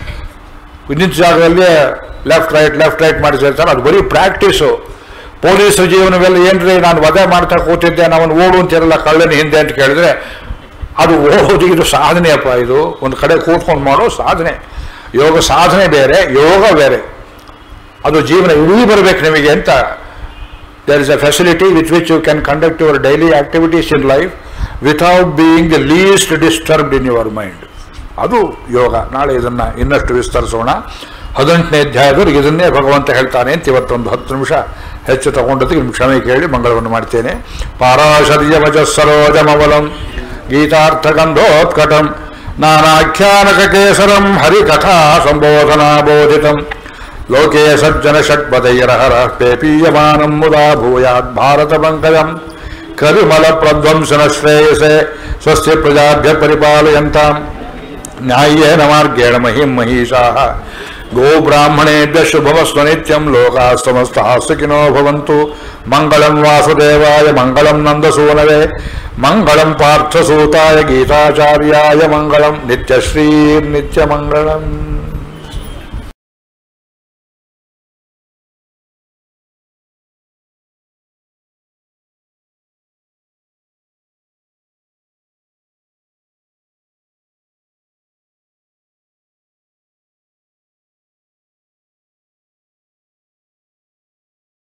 ನಿಂತ ಜಾಗದಲ್ಲಿ ಲೆಫ್ಟ್ ರೈಟ್ ಲೆಫ್ಟ್ ರೈಟ್ ಮಾಡಿಸಿರ್ತಾರೆ. ಅದು ಬರೀ ಪ್ರಾಕ್ಟೀಸು. ಪೊಲೀಸರ ಜೀವನವೆಲ್ಲ ಏನ್ರಿ, ನಾನು ವಧೆ ಮಾಡ್ತಾ ಕೂತಿದ್ದೆ, ನಾವನು ಓಡು ಅಂತಿರಲ್ಲ ಕಳ್ಳನ ಹಿಂದೆ ಅಂತ ಕೇಳಿದ್ರೆ, ಅದು ಓಡೋದು ಇದು ಸಾಧನೆಯಪ್ಪ. ಇದು ಒಂದು ಕಡೆ ಕೂತ್ಕೊಂಡು ಮಾಡೋ ಸಾಧನೆ. ಯೋಗ ಸಾಧನೆ ಬೇರೆ, ಯೋಗ ಬೇರೆ. ಅದು ಜೀವನ ಇಡೀ ಬರಬೇಕು ನಿಮಗೆ ಅಂತ. There is a facility with which you can conduct your daily activities in life without being the least disturbed in your mind. ಅದು ಯೋಗ. ನಾಳೆ ಇದನ್ನು ಇನ್ನಷ್ಟು ವಿಸ್ತರಿಸೋಣ. ಹದಿನೆಂಟನೇ ಅಧ್ಯಾಯದವರೆಗೆ ಇದನ್ನೇ ಭಗವಂತ ಹೇಳ್ತಾನೆ ಅಂತ ಇವತ್ತೊಂದು ಹತ್ತು ನಿಮಿಷ ಹೆಚ್ಚು ತಗೊಂಡದಕ್ಕೆ ನಿಮ್ಗೆ ಕ್ಷಮೆ ಕೇಳಿ ಮಂಗಳವನ್ನು ಮಾಡ್ತೇನೆ. ಪಾರಾಶರ್ಯ ವಜ ಸರೋಜಮವಲಂ ಗೀತಾರ್ಥಗಂಧೋತ್ಕಟಂ ನಾನಾಖ್ಯಾನಕ ಕೇಸರಂ ಹರಿಕಥಾ ಸಂಬೋಧನಾ ಬೋಧಿತಂ ಲೋಕೆ ಸಜ್ಜನ ಷಟ್ಪದೈರಹರ ಪೇಪೀಯಮಾನಂ ಮುದಾ ಭೂಯಾತ್ ಭಾರತ ಪಂಕಜಂ ಕರಿಮಲ ಪ್ರಧ್ವಂಸನ ಶ್ರೇಯಸೆ ಸ್ವಸ್ತಿ ಪ್ರಜಾಭ್ಯ ಪರಿಪಾಲಯಂತಾಂ ನ್ಯಾಯೇನ ಮಾರ್ಗೇಣ ಮಹಿಂ ಮಹಿಷಾಃ ಗೋ ಬ್ರಾಹ್ಮಣೇಭ್ಯ ಶುಭಮಸ್ತು ನಿತ್ಯಂ ಲೋಕಾಃ ಸಮಸ್ತಾಃ ಸುಖಿನೋ ಭವಂತು. ಮಂಗಳಂ ವಾಸುದೇವಾಯ ಮಂಗಳಂ ನಂದಸೂನವೇ ಮಂಗಳಂ ಪಾರ್ಥಸೂತಾಯ ಗೀತಾಚಾರ್ಯಾಯ ಮಂಗಳಂ ನಿತ್ಯಶ್ರೀರ್ನಿತ್ಯಮಂಗಳಂ.